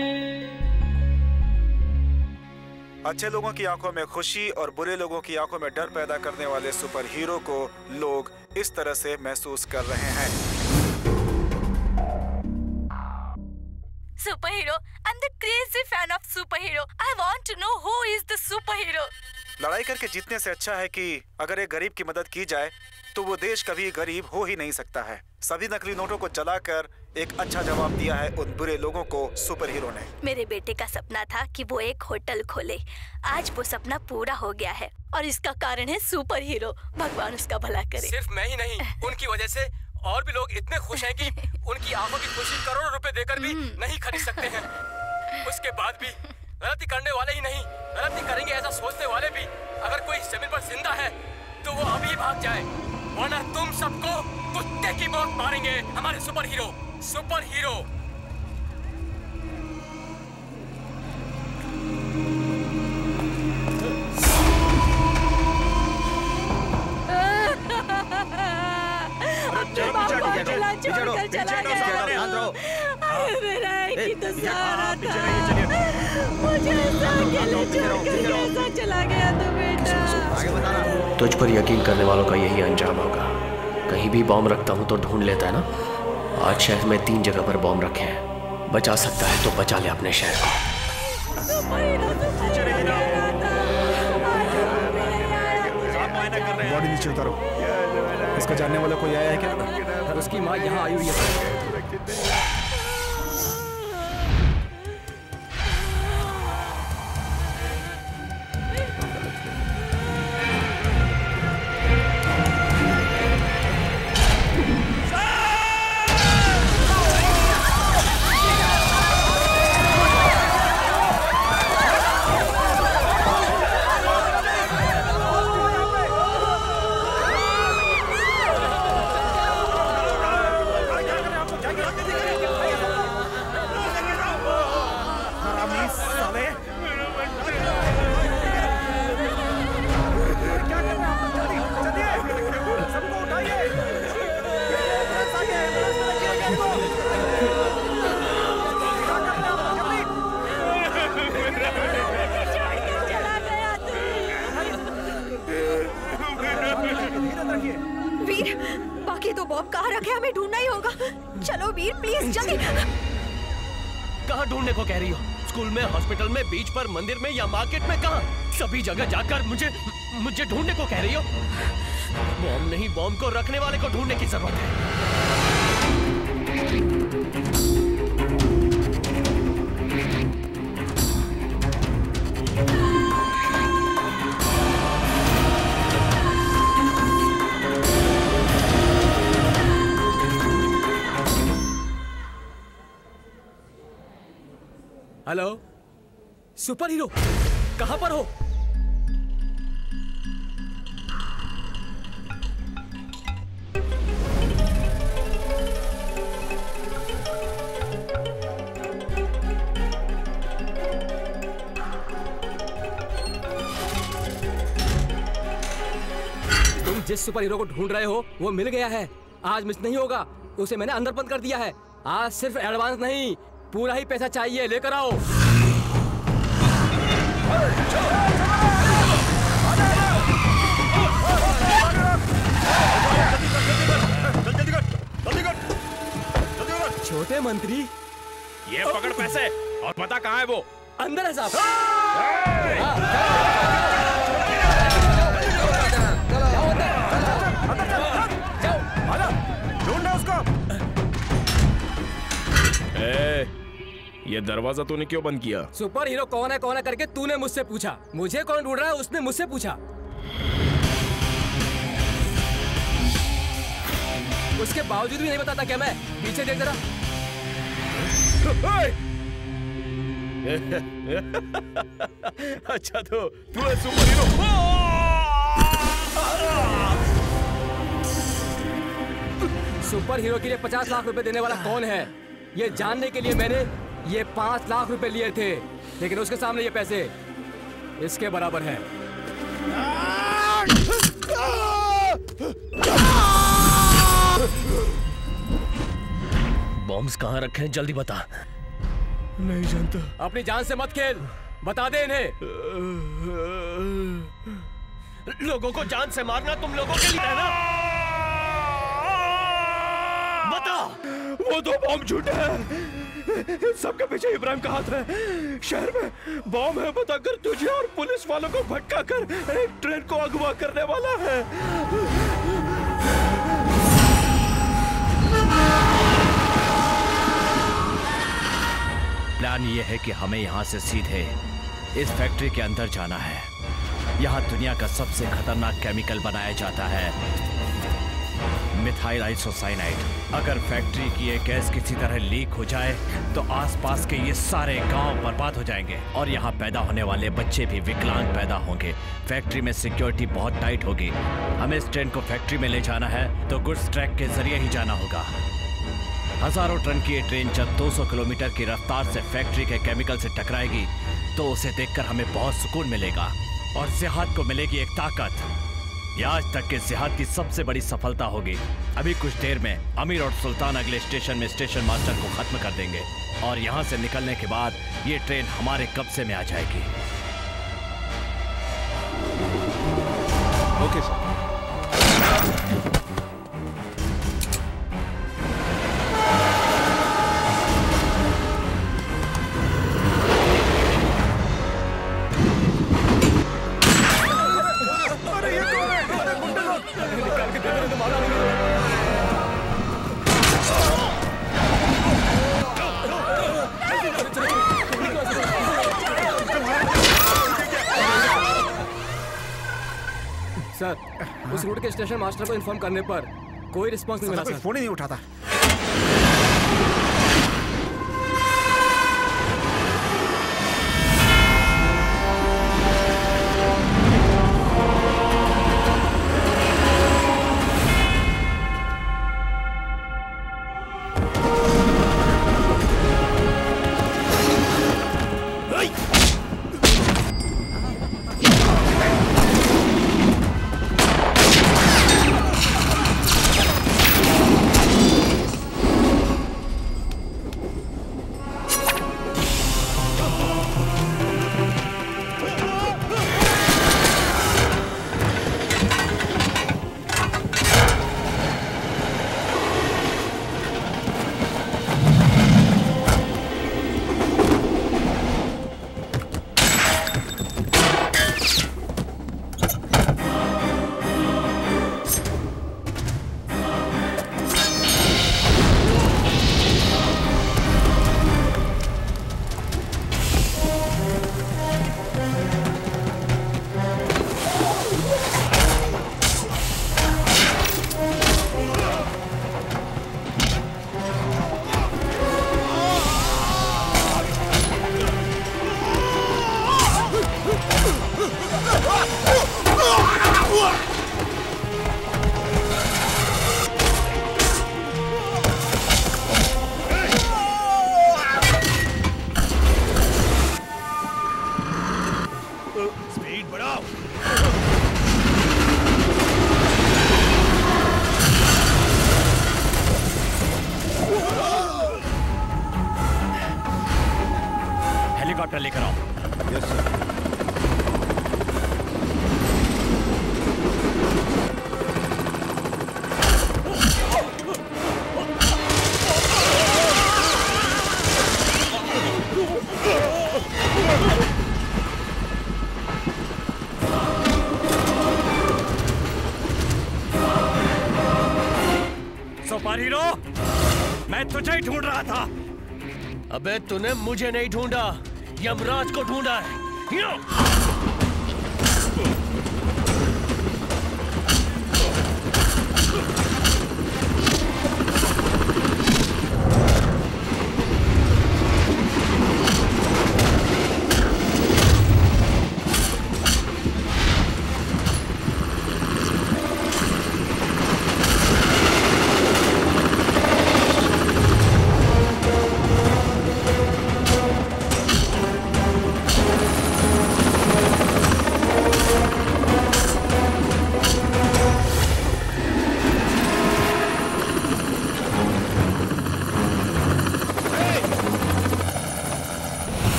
अच्छे लोगों की आंखों में खुशी और बुरे लोगों की आंखों में डर पैदा करने वाले सुपर हीरो को लोग इस तरह से महसूस कर रहे हैं। Superhero, I'm the crazy fan of superhero. I want to know who is the superhero. लड़ाई करके जीतने से अच्छा है कि अगर एक गरीब की मदद की जाए तो वो देश कभी गरीब हो ही नहीं सकता है। सभी नकली नोटों को जलाकर एक अच्छा जवाब दिया है उन बुरे लोगों को सुपर हीरो ने। मेरे बेटे का सपना था कि वो एक होटल खोले। आज वो सपना पूरा हो गया है और इसका कारण है सुपर हीरो। भगवान उसका भला करे। सिर्फ मैं ही नहीं, उनकी वजह से और भी लोग इतने खुश हैं कि उनकी आंखों की खुशी करोड़ों रुपए देकर भी नहीं खरीद सकते हैं। उसके बाद भी गलती करने वाले ही नहीं, गलती करेंगे ऐसा सोचने वाले भी अगर कोई जमीन पर जिंदा है तो वो अभी भाग जाए, वरना तुम सबको कुत्ते की मौत मारेंगे हमारे सुपर हीरो। सुपर हीरो चला छोड़कर चला गया। मेरा एक ही तो सहारा था। मुझे ऐसा अकेले छोड़कर कैसा चला गया तो बेटा। तुझ पर यकीन करने वालों का यही अंजाम होगा। कहीं भी बॉम्ब रखता हूँ तो ढूंढ लेता है ना। आज शहर में तीन जगह पर बॉम्ब रखे हैं। बचा सकता है तो बचा ले अपने शहर को। बॉडी नीचे उतारो। इसको जानने वाला कोई आया है क्या? उसकी माँ यहाँ आई हुई है। वीर, बाकी दो बॉम्ब कहाँ रखे हमें ढूंढना ही होगा। चलो वीर प्लीज जल्दी। कहाँ ढूंढने को कह रही हो? स्कूल में, हॉस्पिटल में, बीच पर, मंदिर में या मार्केट में? कहाँ? सभी जगह जाकर मुझे मुझे ढूंढने को कह रही हो? बॉम्ब नहीं, बॉम्ब को रखने वाले को ढूंढने की जरूरत है। हेलो, सुपर हीरो कहाँ पर हो? तुम जिस सुपर हीरो को ढूंढ रहे हो वो मिल गया है। आज मिस नहीं होगा। उसे मैंने अंदर बंद कर दिया है। आज सिर्फ एडवांस नहीं, पूरा ही पैसा चाहिए। लेकर आओ। छोटे मंत्री, ये पकड़ पैसे और बता कहाँ है वो? अंदर है साहब। ढूंढना उसको। ए, ये दरवाजा तूने क्यों बंद किया? सुपर हीरो कौन है कौन है करके तूने मुझसे पूछा। मुझे कौन ढूंढ रहा है उसने मुझसे पूछा। उसके बावजूद भी नहीं बताता क्या मैं? पीछे देख जरा। अच्छा तो तू है सुपर हीरो। सुपर हीरो के लिए पचास लाख रुपए देने वाला कौन है ये जानने के लिए मैंने ये पांच लाख रुपए लिए थे, लेकिन उसके सामने ये पैसे इसके बराबर है। बॉम्ब्स कहाँ रखे हैं? जल्दी बता। नहीं जानता। अपनी जान से मत खेल, बता दे इन्हें। लोगों को जान से मारना तुम लोगों के लिए है ना? बता। वो दो बॉम्ब झूठे हैं। सबके पीछे इब्राहिम का हाथ है। शहर में बॉम्ब है बताकर तुझे और पुलिस वालों को भटका कर एक ट्रेन को अगवा करने वाला है। प्लान ये है कि हमें यहाँ से सीधे इस फैक्ट्री के अंदर जाना है। यहाँ दुनिया का सबसे खतरनाक केमिकल बनाया जाता है, मिथाइल आइसोसाइनाइड। अगर फैक्ट्री की ये गैस किसी तरह लीक हो जाए तो आसपास के ये सारे गांव बर्बाद हो जाएंगे और यहाँ पैदा होने वाले बच्चे भी विकलांग पैदा होंगे। फैक्ट्री में सिक्योरिटी बहुत टाइट होगी। हमें इस ट्रेन को फैक्ट्री में ले जाना है तो गुड्स ट्रैक के जरिए ही जाना होगा। हजारों टन की ये ट्रेन जब दो सौ किलोमीटर की रफ्तार से फैक्ट्री के केमिकल से टकराएगी तो उसे देखकर हमें बहुत सुकून मिलेगा और जिहाद को मिलेगी एक ताकत। यह आज तक के जिहाद की सबसे बड़ी सफलता होगी। अभी कुछ देर में अमीर और सुल्तान अगले स्टेशन में स्टेशन मास्टर को खत्म कर देंगे और यहाँ से निकलने के बाद ये ट्रेन हमारे कब्जे में आ जाएगी। Okay sir. सर, उस रूट के स्टेशन मास्टर को इन्फॉर्म करने पर कोई रिस्पांस नहीं मिला सर। फोन ही नहीं उठाता। हेलीकॉप्टर लेकर आओ। Yes sir. सुपर हीरो, मैं तुझे ही ढूंढ रहा था। अबे तूने मुझे नहीं ढूंढा, यमराज को ढूंढा है।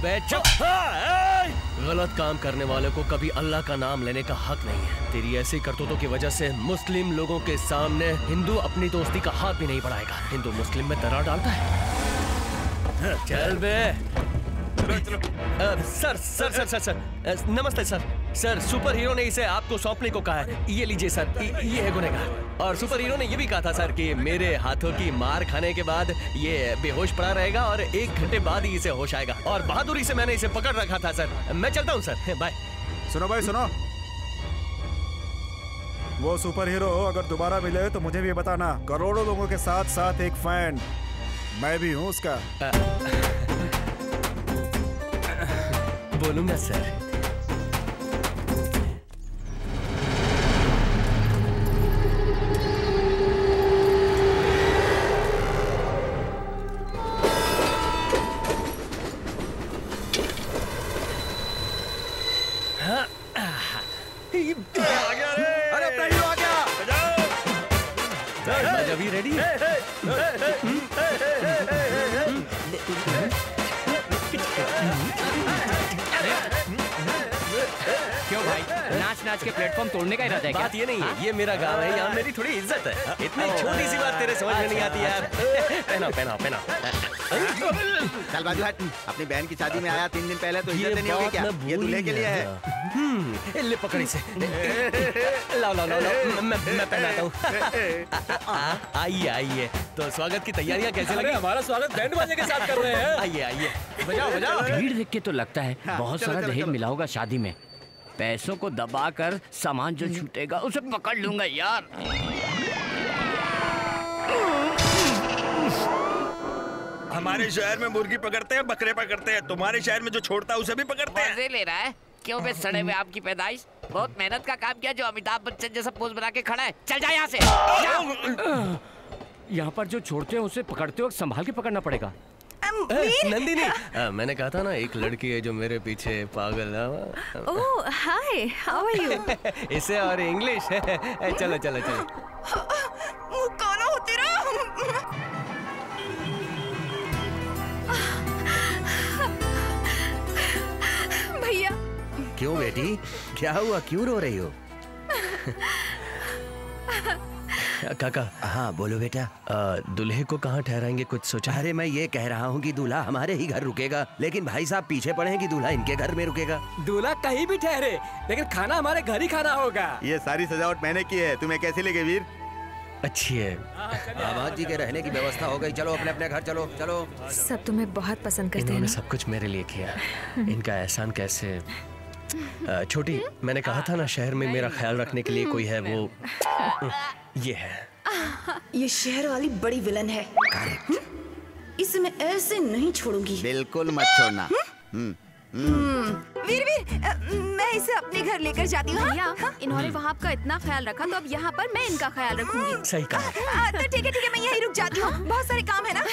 अबे चुप। गलत काम करने वाले को कभी अल्लाह का नाम लेने का हक नहीं है। तेरी ऐसी करतूतों की वजह से मुस्लिम लोगों के सामने हिंदू अपनी दोस्ती का हाथ भी नहीं बढ़ाएगा। हिंदू मुस्लिम में दरार डालता है। चल बे। Sir sir sir sir sir नमस्ते सर। सर सुपर हीरो ने इसे आपको सौंपने को कहा है। ये लीजिए सर, ये है गुनहगार। और सुपर हीरो ने ये भी कहा था सर कि मेरे हाथों की मार खाने के बाद ये बेहोश पड़ा रहेगा और एक घंटे बाद ही इसे होश आएगा। और बहादुरी से मैंने इसे पकड़ रखा था सर। मैं चलता हूँ सर, बाय। सुनो भाई सुनो, वो सुपर हीरो अगर दोबारा मिले तो मुझे भी बताना। करोड़ों लोगों के साथ साथ एक फैन मैं भी हूँ उसका। बोलूंगा सर। अरे अपना हीरो आ गया। अभी रेडी है? क्यों भाई, नाच नाच के प्लेटफॉर्म तोड़ने का इरादा है क्या? बात ये नहीं है, ये मेरा गांव है, यहाँ मेरी थोड़ी इज्जत है। इतनी छोटी सी बात तेरे समझ में नहीं आती यार। पहना पहना पहना। चल बाजू हट। अपनी बहन की शादी में आया तीन दिन पहले तो इज्जत नहीं होगी क्या? ये दूल्हे के लिए है। हम्म, ले पकड़ी से। लाओ लाओ लाओ लाओ, मैं मैं पहनाता हूँ। आइए आइए। तो स्वागत की तैयारियां कैसे लगी? हमारा स्वागत बैंड बाजे के साथ कर रहे हैं। आइए आइए, बजाओ बजाओ। भीड़ देख के तो लगता है बहुत सारा दहेज मिला होगा शादी में। पैसों को दबाकर सामान जो छूटेगा उसे पकड़ लूंगा यार। हमारे शहर में मुर्गी पकड़ते हैं, बकरे पकड़ते हैं। तुम्हारे शहर में जो छोड़ता है उसे भी पकड़ते हैं। मजे ले रहा है? क्यों बे सड़े हुए आपकी पैदाइश? बहुत मेहनत का काम किया जो अमिताभ बच्चन जैसा पोज बना के खड़ा है। चल जा यहाँ से। यहाँ पर जो छोड़ते हैं उसे पकड़ते वक्त संभाल के पकड़ना पड़ेगा। नंदिनी, आ, मैंने कहा था ना एक लड़की है जो मेरे पीछे पागल है। Oh hi, how are you? इसे और इंग्लिश। चलो चलो चलो। मुंह काला होते रहो। भैया। क्यों बेटी, क्या हुआ, क्यों रो रही हो? काका। हाँ बोलो बेटा। दूल्हे को कहाँ ठहराएंगे, कुछ सोचा? अरे मैं ये कह रहा हूँ कि दूल्हा हमारे ही घर रुकेगा, लेकिन भाई साहब पीछे पड़े हैं कि दूल्हा इनके घर में रुकेगा। दूल्हा कहीं भी ठहरे, लेकिन खाना हमारे घर ही खाना होगा। ये सारी सजावट मैंने की है, तुम्हें कैसी लगी वीर? अच्छी है। आबाद जी के रहने की व्यवस्था हो गई। चलो अपने अपने घर चलो चलो। सब तुम्हें बहुत पसंद करते हैं। इन्होंने सब कुछ मेरे लिए किया, इनका एहसान कैसे। छोटी, मैंने कहा था ना शहर में मेरा ख्याल रखने के लिए कोई है, वो ये है। ये शहर वाली बड़ी विलन है। इसे मैं ऐसे नहीं छोड़ूंगी। बिल्कुल मत छोड़ना। वीर वीर, मैं इसे अपने घर लेकर जाती हूँ। भैया, इन्होंने वहाँ आपका इतना ख्याल रखा तो अब यहाँ पर मैं इनका ख्याल रखूंगी। सही कहा। तो ठीक है ठीक है, मैं यहीं रुक जाती हूँ, बहुत सारे काम है ना।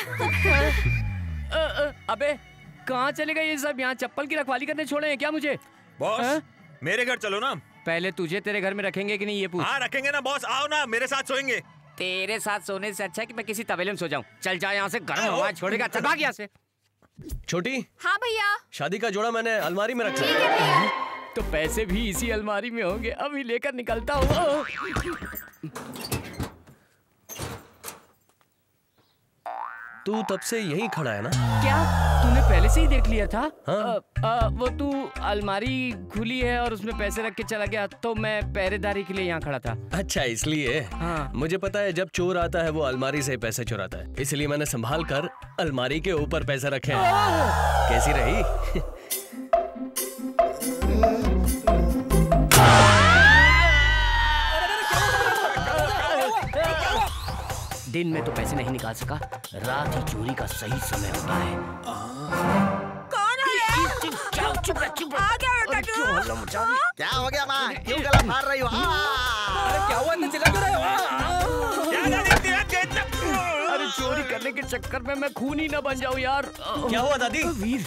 अबे कहाँ चले गए ये सब? यहाँ चप्पल की रखवाली करने छोड़े हैं क्या मुझे? बॉस, मेरे घर चलो ना। पहले तुझे तेरे घर में रखेंगे कि नहीं ये पूछ। हाँ रखेंगे ना बॉस, आओ ना, मेरे साथ सोएंगे। तेरे साथ सोने से अच्छा है कि मैं किसी तबेले में सो जाऊं। चल जा यहाँ से, गर्म हवा छोड़ेगा। चल भाग यहाँ से। छोटी। हाँ भैया। शादी का जोड़ा मैंने अलमारी में रखा है। तो पैसे भी इसी अलमारी में होंगे, अभी लेकर निकलता हूँ। तू तब से यहीं खड़ा है ना? क्या तूने पहले से ही देख लिया था? हाँ? आ, आ, वो तू अलमारी खुली है और उसमें पैसे रख के चला गया, तो मैं पहरेदारी के लिए यहाँ खड़ा था। अच्छा इसलिए। हाँ। मुझे पता है जब चोर आता है वो अलमारी से पैसे चुराता है, इसलिए मैंने संभाल कर अलमारी के ऊपर पैसे रखे हैं। कैसी रही? दिन में तो पैसे नहीं निकाल सका, रात ही चोरी का सही समय होता है। कौन है? चुप चुप चुप। आ गया बेटा तू। क्या हो गया माँ, क्यों गला फाड़ रही हो? अरे क्या हुआ, इतना चिल्ला क्यों रहे हो? अरे चोरी करने के चक्कर में मैं खून ही ना बन जाऊं यार। क्या हुआ दादी? वीर,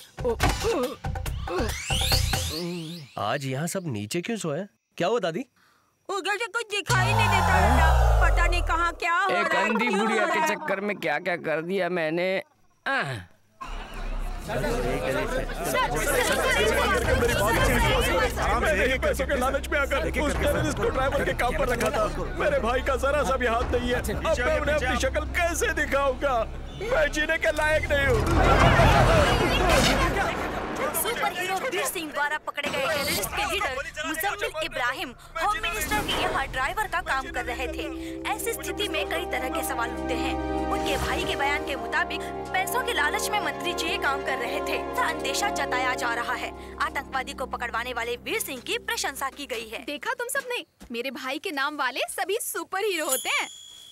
आज यहाँ सब नीचे क्यों सोए? क्या हुआ दादी? उधर से कुछ दिखाई नहीं देता बेटा, पता नहीं कहाँ क्या हो रहा है। एक अंधी बुढ़िया के चक्कर में क्या क्या कर दिया मैंने। मैंने पैसों के लालच में आकर उस टेररिस्ट को ड्राइवर के काम पर रखा था। मेरे भाई का जरा सा भी हाथ नहीं है। अब मैं उन्हें अपनी शक्ल कैसे दिखाऊंगा? मैं जीने के लायक नहीं हूँ। सुपर हीरो वीर सिंह द्वारा पकड़े गए टेररिस्ट के leader Muzammil Ibrahim home minister के यहाँ ड्राइवर का काम कर रहे थे। ऐसी स्थिति में कई तरह के सवाल उठते हैं। उनके भाई के बयान के मुताबिक पैसों के लालच में मंत्री जी काम कर रहे थे। अंदेशा जताया जा रहा है। आतंकवादी को पकड़वाने वाले वीर सिंह की प्रशंसा की गई है। देखा तुम सबने, मेरे भाई के नाम वाले सभी सुपर हीरो होते हैं।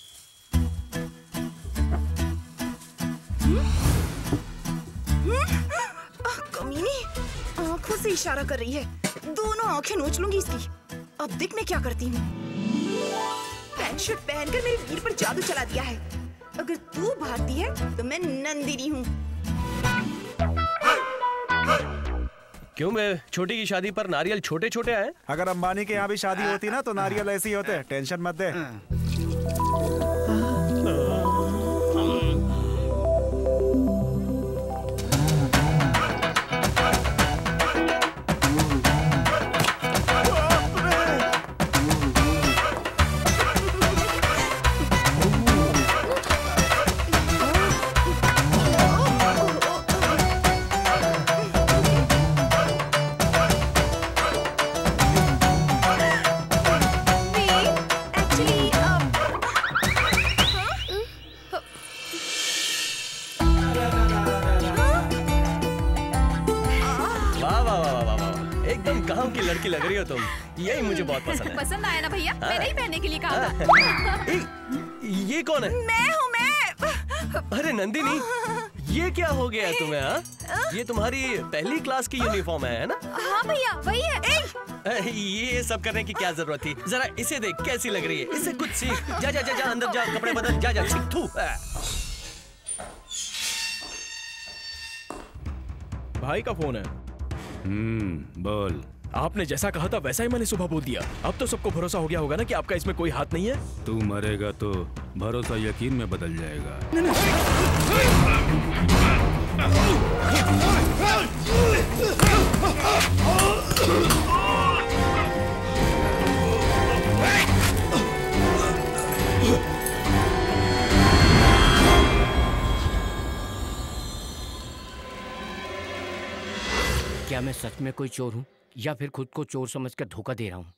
कमीनी आंखों से इशारा कर रही है। दोनों आंखें नोच लूंगी इसकी। अब देख मैं क्या करती हूँ। पैंट शर्ट पहनकर मेरे वीर पर जादू चला दिया है। अगर तू भारती है तो मैं नंदिनी हूँ। क्यों मैं छोटी की शादी पर नारियल छोटे छोटे आए? अगर अंबानी के यहाँ भी शादी होती ना तो नारियल ऐसे ही होते। टेंशन मत दे। लड़की लग रही हो तुम। यही मुझे बहुत पसंद है। पसंद आया ना भैया? मैंने ही पहनने के लिए कहा था। ये कौन है? मैं हूँ मैं। अरे नंदिनी, ये क्या हो गया तुम्हें? हाँ, ये तुम्हारी पहली क्लास की यूनिफॉर्म है, है ना? हाँ भैया वही है। ये सब करने की क्या जरूरत थी? जरा इसे देख कैसी लग रही है। इससे कुछ सीख। जा जा जा जा अंदर जा, कपड़े बदल। जा जा सीख। थू। भाई का फोन है। हम्म बोल। आपने जैसा कहा था वैसा ही मैंने सुबह बोल दिया। अब तो सबको भरोसा हो गया होगा ना कि आपका इसमें कोई हाथ नहीं है। तू मरेगा तो भरोसा यकीन में बदल जाएगा। क्या मैं सच में कोई चोर हूँ या फिर खुद को चोर समझकर धोखा दे रहा हूँ?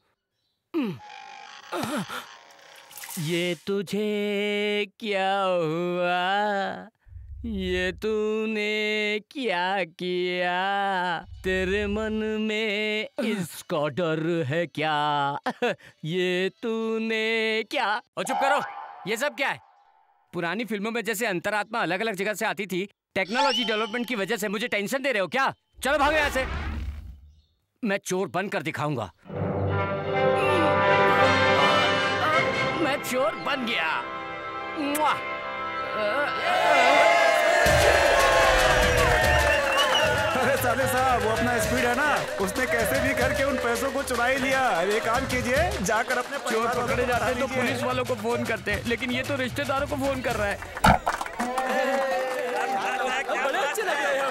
ये तुझे क्या हुआ? ये तूने क्या किया? तेरे मन में इसका डर है क्या? ये तूने क्या? और चुप करो। ये सब क्या है? पुरानी फिल्मों में जैसे अंतरात्मा अलग अलग जगह से आती थी, टेक्नोलॉजी डेवलपमेंट की वजह से मुझे टेंशन दे रहे हो क्या? चलो भागो यहाँ से। मैं चोर बनकर दिखाऊंगा। मैं चोर बन गया। अरे साले साहब, वो अपना स्पीड है ना, उसने कैसे भी करके उन पैसों को चुरा ही लिया। अरे एक काम कीजिए, जाकर अपने चोर पकड़े जाते हैं तो पुलिस वालों को फोन करते हैं, लेकिन ये तो रिश्तेदारों को फोन कर रहा है। बड़े अच्छे लग रहे हो।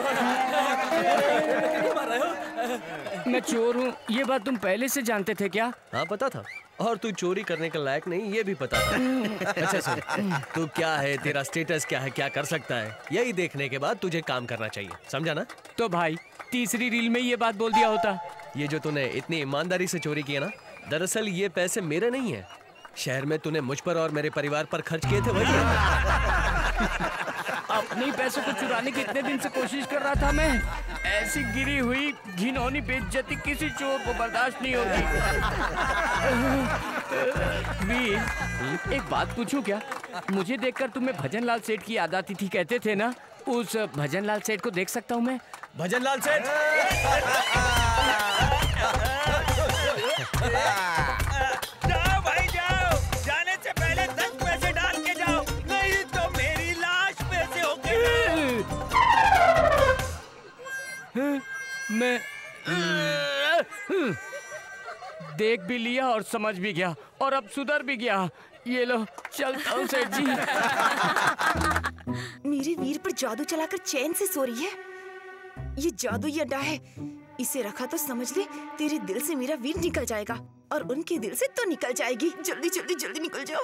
मैं चोर हूँ, ये बात तुम पहले से जानते थे क्या? हाँ पता था। और तू चोरी करने के लायक नहीं, ये भी पता था। अच्छा सुन, तू क्या है, तेरा स्टेटस क्या है, क्या कर सकता है, यही देखने के बाद तुझे काम करना चाहिए, समझा ना? तो भाई तीसरी रील में ये बात बोल दिया होता। ये जो तूने इतनी ईमानदारी से चोरी किया ना, दरअसल ये पैसे मेरे नहीं है। शहर में तूने मुझ पर और मेरे परिवार पर खर्च किए थे, वही। अपने ही पैसों को चुराने की इतने दिन से कोशिश कर रहा था मैं। ऐसी गिरी हुई घिनौनी बेइज्जती किसी चोर को बर्दाश्त नहीं होगी। वीर, एक बात पूछूं क्या? मुझे देखकर तुम्हें भजन लाल सेठ की याद आती थी, कहते थे ना? उस भजन लाल सेठ को देख सकता हूँ मैं? भजन लाल सेठ? जाओ भाई जाओ, जाने से पहले दस पैसे डाल के जाओ, नहीं तो मेरी लाश पैसे हो गई। मैं देख भी लिया और समझ भी गया और अब सुधर भी गया। ये लो, चलता हूँ सेठ जी। मेरे वीर पर जादू चलाकर चैन से सो रही है। ये जादुई अड्डा है। इसे रखा तो समझ ले तेरे दिल से मेरा वीर निकल जाएगा और उनके दिल से तो निकल जाएगी। जल्दी जल्दी जल्दी निकल जाओ।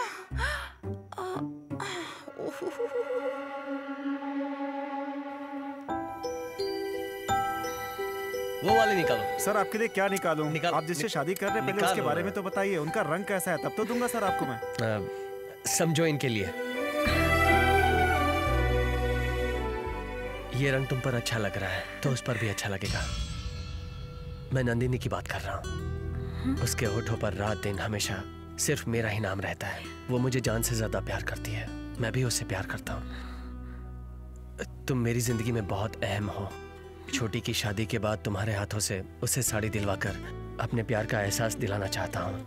वो वाले निकालो। सर आपके लिए क्या निकालूं? निकाल, आप जिससे शादी कर रहे हैं पहले उसके बारे में तो बताइए। उनका रंग कैसा है, तब तो दूंगा सर आपको मैं। आ, समझो इनके लिए ये रंग तुम पर अच्छा लग रहा है तो उस पर भी अच्छा लगेगा। मैं नंदिनी की बात कर रहा हूँ। उसके होठों पर रात दिन हमेशा सिर्फ मेरा ही नाम रहता है। वो मुझे जान से ज्यादा प्यार करती है, मैं भी उससे प्यार करता हूँ। तुम मेरी जिंदगी में बहुत अहम हो। छोटी की शादी के बाद तुम्हारे हाथों से उसे साड़ी दिलवाकर अपने प्यार का एहसास दिलाना चाहता हूँ।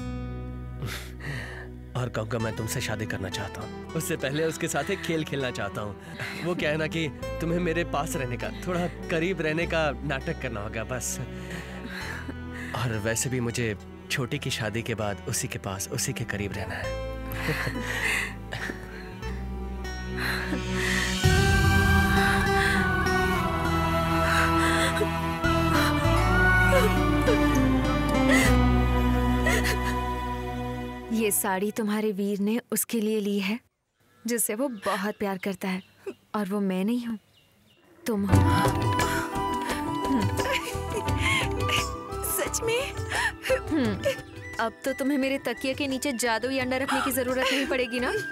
और कहूँगा मैं तुमसे शादी करना चाहता हूँ। उससे पहले उसके साथ एक खेल खेलना चाहता हूँ। वो क्या है ना कि तुम्हें मेरे पास रहने का, थोड़ा करीब रहने का नाटक करना होगा बस। और वैसे भी मुझे छोटी की शादी के बाद उसी के पास, उसी के करीब रहना है। ये साड़ी तुम्हारे वीर ने उसके लिए ली है जिससे वो बहुत प्यार करता है, और वो मैं नहीं हूँ, तुम हो। सच में? अब तो तुम्हें मेरे तकिए के नीचे जादुई अंडा रखने की जरूरत नहीं पड़ेगी ना?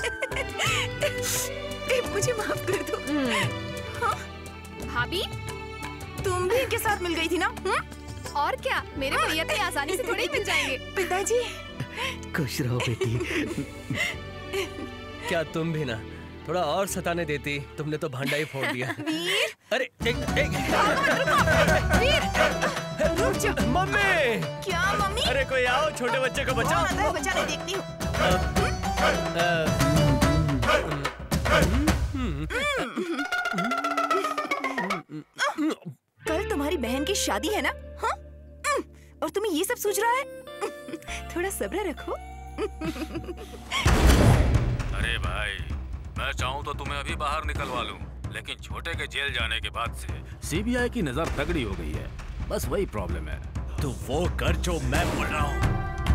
मुझे माफ कर दो। हाँ? भाभी तुम भी इनके साथ मिल गई थी ना? हुँ? और क्या, मेरे भैया तो आसानी से थोड़े ही मिल जाएंगे। पिताजी खुश रहो बेटी। क्या तुम भी ना थोड़ा और सताने देती? तुमने तो भांडा ही फोड़ दिया। वीर? अरे एक, एक। वीर, रुक जा। मम्मी! क्या मम्मी? अरे कोई आओ, छोटे बच्चे को बचाओ। आता है, बचाने देखती हूँ। कल तुम्हारी बहन की शादी है ना? हाँ? और तुम्हें ये सब सूझ रहा है? थोड़ा सब्र रखो। अरे भाई, मैं चाहूँ तो तुम्हें अभी बाहर निकलवा लूं, लेकिन छोटे के जेल जाने के बाद से सीबीआई की नजर तगड़ी हो गई है। बस वही प्रॉब्लम है। तो वो कर जो मैं बोल रहा हूँ।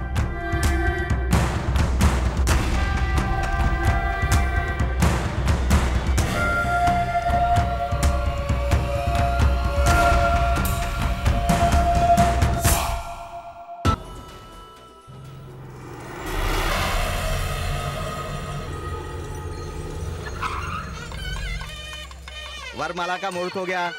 वरमाला का मुहूर्त हो गया।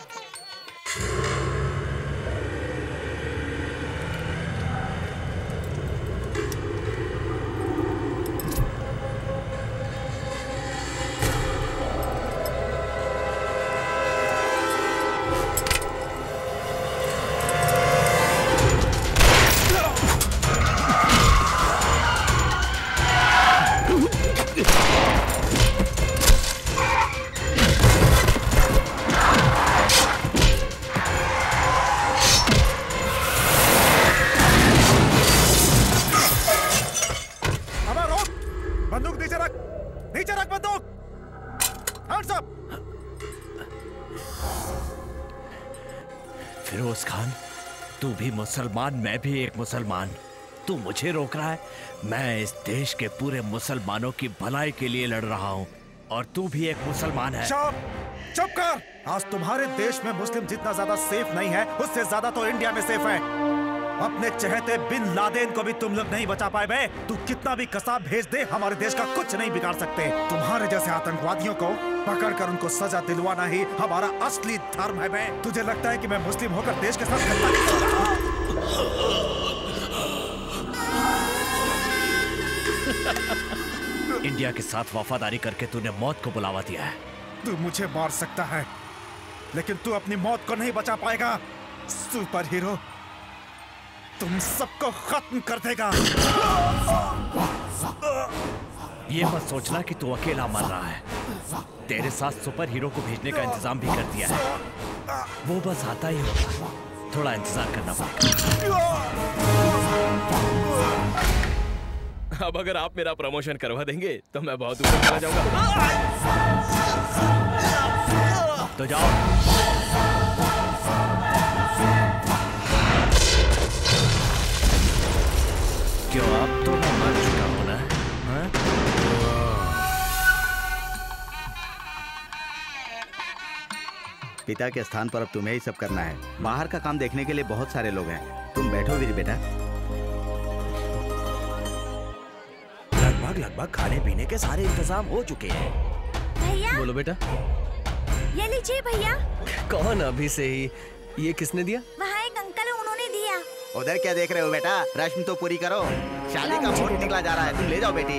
फिरोज खान, तू भी मुसलमान, मैं भी एक मुसलमान। तू मुझे रोक रहा है? मैं इस देश के पूरे मुसलमानों की भलाई के लिए लड़ रहा हूँ, और तू भी एक मुसलमान है। चुप चुप कर। आज तुम्हारे देश में मुस्लिम जितना ज्यादा सेफ नहीं है, उससे ज्यादा तो इंडिया में सेफ है। अपने चहेते बिन लादेन को भी तुम लोग नहीं बचा पाए बे। तू कितना भी कसाब भेज दे, हमारे देश का कुछ नहीं बिगाड़ सकते। तुम्हारे जैसे आतंकवादियों को पकड़कर उनको सजा दिलवाना ही हमारा असली धर्म है बे। तुझे लगता है कि मैं मुस्लिम होकर देश के साथ गद्दारी करूंगा? इंडिया के साथ वफादारी करके तूने मौत को बुलावा दिया है। तू मुझे मार सकता है, लेकिन तू अपनी मौत को नहीं बचा पाएगा। सुपर हीरो, तुम सबको खत्म कर देगा। ये मत सोचना कि तू अकेला मर रहा है। तेरे साथ सुपर हीरो को भेजने का इंतजाम भी कर दिया है। वो बस आता ही होगा, थोड़ा इंतजार करना पड़ेगा। अब अगर आप मेरा प्रमोशन करवा देंगे तो मैं बहुत ऊपर चला जाऊंगा। तो जाओ। क्यों आप तो मैं मर चुका हूं ना? हाँ? पिता के स्थान पर अब तुम्हें ही सब करना है। बाहर का काम देखने के लिए बहुत सारे लोग हैं। तुम बैठो वीर बेटा। लगभग लगभग खाने पीने के सारे इंतजाम हो चुके हैं। भैया बोलो बेटा। ये लीजिए भैया। कौन अभी से ही? ये किसने दिया? वहाँ एक अंकल है, उन्होंने दिया। उधर क्या देख रहे हो बेटा? रस्म तो पूरी करो। शादी का मुहूर्त निकला जा रहा है, तुम ले जाओ बेटी।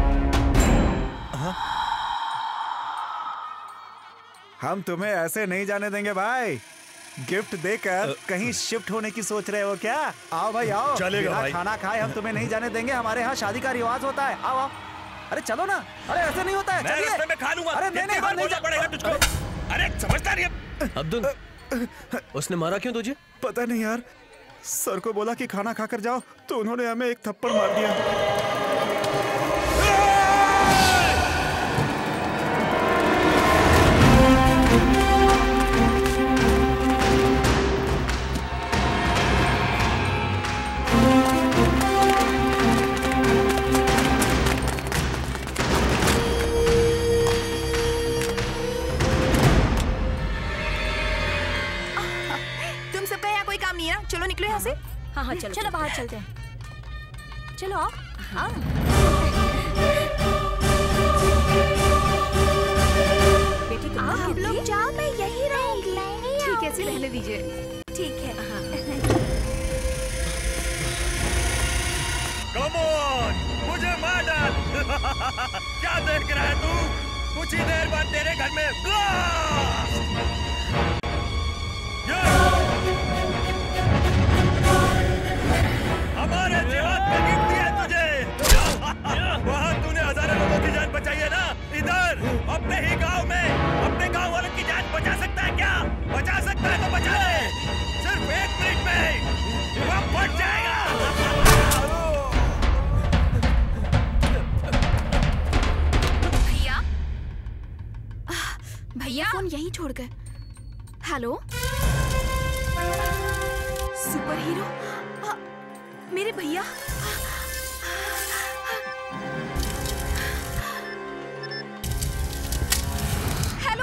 हम तुम्हें ऐसे नहीं जाने देंगे भाई। गिफ्ट देकर कहीं शिफ्ट होने की सोच रहे हो क्या? आओ भाई आओ। चलेगा भाई। खाना खाए हम तुम्हें नहीं जाने देंगे। हमारे यहाँ शादी का रिवाज होता है। आओ आओ। अरे चलो ना। अरे ऐसे नहीं होता है। मैं रास्ते में खा लूंगा। अरे नहीं नहीं बार बोलना पड़ेगा तुझको। अरे समझता नहीं है। अब्दुल, उसने मारा क्यों तुझे? पता नहीं यार। सर को बोला कि खाना खाकर जाओ तो उन्होंने हमें एक थप्पड़ मार दिया। चलो निकलो यहाँ से। हाँ हाँ चलो चलो बाहर चलते हैं। चलो आओ। हाँ बेटी तुम आप लोग जाओ, मैं यही रहूंगी। ठीक है, ऐसे रहने दीजिए। ठीक है। Come on, मुझे मार डाल। क्या देख रहा है तू? कुछ ही देर बाद तेरे घर में ब्लास्ट। हमारे जिहाद में गिफ्ट दिया तुझे। वहाँ तूने हजारों लोगों की जान बचाई है ना? इधर अपने ही गांव में अपने गांव वालों की जान बचा सकता है क्या? बचा सकता है तो बचा ले। सिर्फ एक मिनट में वह फट जाएगा। भैया भैया फोन यहीं छोड़ गए। हेलो सुपर हीरो मेरे भैया। हेलो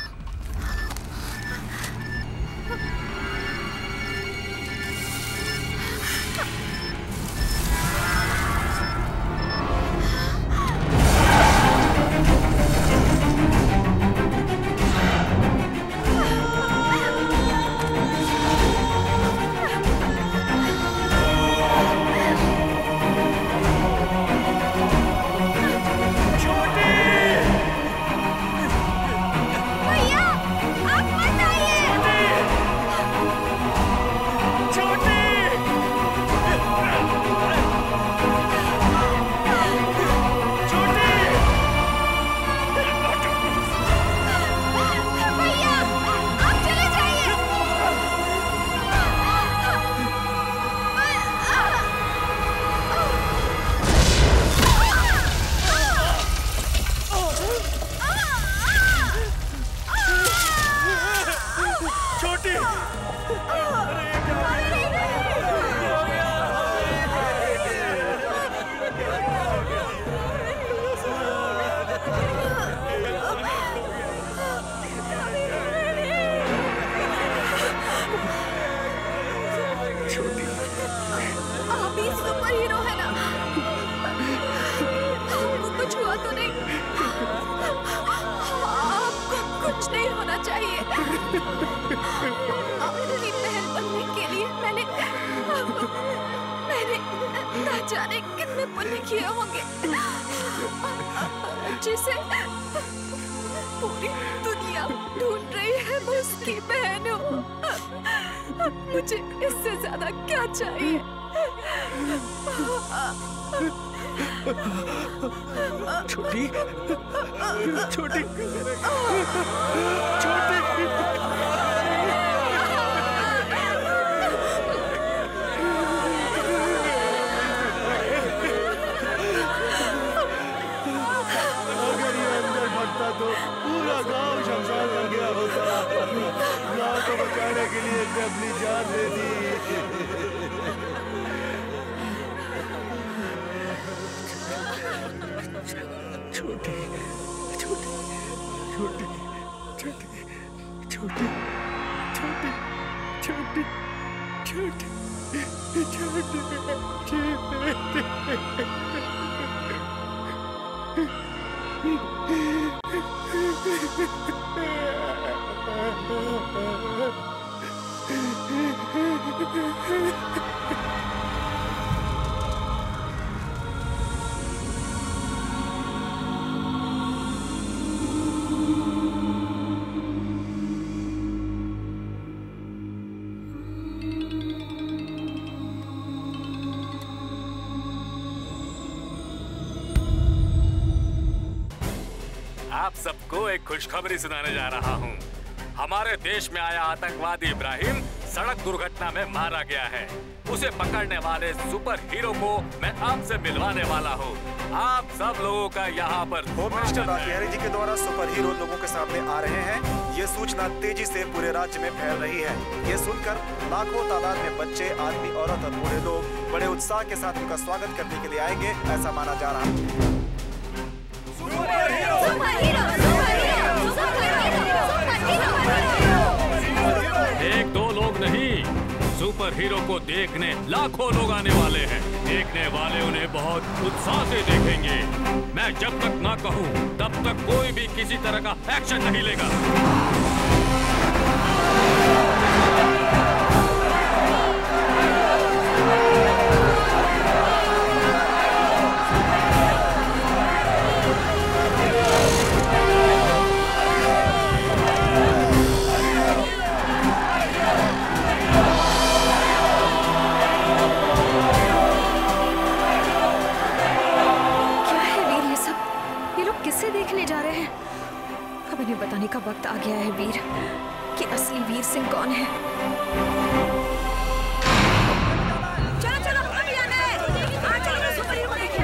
आपकी बहन बनने के लिए मैंने मैंने ना जाने कितने पुण्य किए होंगे, जिसे पूरी दुनिया ढूंढ रही है। मैं उसकी बहन हूँ। मुझे इससे ज्यादा क्या चाहिए? छोटी छोटी छोटी अगर ये अंदर भटता तो पूरा गांव शमशान बन गया होता। गांव को बचाने के लिए अपनी जान दे दी। छोटी छोटी छोटी छोटी छोटी छोटी छोटी छोटी आप सबको एक खुशखबरी सुनाने जा रहा हूँ। हमारे देश में आया आतंकवादी इब्राहिम सड़क दुर्घटना में मारा गया है। उसे पकड़ने वाले सुपर हीरो को मैं आपसे मिलवाने वाला हूँ। आप सब लोगों का यहाँ पर होम मिनिस्टर बिहारी जी के द्वारा सुपर हीरो लोगों के सामने आ रहे हैं। ये सूचना तेजी से पूरे राज्य में फैल रही है। ये सुनकर लाखों तादाद में बच्चे, आदमी, औरत और बूढ़े लोग बड़े उत्साह के साथ उनका स्वागत करने के लिए आएंगे, ऐसा माना जा रहा है। एक दो लोग नहीं, सुपर हीरो को देखने लाखों लोग आने वाले हैं। देखने वाले उन्हें बहुत उत्साह से देखेंगे। मैं जब तक ना कहूँ तब तक कोई भी किसी तरह का एक्शन नहीं लेगा। बताने का वक्त आ गया है वीर कि असली वीर सिंह कौन है। चलो चलो अभी आना है। आ चलो सुपर हीरो देखिए।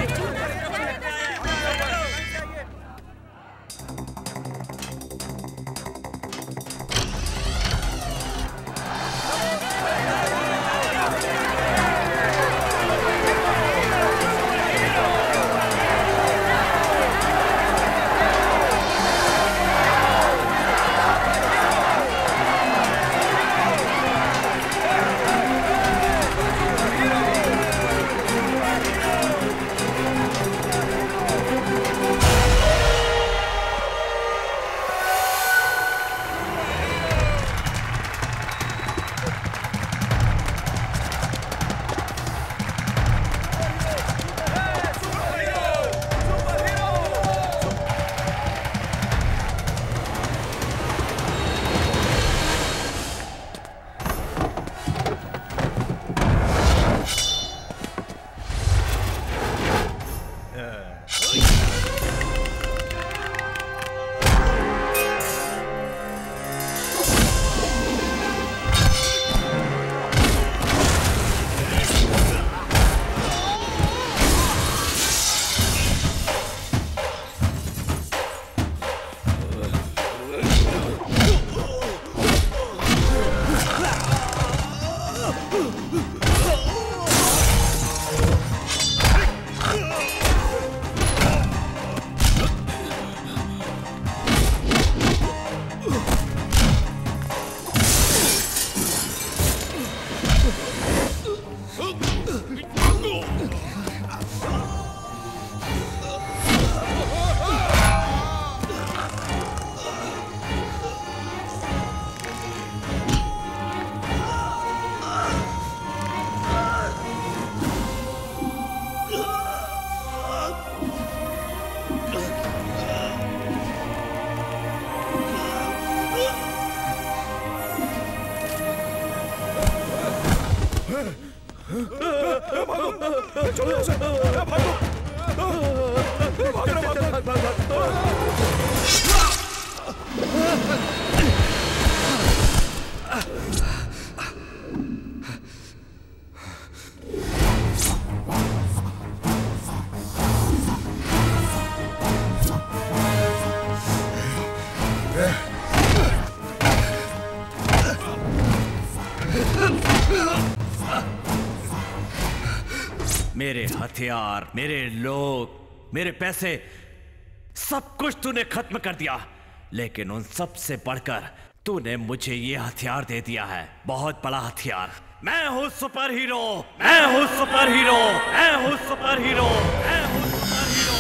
मेरे हथियार, मेरे लोग, मेरे पैसे, सब कुछ तूने खत्म कर दिया। लेकिन उन सब से बढ़कर तूने मुझे ये हथियार दे दिया है, बहुत बड़ा हथियार। मैं हूँ सुपर हीरो, मैं हूँ सुपर हीरो, मैं हूँ सुपर हीरो, मैं हूँ सुपर हीरो।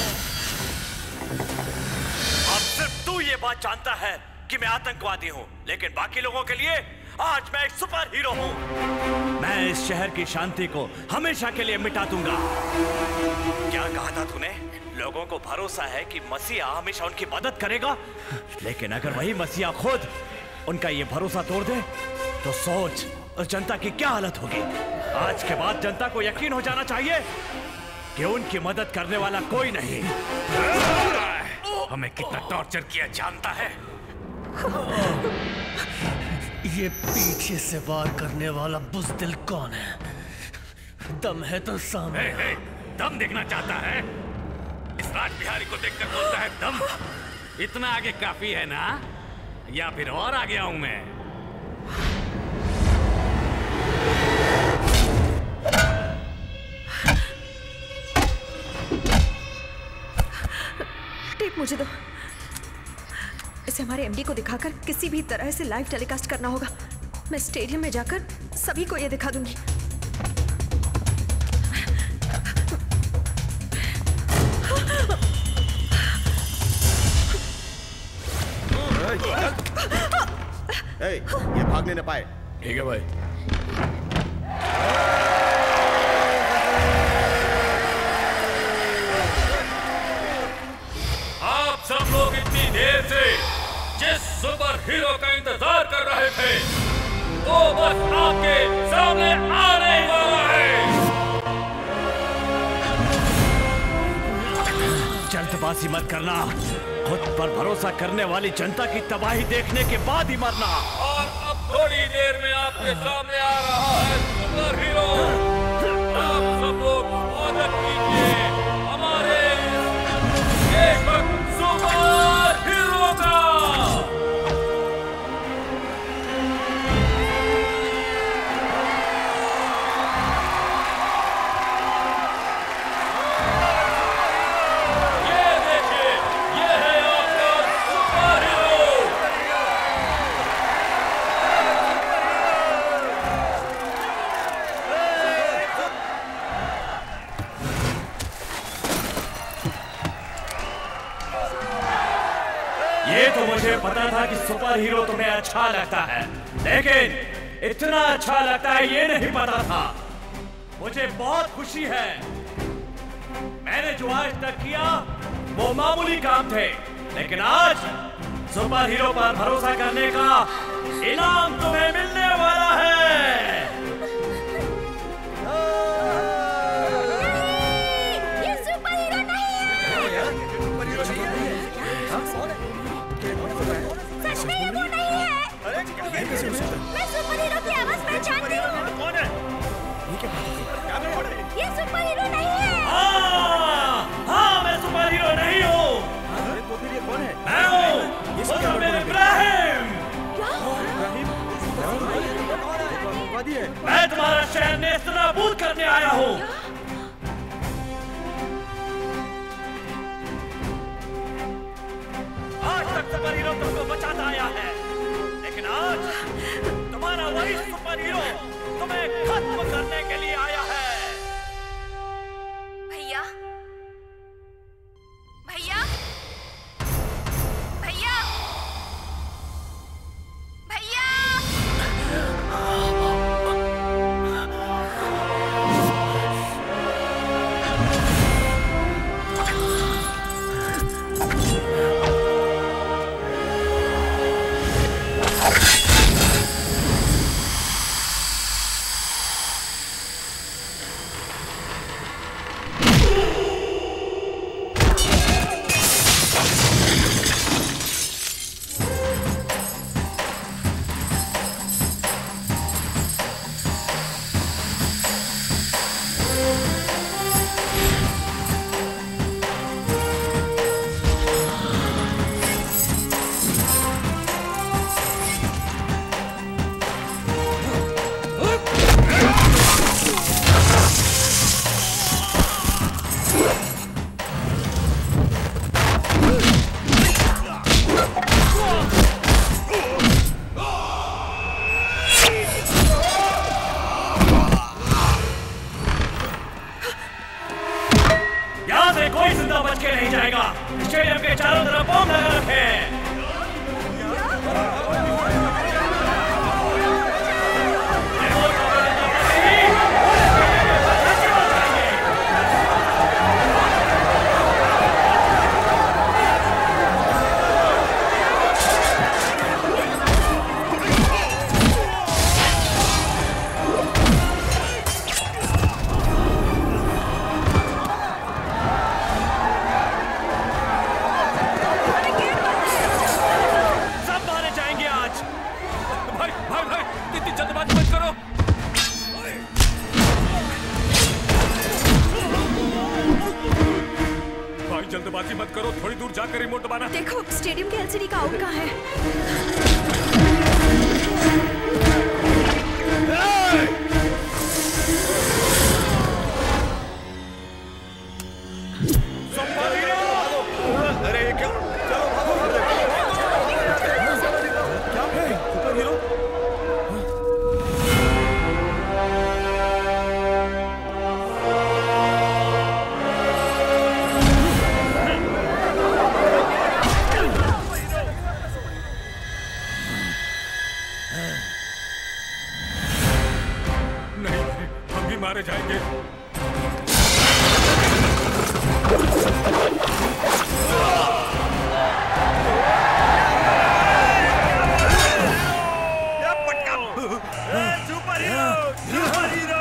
अब सिर्फ तू ये बात जानता है कि मैं आतंकवादी हूँ, लेकिन बाकी लोगों के लिए आज मैं एक सुपर हीरो हूँ। मैं इस शहर की शांति को हमेशा के लिए मिटा दूंगा। क्या कहा था तूने? लोगों को भरोसा है कि मसीहा हमेशा उनकी मदद करेगा, लेकिन अगर वही मसीहा खुद उनका ये भरोसा तोड़ दे तो सोच उस जनता की क्या हालत होगी। आज के बाद जनता को यकीन हो जाना चाहिए कि उनकी मदद करने वाला कोई नहीं। हमें कितना टॉर्चर किया जानता है? ये पीछे से वार करने वाला बुज़दिल कौन है? दम है तो सामने। हे, हे, दम देखना चाहता है? इस राज बिहारी को देखकर बोलता है दम? इतना आगे काफी है ना, या फिर और आ गया हूं मैं? टेप मुझे दो। इसे हमारे एमडी को दिखाकर किसी भी तरह से लाइव टेलीकास्ट करना होगा। मैं स्टेडियम में जाकर सभी को ये दिखा दूंगी। ए, ये भागने न पाए। ठीक है भाई। आप सब लोग इतनी देर से जिस सुपर हीरो का इंतजार कर रहे थे, वो बस आपके सामने आने वाला है। जल्दबाजी मत करना, खुद पर भरोसा करने वाली जनता की तबाही देखने के बाद ही मरना। और अब थोड़ी देर में आपके सामने आ रहा है सुपर हीरो। आप सब लोग स्वागत कीजिए हमारे देशभक्त सुपर हीरो का। तो मुझे पता था कि सुपर हीरो तुम्हें अच्छा लगता है, लेकिन इतना अच्छा लगता है ये नहीं पता था। मुझे बहुत खुशी है। मैंने जो आज तक किया वो मामूली काम थे, लेकिन आज सुपर हीरो पर भरोसा करने का इनाम तुम्हें मिलने वाला है। ये सुपर हीरो नहीं है। सच में ये वो नहीं है। मैं सुपर हीरो की आवाज पहचानती हूँ। कौन है? ये सुपर हीरो नहीं है। हाँ, हाँ, मैं सुपर हीरो नहीं हूँ। तो फिर ये कौन है? मैं हूँ मुतवनी इब्राहिम। मैं तुम्हारा शहर नेस्तनाबूद करने आया हूँ। आज तक सुपर हीरो तुमको बचाता आया है, लेकिन आज तुम्हारा वही सुपर हीरो तुम्हें खत्म करने के लिए आया है। भैया, भैया, भैया, भैया। मत करो, थोड़ी दूर जाकर रिमोट दबाना। देखो स्टेडियम के एलसीडी का आउट कहाँ है? अरे ये क्या? चलो भागो भागो। क्या है? Super hero? नहीं, हम भी मारे जाएंगे। Super hero, super hero.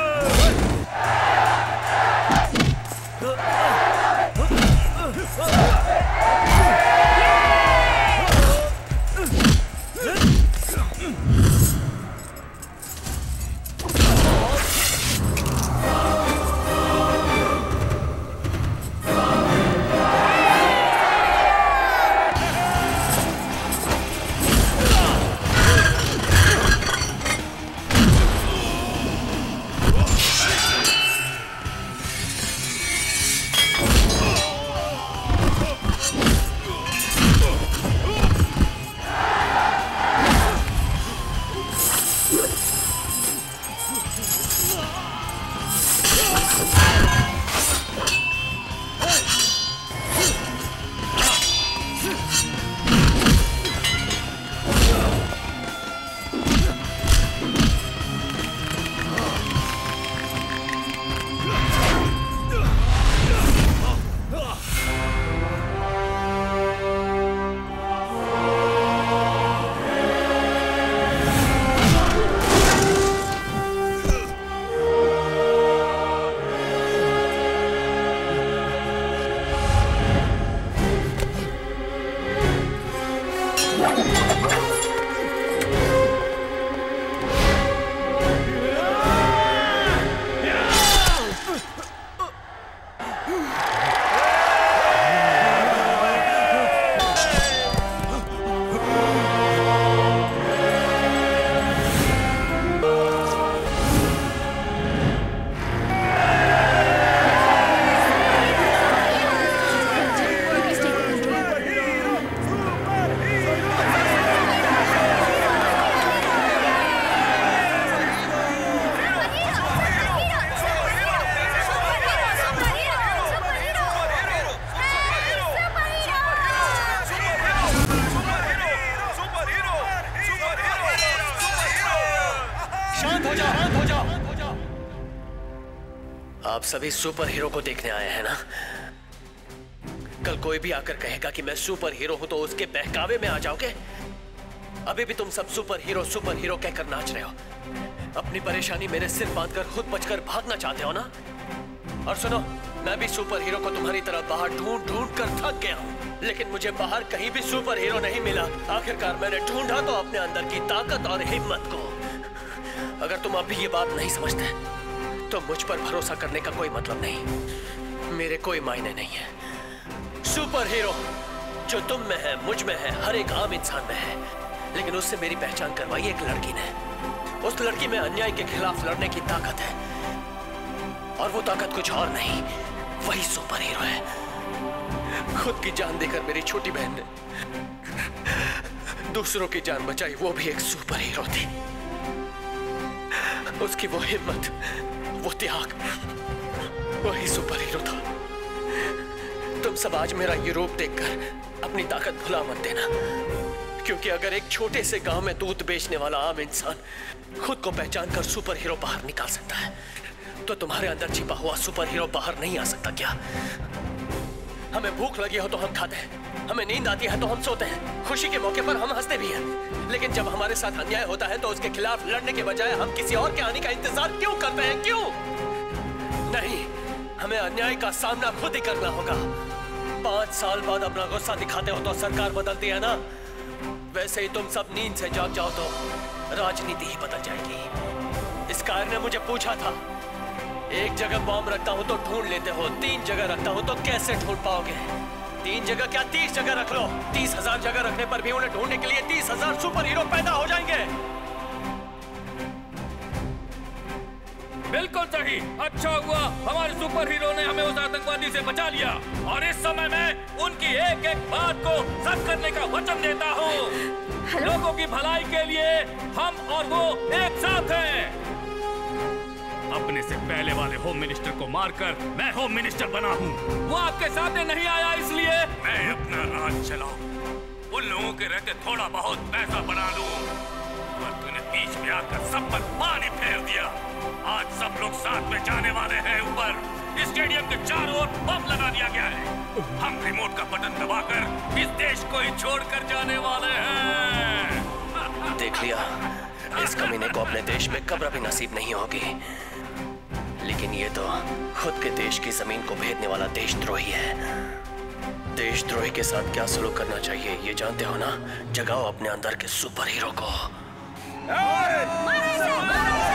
आप सभी सुपर हीरो को देखने आए हैं ना? कल कोई भी आकर कहेगा कि मैं सुपर हीरो हूं तो उसके बहकावे में आ जाओगे? अभी भी तुम सब सुपर हीरो सुपर हीरो कहकर नाच रहे हो। अपनी परेशानी मेरे सिर बांधकर खुद बचकर भागना चाहते हो ना? और सुनो, मैं भी सुपर हीरो को तुम्हारी तरह बाहर ढूंढ ढूंढ कर थक गया हूँ, लेकिन मुझे बाहर कहीं भी सुपर हीरो नहीं मिला। आखिरकार मैंने ढूंढा तो अपने अंदर की ताकत और हिम्मत को। अगर तुम अब भी ये बात नहीं समझते तो मुझ पर भरोसा करने का कोई मतलब नहीं, मेरे कोई मायने नहीं है। सुपर हीरो जो तुम में है, मुझ में है, हर एक आम इंसान में है, लेकिन उससे मेरी पहचान करवाई एक लड़की ने। उस लड़की में अन्याय के खिलाफ लड़ने की ताकत है, और वो ताकत कुछ और नहीं, वही सुपर हीरो है। खुद की जान देकर मेरी छोटी बहन ने दूसरों की जान बचाई, वो भी एक सुपर हीरो थी। उसकी वो हिम्मत, वो त्याग, वही सुपर हीरो था। तुम सब आज मेरा ये रूप देखकर अपनी ताकत भुला मत देना, क्योंकि अगर एक छोटे से गांव में दूध बेचने वाला आम इंसान खुद को पहचान कर सुपर हीरो बाहर निकाल सकता है, तो तुम्हारे अंदर छिपा हुआ सुपर हीरो बाहर नहीं आ सकता क्या? हमें भूख लगी हो तो हम खाते हैं, हमें नींद आती है तो हम सोते हैं, खुशी के मौके पर हम हंसते भी हैं, लेकिन जब हमारे साथ अन्याय होता है तो उसके खिलाफ लड़ने के बजाय हम किसी और के आने का इंतजार क्यों करते हैं? क्यों? नहीं, हमें अन्याय का सामना खुद ही करना होगा। पांच साल बाद अपना गुस्सा दिखाते हो तो सरकार बदलती है ना, वैसे ही तुम सब नींद से जाग जाओ तो राजनीति ही बदल जाएगी। इस कार ने मुझे पूछा था, एक जगह बॉम्ब रखता हूं तो ढूंढ लेते हो, तीन जगह रखता हूं तो कैसे ढूंढ पाओगे? तीन जगह क्या तीस जगह रख लो। तीस हजार जगह रखने पर भी उन्हें ढूंढने के लिए तीस हजार सुपर हीरो पैदा हो जाएंगे। बिल्कुल सही। अच्छा हुआ हमारे सुपर हीरो ने हमें उस आतंकवादी से बचा लिया और इस समय मैं उनकी एक एक बात को सच करने का वचन देता हूँ। लोगों की भलाई के लिए हम और वो एक साथ हैं। अपने से पहले वाले होम मिनिस्टर को मारकर मैं होम मिनिस्टर बना हूँ। वो आपके सामने नहीं आया इसलिए मैं अपना राज चलाऊं, उन लोगों के रहते थोड़ा बहुत पैसा बना लूं, और तूने बीच में आकर सब पर पानी फेर दिया। आज सब लोग साथ में जाने वाले हैं ऊपर। स्टेडियम के चारों ओर बम लगा दिया गया है। हम रिमोट का बटन दबाकर इस देश को ही छोड़कर जाने वाले हैं। देख लिया, इस कमीने को अपने देश में कब्र भी नसीब नहीं होगी। लेकिन ये तो खुद के देश की जमीन को भेदने वाला देशद्रोही है। देशद्रोही के साथ क्या सलूक करना चाहिए ये जानते हो ना? जगाओ अपने अंदर के सुपर हीरो को। मारो इसे, मारो इसे।